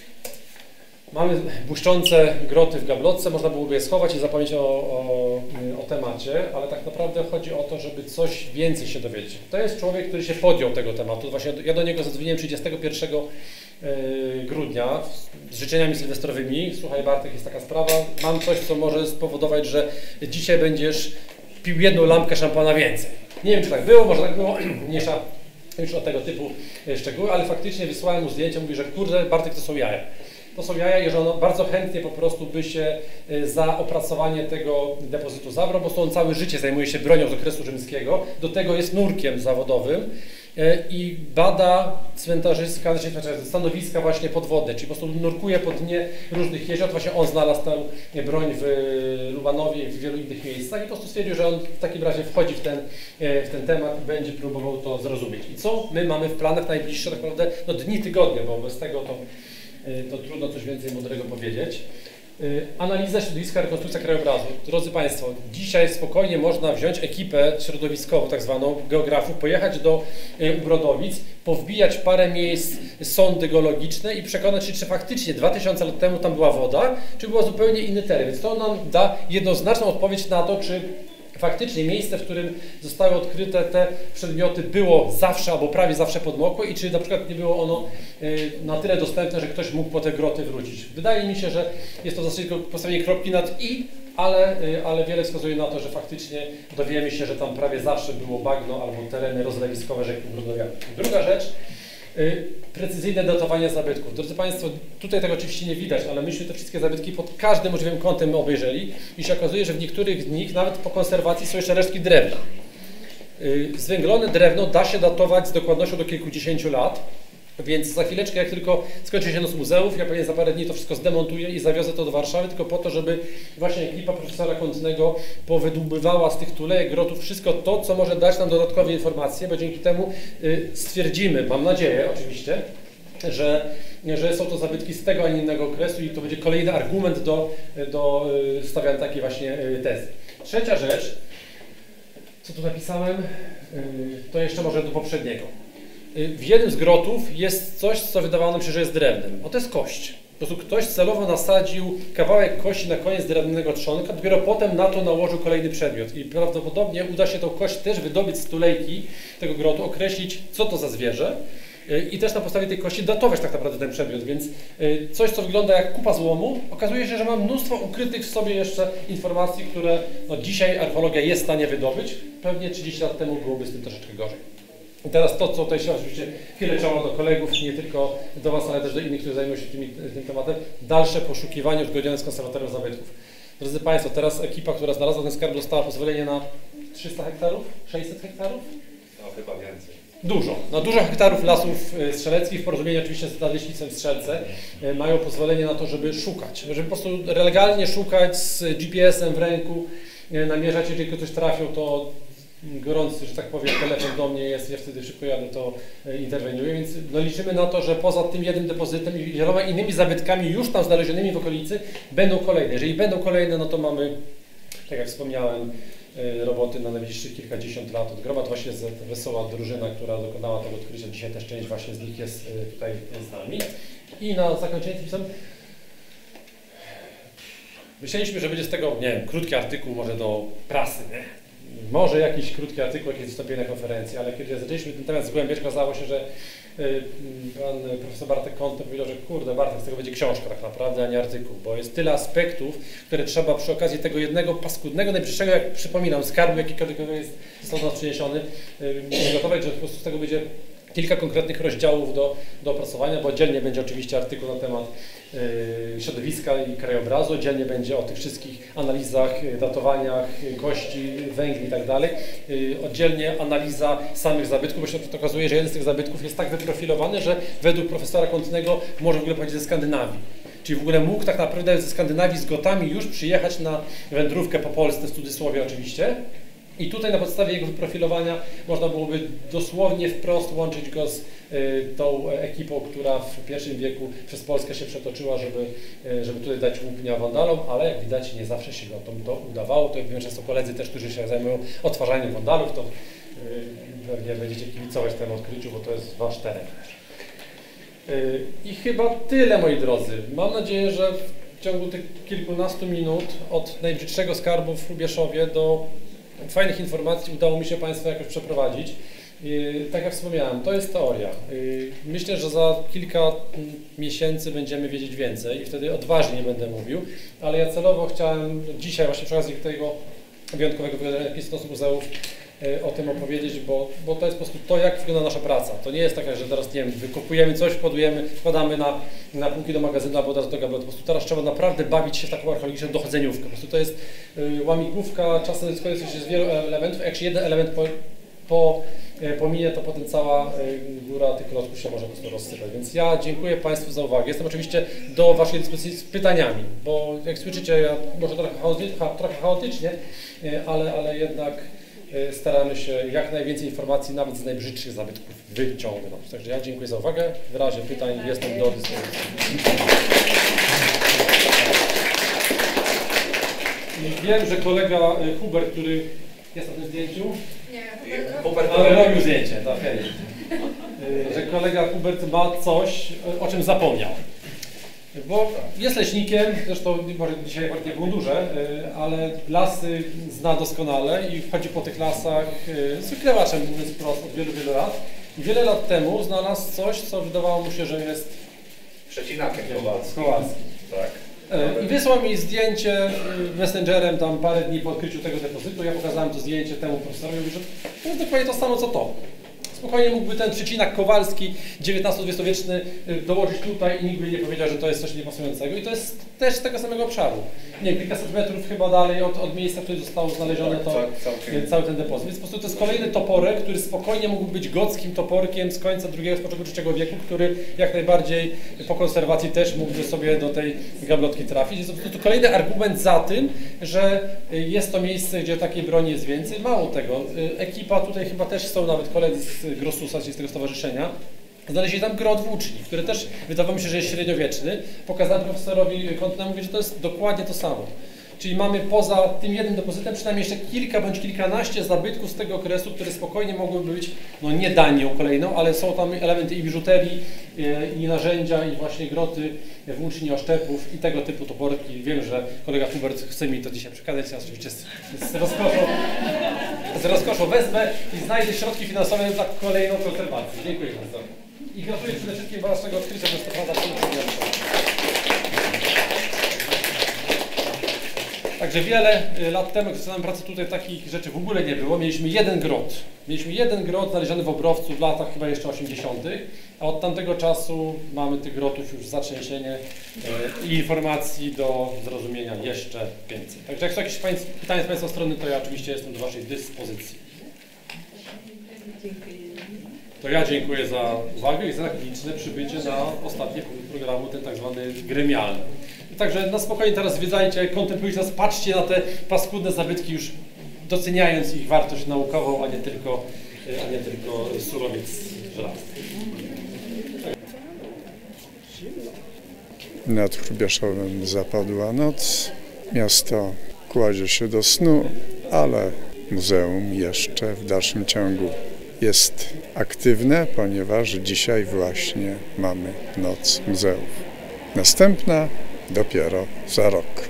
błyszczące groty w gablotce, można byłoby je schować i zapomnieć o temacie, ale tak naprawdę chodzi o to, żeby coś więcej się dowiedzieć. To jest człowiek, który się podjął tego tematu. Właśnie ja do niego zadzwoniłem 31 grudnia z życzeniami sylwestrowymi. Słuchaj Bartek, jest taka sprawa, mam coś, co może spowodować, że dzisiaj będziesz pił jedną lampkę szampana więcej. Nie wiem, czy tak było, może tak było, mniejsza już o tego typu szczegóły, ale faktycznie wysłałem mu zdjęcie, mówi, że kurde, Bartek, to są jaja. To są jaja i że on bardzo chętnie po prostu by się za opracowanie tego depozytu zabrał, bo on całe życie zajmuje się bronią z okresu rzymskiego, do tego jest nurkiem zawodowym i bada cmentarzyska, stanowiska właśnie podwodne, czyli po prostu nurkuje po dnie różnych jezior. Właśnie on znalazł tę broń w Lubanowie i w wielu innych miejscach i po prostu stwierdził, że on w takim razie wchodzi w ten temat i będzie próbował to zrozumieć. I co my mamy w planach najbliższe, tak naprawdę no, dni, tygodnie, bo bez tego to trudno coś więcej mądrego powiedzieć. Analiza środowiska, rekonstrukcja krajobrazu. Drodzy Państwo, dzisiaj spokojnie można wziąć ekipę środowiskową, tak zwaną geografów, pojechać do Ubrodowic, powbijać parę miejsc sondy geologiczne i przekonać się, czy faktycznie 2000 lat temu tam była woda, czy była zupełnie inny teren. Więc to nam da jednoznaczną odpowiedź na to, czy faktycznie miejsce, w którym zostały odkryte te przedmioty było zawsze albo prawie zawsze podmokłe i czy na przykład nie było ono na tyle dostępne, że ktoś mógł po te groty wrócić. Wydaje mi się, że jest to w zasadzie postawienie kropki nad i, ale wiele wskazuje na to, że faktycznie dowiemy się, że tam prawie zawsze było bagno albo tereny rozlewiskowe rzeki brudnowiane. Druga rzecz, precyzyjne datowanie zabytków. Drodzy Państwo, tutaj tego oczywiście nie widać, ale myśmy te wszystkie zabytki pod każdym możliwym kątem obejrzeli i się okazuje, że w niektórych z nich nawet po konserwacji są jeszcze resztki drewna. Zwęglone drewno da się datować z dokładnością do kilkudziesięciu lat, więc za chwileczkę, jak tylko skończy się Noc Muzeów, ja pewnie za parę dni to wszystko zdemontuję i zawiozę to do Warszawy, tylko po to, żeby właśnie ekipa profesora Kątnego powydłubywała z tych tulejek, grotów wszystko to, co może dać nam dodatkowe informacje, bo dzięki temu stwierdzimy, mam nadzieję oczywiście, że są to zabytki z tego, a nie innego okresu i to będzie kolejny argument do stawiania takiej właśnie tezy. Trzecia rzecz, co tu napisałem, to jeszcze może do poprzedniego. W jednym z grotów jest coś, co wydawało nam się, że jest drewnem. To jest kość. Po prostu ktoś celowo nasadził kawałek kości na koniec drewnianego trzonka, dopiero potem na to nałożył kolejny przedmiot. I prawdopodobnie uda się tą kość też wydobyć z tulejki tego grotu, określić, co to za zwierzę i też na podstawie tej kości datować tak naprawdę ten przedmiot. Więc coś, co wygląda jak kupa złomu, okazuje się, że ma mnóstwo ukrytych w sobie jeszcze informacji, które dzisiaj archeologia jest w stanie wydobyć. Pewnie 30 lat temu byłoby z tym troszeczkę gorzej. I teraz to, co tutaj się oczywiście chwilę czoła do kolegów, nie tylko do Was, ale też do innych, którzy zajmują się tym tematem, dalsze poszukiwanie uzgodnione z konserwatorem zabytków. Drodzy Państwo, teraz ekipa, która znalazła ten skarb, dostała pozwolenie na 300 hektarów? 600 hektarów? No chyba więcej. Dużo. Na dużo hektarów lasów strzeleckich, w porozumieniu oczywiście z Nadleśnictwem Strzelce, mają pozwolenie na to, żeby szukać. Żeby po prostu legalnie szukać z GPS-em w ręku, namierzać, jeżeli ktoś trafił, to gorący, że tak powiem, telefon do mnie jest, ja wtedy szybko jadę, to interweniuję, więc liczymy na to, że poza tym jednym depozytem i wieloma innymi zabytkami już tam znalezionymi w okolicy będą kolejne. Jeżeli będą kolejne, no to mamy, tak jak wspomniałem, roboty na najbliższych kilkadziesiąt lat od groma. To właśnie jest wesoła drużyna, która dokonała tego odkrycia. Dzisiaj też część właśnie z nich jest tutaj z nami. I na zakończenie tym samym myśleliśmy, że będzie z tego, nie wiem, krótki artykuł może do prasy, nie? Może jakiś krótki artykuł, jakieś wystąpienie na konferencji, ale kiedy zaczęliśmy ten temat zgłębiać, okazało się, że pan profesor Bartek Kątny powiedział, że kurde Bartek, z tego będzie książka tak naprawdę, a nie artykuł, bo jest tyle aspektów, które trzeba przy okazji tego jednego paskudnego, najbliższego, jak przypominam, skarbu, jakikolwiek został do nas przyniesiony, gotować, że po prostu z tego będzie kilka konkretnych rozdziałów do opracowania, bo oddzielnie będzie oczywiście artykuł na temat środowiska i krajobrazu, oddzielnie będzie o tych wszystkich analizach, datowaniach kości, węgli i tak dalej. Oddzielnie analiza samych zabytków, bo się okazuje, że jeden z tych zabytków jest tak wyprofilowany, że według profesora Kątnego może w ogóle pochodzić ze Skandynawii. Czyli w ogóle mógł tak naprawdę ze Skandynawii z Gotami już przyjechać na wędrówkę po Polsce, w cudzysłowie oczywiście. I tutaj na podstawie jego wyprofilowania można byłoby dosłownie wprost łączyć go z tą ekipą, która w I wieku przez Polskę się przetoczyła, żeby tutaj dać łupnia Wandalom, ale jak widać nie zawsze się go to udawało. To wiem, że są koledzy też, którzy się zajmują odtwarzaniem Wandalów, to pewnie będziecie kibicować temu odkryciu, bo to jest wasz teren. I chyba tyle, moi drodzy. Mam nadzieję, że w ciągu tych kilkunastu minut od najbrzydszego skarbu w Hrubieszowie do fajnych informacji udało mi się Państwa jakoś przeprowadzić. Tak jak wspomniałem, to jest teoria. Myślę, że za kilka miesięcy będziemy wiedzieć więcej i wtedy odważnie będę mówił, ale ja celowo chciałem dzisiaj właśnie przy okazji tego wyjątkowego wydarzenia Noc Muzeów o tym opowiedzieć, bo to jest po prostu to, jak wygląda nasza praca. To nie jest tak, że teraz, nie wiem, wykopujemy coś, wkładamy na półki do magazynu albo do gabinetu. Po prostu teraz trzeba naprawdę bawić się w taką archeologiczną dochodzeniówkę. Po prostu to jest łamigłówka, czasem składa się z wielu elementów, a jak się jeden element pominie, to potem cała góra tych klocków się może po prostu rozsypać. Więc ja dziękuję Państwu za uwagę. Jestem oczywiście do Waszej dyspozycji z pytaniami, bo jak słyszycie, ja może trochę chaotycznie, ale jednak staramy się jak najwięcej informacji, nawet z najbrzydszych zabytków, wyciągnąć. Także ja dziękuję za uwagę. W razie pytań jestem do dyspozycji. Wiem, że kolega Hubert, który jest na tym zdjęciu. Nie, Hubert robił zdjęcie, to okej. Że kolega Hubert ma coś, o czym zapomniał. Bo jest leśnikiem, zresztą może dzisiaj akurat nie w mundurze, ale lasy zna doskonale i chodzi po tych lasach z wykrywaczem, mówiąc wprost, od wielu, wielu lat. I wiele lat temu znalazł coś, co wydawało mu się, że jest przecinakiem Kowalskim. Tak. I wysłał mi zdjęcie messengerem tam parę dni po odkryciu tego depozytu. Ja pokazałem to zdjęcie temu profesorowi, mówię, że to jest dokładnie to samo co to. Spokojnie mógłby ten przecinak Kowalski XIX-XX wieczny dołożyć tutaj i nikt by nie powiedział, że to jest coś niepasującego. I to jest też z tego samego obszaru. Nie wiem, kilkaset metrów chyba dalej od miejsca, w którym zostało znalezione cały ten depozyt. Więc po prostu to jest kolejny toporek, który spokojnie mógł być gockim toporkiem z końca II, z początku III wieku, który jak najbardziej po konserwacji też mógłby sobie do tej gablotki trafić. Jest to po prostu kolejny argument za tym, że jest to miejsce, gdzie takiej broni jest więcej. Mało tego, ekipa tutaj chyba też są nawet koledzy z Grossusa, czyli z tego stowarzyszenia, znaleźli tam grot włóczni, który też wydawało mi się, że jest średniowieczny. Pokazałem profesorowi Kątnemu, mówię, że to jest dokładnie to samo. Czyli mamy poza tym jednym depozytem przynajmniej jeszcze kilka bądź kilkanaście zabytków z tego okresu, które spokojnie mogłyby być, no nie danią kolejną, ale są tam elementy i biżuterii, i narzędzia, i właśnie groty, włóczni, oszczepów i tego typu toporki. Wiem, że kolega Hubert chce mi to dzisiaj przekazać, ja oczywiście z rozkoszą wezmę i znajdę środki finansowe za kolejną konserwację. Dziękuję bardzo. I gratuluję przede wszystkim waszego odkrycia, że to prawda. Także wiele lat temu, gdy zaczynałem pracę tutaj, takich rzeczy w ogóle nie było. Mieliśmy jeden grot. Mieliśmy jeden grot znaleziony w Obrowcu w latach chyba jeszcze 80., a od tamtego czasu mamy tych grotów już zatrzęsienie i informacji do zrozumienia jeszcze więcej. Także jak są jakieś pytania z Państwa strony, to ja oczywiście jestem do Waszej dyspozycji. To ja dziękuję za uwagę i za liczne przybycie na ostatni punkt programu, ten tak zwany gremialny. Także na spokojnie teraz zwiedzajcie, kontemplujcie nas, patrzcie na te paskudne zabytki, już doceniając ich wartość naukową, a nie tylko surowiec żelazny. Nad Hrubieszowem zapadła noc, miasto kładzie się do snu, ale muzeum jeszcze w dalszym ciągu jest aktywne, ponieważ dzisiaj właśnie mamy Noc Muzeów. Następna dopiero za rok.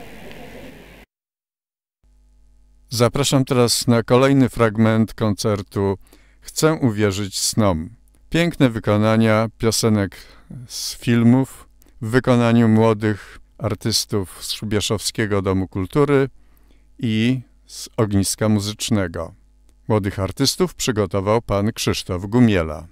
Zapraszam teraz na kolejny fragment koncertu Chcę uwierzyć snom. Piękne wykonania piosenek z filmów w wykonaniu młodych artystów z Hrubieszowskiego Domu Kultury i z Ogniska Muzycznego. Młodych artystów przygotował pan Krzysztof Gumiela.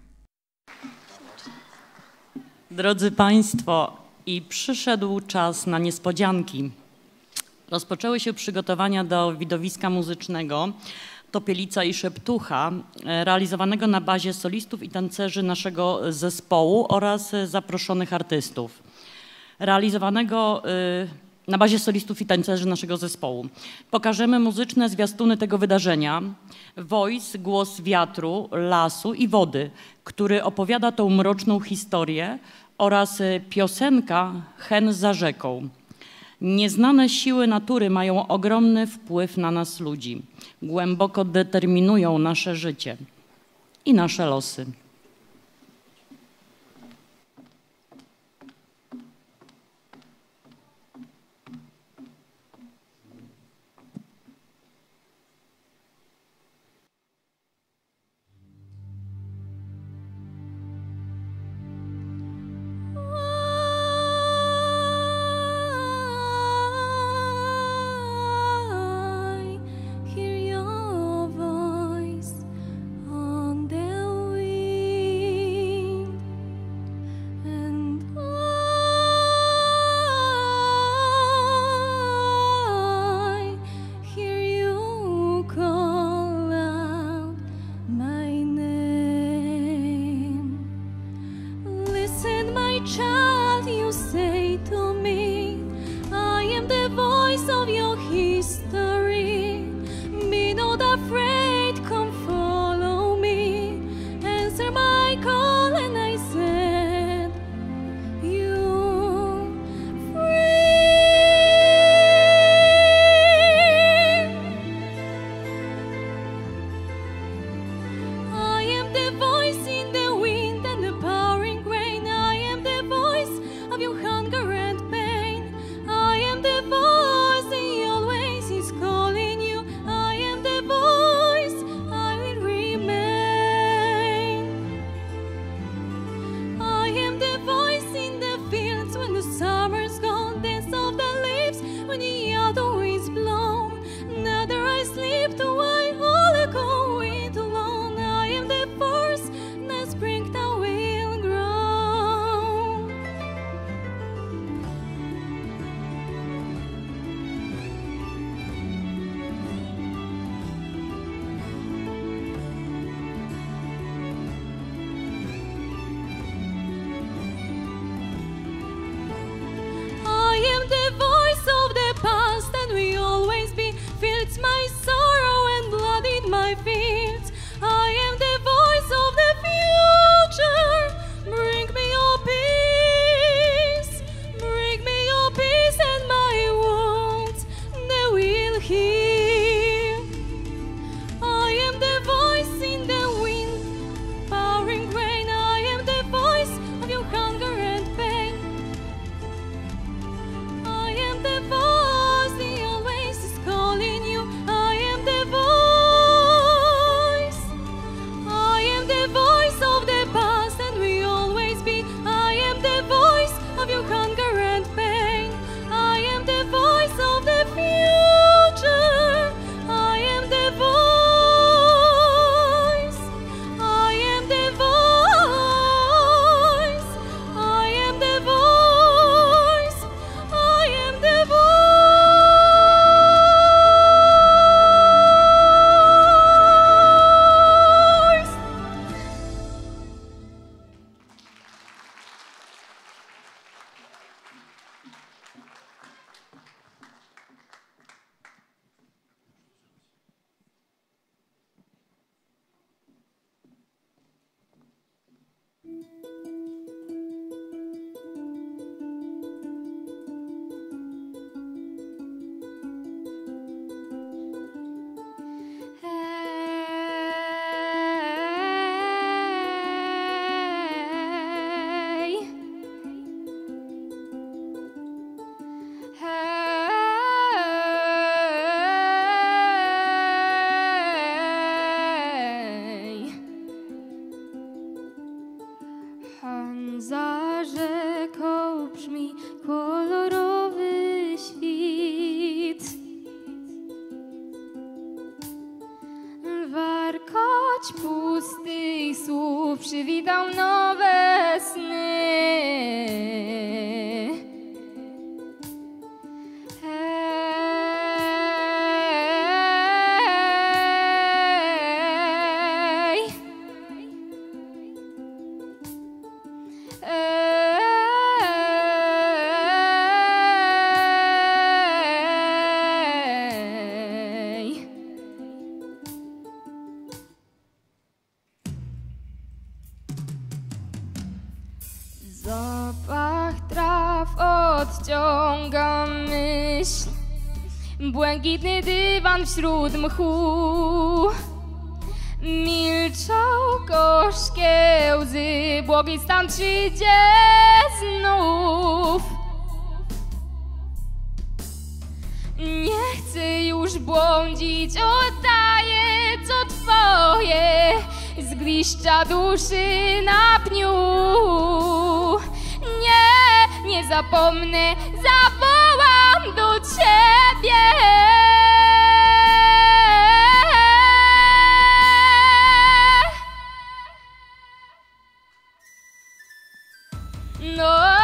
Drodzy Państwo, i przyszedł czas na niespodzianki. Rozpoczęły się przygotowania do widowiska muzycznego Topielica i Szeptucha, realizowanego na bazie solistów i tancerzy naszego zespołu oraz zaproszonych artystów. Realizowanego na bazie solistów i tancerzy naszego zespołu. Pokażemy muzyczne zwiastuny tego wydarzenia. Voice, głos wiatru, lasu i wody, który opowiada tą mroczną historię, oraz piosenka Hen za rzeką. Nieznane siły natury mają ogromny wpływ na nas ludzi. Głęboko determinują nasze życie i nasze losy. Of your hunger przywitał nowe sny. Zapach traw odciąga myśl, błękitny dywan wśród mchu. Milczą gorzkie łzy, błogi stan przyjdzie znów. Nie chcę już błądzić, oddaję co twoje, zgliszcza duszy na pniu. Nie zapomnę, zawołam do ciebie. No.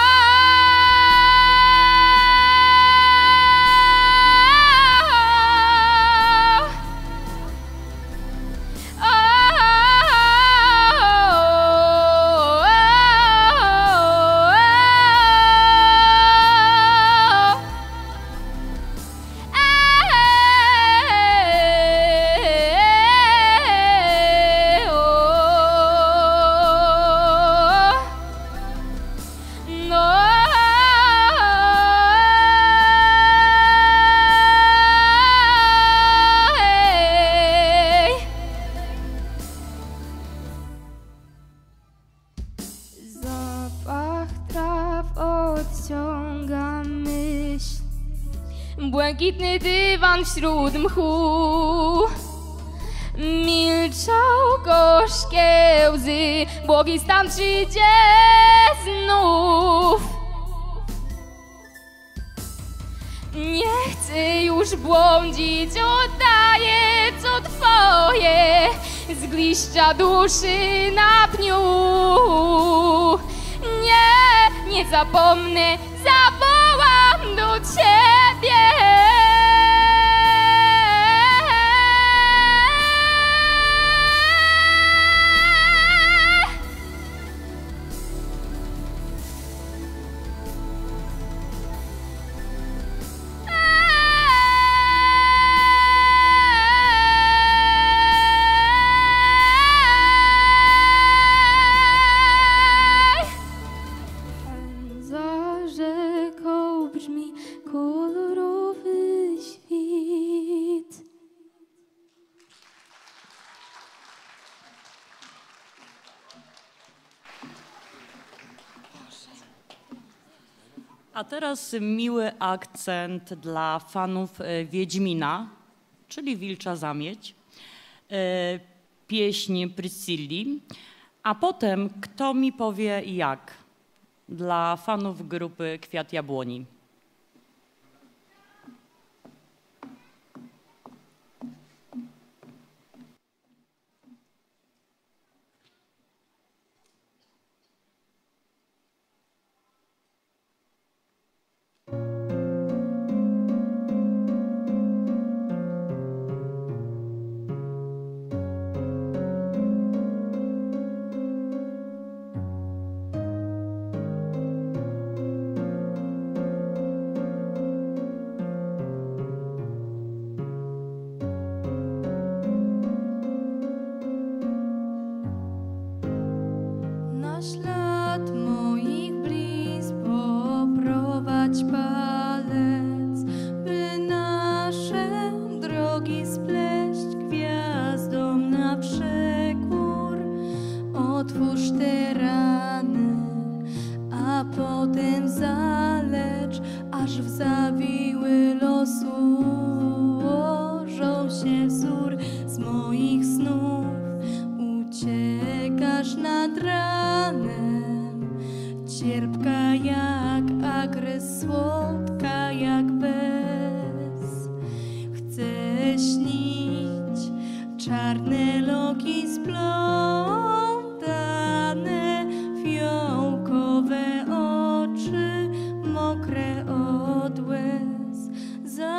Odciąga myśl, błękitny dywan wśród mchu. Milczą gorzkie łzy, błogi stan przyjdzie znów. Nie chcę już błądzić, oddaję co twoje, zgliszcza duszy na pniu. Nie zapomnę, zawołam do ciebie. Kolorowy świt. A teraz miły akcent dla fanów Wiedźmina, czyli Wilcza Zamieć, pieśń Priscilli, a potem Kto mi powie jak, dla fanów grupy Kwiat Jabłoni.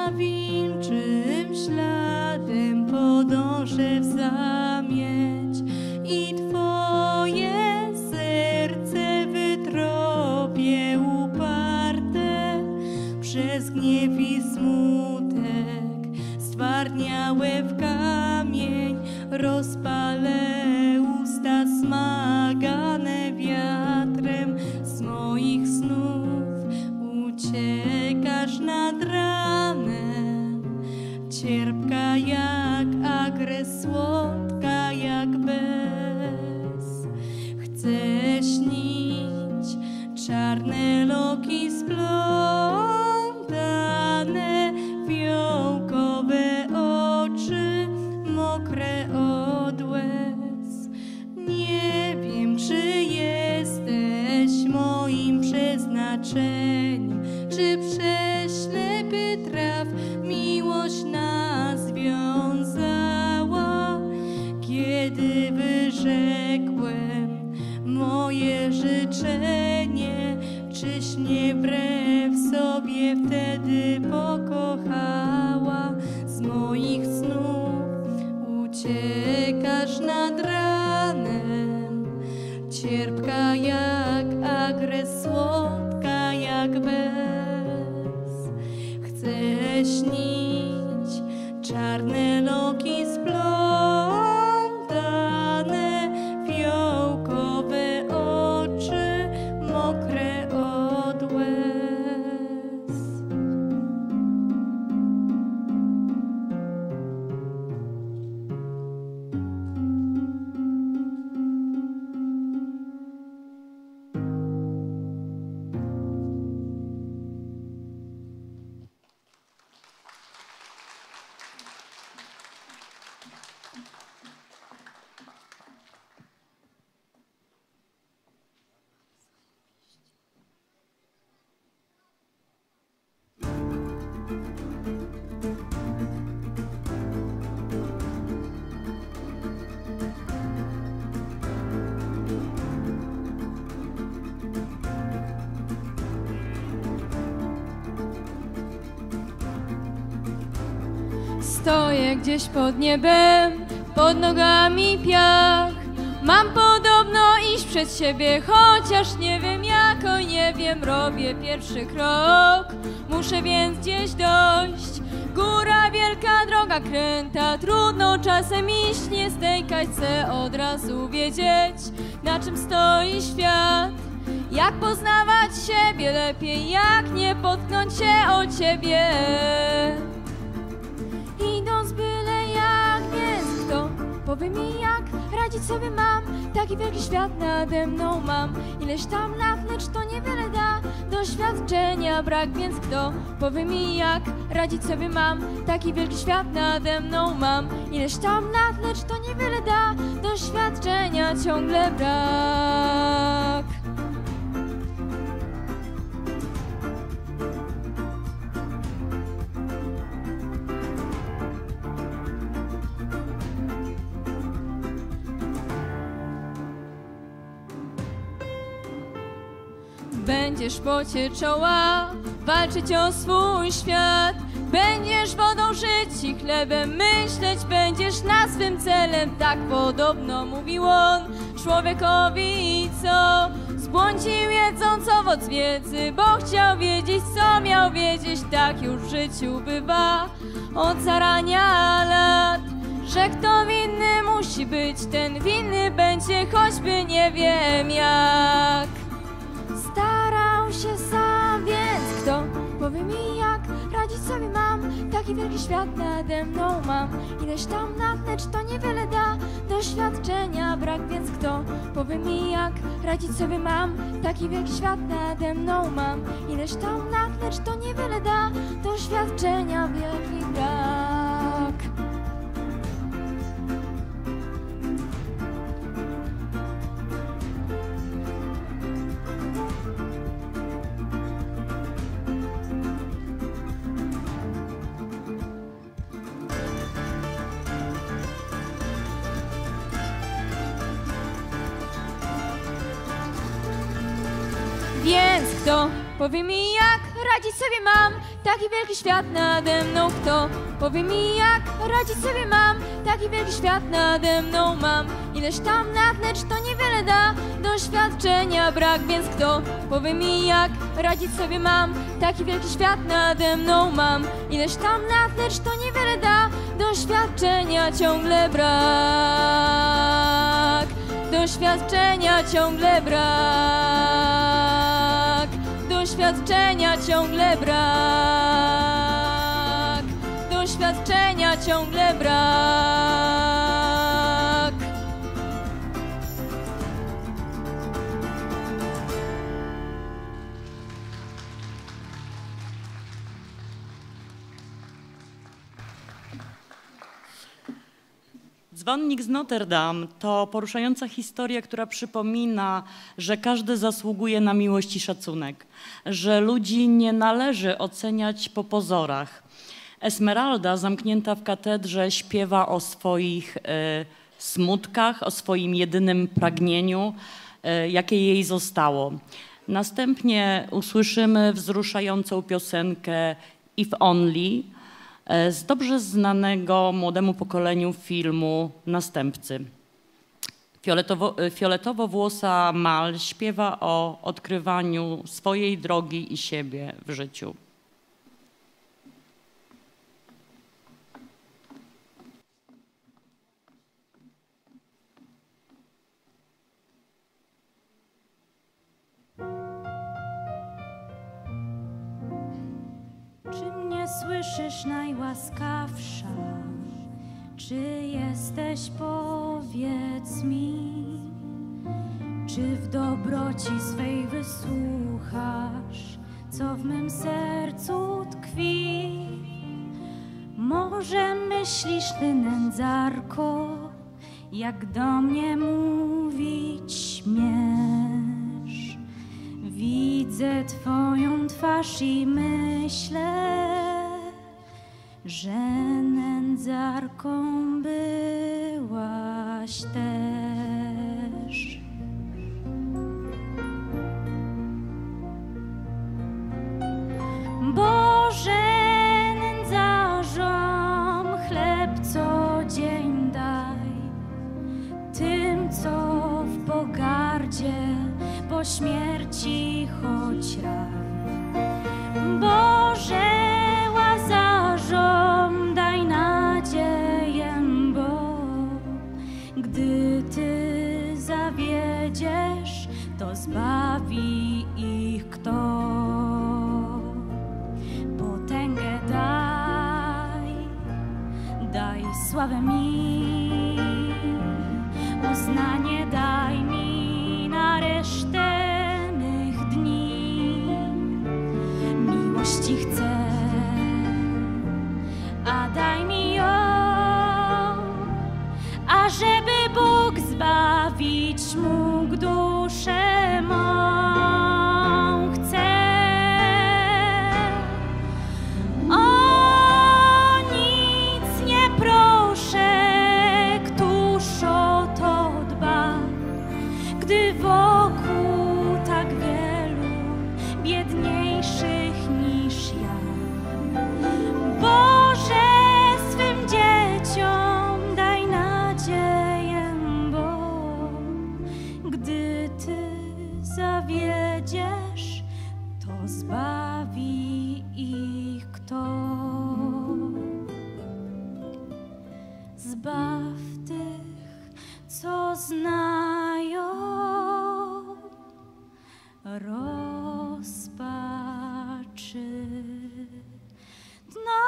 zawilczym śladem podążę w zamieć i Twoje serce wytropię uparte przez gniew i smutek, stwardniałe w kamień, rozpalę usta smagane wiatrem z moich snów. Uciekasz nad ranem, cierpka jak agres, słodka jak bez. Chcę śnić czarne loki splątane, fiołkowe oczy mokre od łez. Nie wiem, czy jesteś moim przeznaczeniem, czy prześlepy traf miłość nas wiązała. Kiedy wyrzekłem moje życzenie, czyś mnie wbrew sobie wtedy pokochała? Z moich snów uciekasz nad ranem, cierpka jak agres, słodka jak bez. Chcę śnić czarne loki splątane, fiołkowe oczy mokre od łez. Stoję gdzieś pod niebem, pod nogami piach. Mam podobno iść przed siebie, chociaż nie wiem jak, oj nie wiem, robię pierwszy krok. Muszę więc gdzieś dojść. Góra wielka, droga kręta, trudno czasem iść, nie stękać, chcę od razu wiedzieć, na czym stoi świat. Jak poznawać siebie lepiej, jak nie potknąć się o ciebie. Idąc byle jak, więc kto powie mi jak radzić sobie mam? Taki wielki świat nade mną mam. Ileś tam lat, lecz to niewiele da. Doświadczenia brak, więc kto powie mi jak radzić sobie mam? Taki wielki świat nade mną mam. Ileś tam lat, lecz to niewiele da. Doświadczenia ciągle brak. Będziesz pocie czoła walczyć o swój świat. Będziesz wodą żyć i chlebem myśleć, będziesz na swym celem. Tak podobno mówił on człowiekowi, co zbłądził jedząc owoc wiedzy, bo chciał wiedzieć, co miał wiedzieć. Tak już w życiu bywa od zarania lat, że kto winny musi być, ten winny będzie, choćby nie wiem jak. Starał się sam, więc kto powie mi jak radzić sobie mam? Taki wielki świat nade mną mam. Ileś tam lat, lecz to niewiele da. Doświadczenia brak, więc kto powie mi jak radzić sobie mam? Taki wielki świat nade mną mam. Ileś tam lat, lecz to niewiele da. Doświadczenia wielki brak. Więc kto powie mi jak radzić sobie mam, taki wielki świat nade mną kto? Powie mi jak radzić sobie mam, taki wielki świat nade mną mam. Ileś tam lat, lecz to niewiele da, doświadczenia brak, więc kto? Powie mi jak radzić sobie mam, taki wielki świat nade mną mam. Ileś tam lat, lecz to niewiele da, doświadczenia ciągle brak. Doświadczenia ciągle brak. Doświadczenia ciągle brak. Doświadczenia ciągle brak. Dzwonnik z Notre Dame to poruszająca historia, która przypomina, że każdy zasługuje na miłość i szacunek, że ludzi nie należy oceniać po pozorach. Esmeralda, zamknięta w katedrze, śpiewa o swoich smutkach, o swoim jedynym pragnieniu, jakie jej zostało. Następnie usłyszymy wzruszającą piosenkę If Only z dobrze znanego młodemu pokoleniu filmu Następcy. Fioletowo-włosa Mal śpiewa o odkrywaniu swojej drogi i siebie w życiu. Słyszysz najłaskawsza, czy jesteś, powiedz mi, czy w dobroci swej wysłuchasz, co w mym sercu tkwi? Może myślisz ty, nędzarko, jak do mnie mówić śmiesz? Widzę twoją twarz i myślę, że nędzarką byłaś też. Boże, nędzarzom chleb co dzień daj, tym co w pogardzie po śmierci choć raj. Boże, Łazarzom daj nadzieję, bo gdy Ty zawiedziesz, to zbawi ich kto. Potęgę daj sławę mi, uznanie daj mi na resztę mych dni. Miłości chcę, a daj mi ją, ażeby Bóg zbawić mógł duszę mą. Chcę o nic nie proszę, któż o to dba, gdy wokół tak wielu biedniejszych niż ja. Boże, swym dzieciom daj nadzieję, bo gdy Ty zawiedziesz, to zbawi ich kto. Zbaw tych, co znają rozpaczy dna.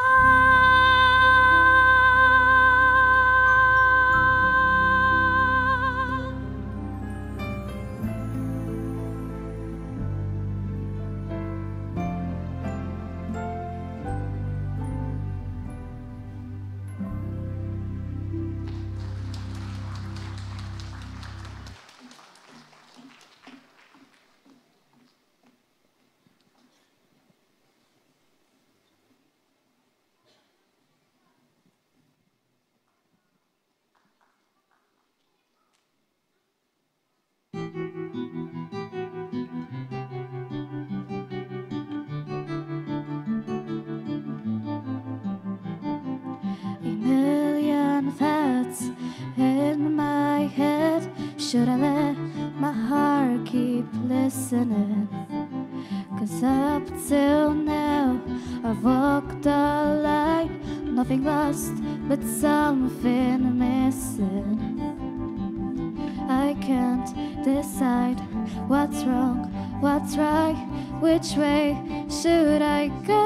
should I let my heart keep listening? 'Cause up till now I've walked a line, nothing lost but something missing. I can't decide what's wrong, what's right, which way should I go?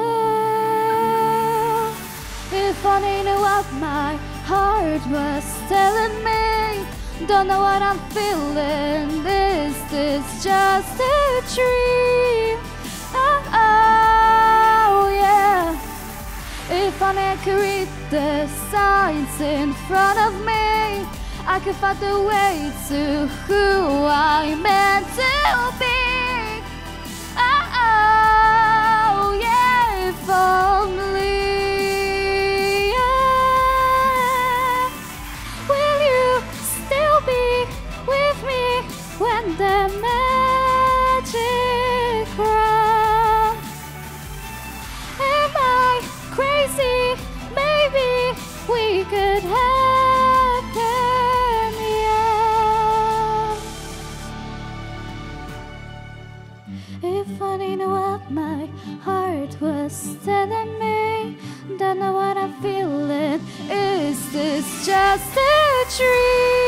If only knew what my heart was telling me. Don't know what I'm feeling, is this just a dream? Oh yeah. If only I could read the signs in front of me, I could find the way to who I'm meant to be. Oh yeah, if only. Yeah. Will you still be with me when the magic runs? Am I crazy? Maybe we could happen, yeah. If only knew what my heart was telling me. Don't know what I'm feeling. Is this just a dream?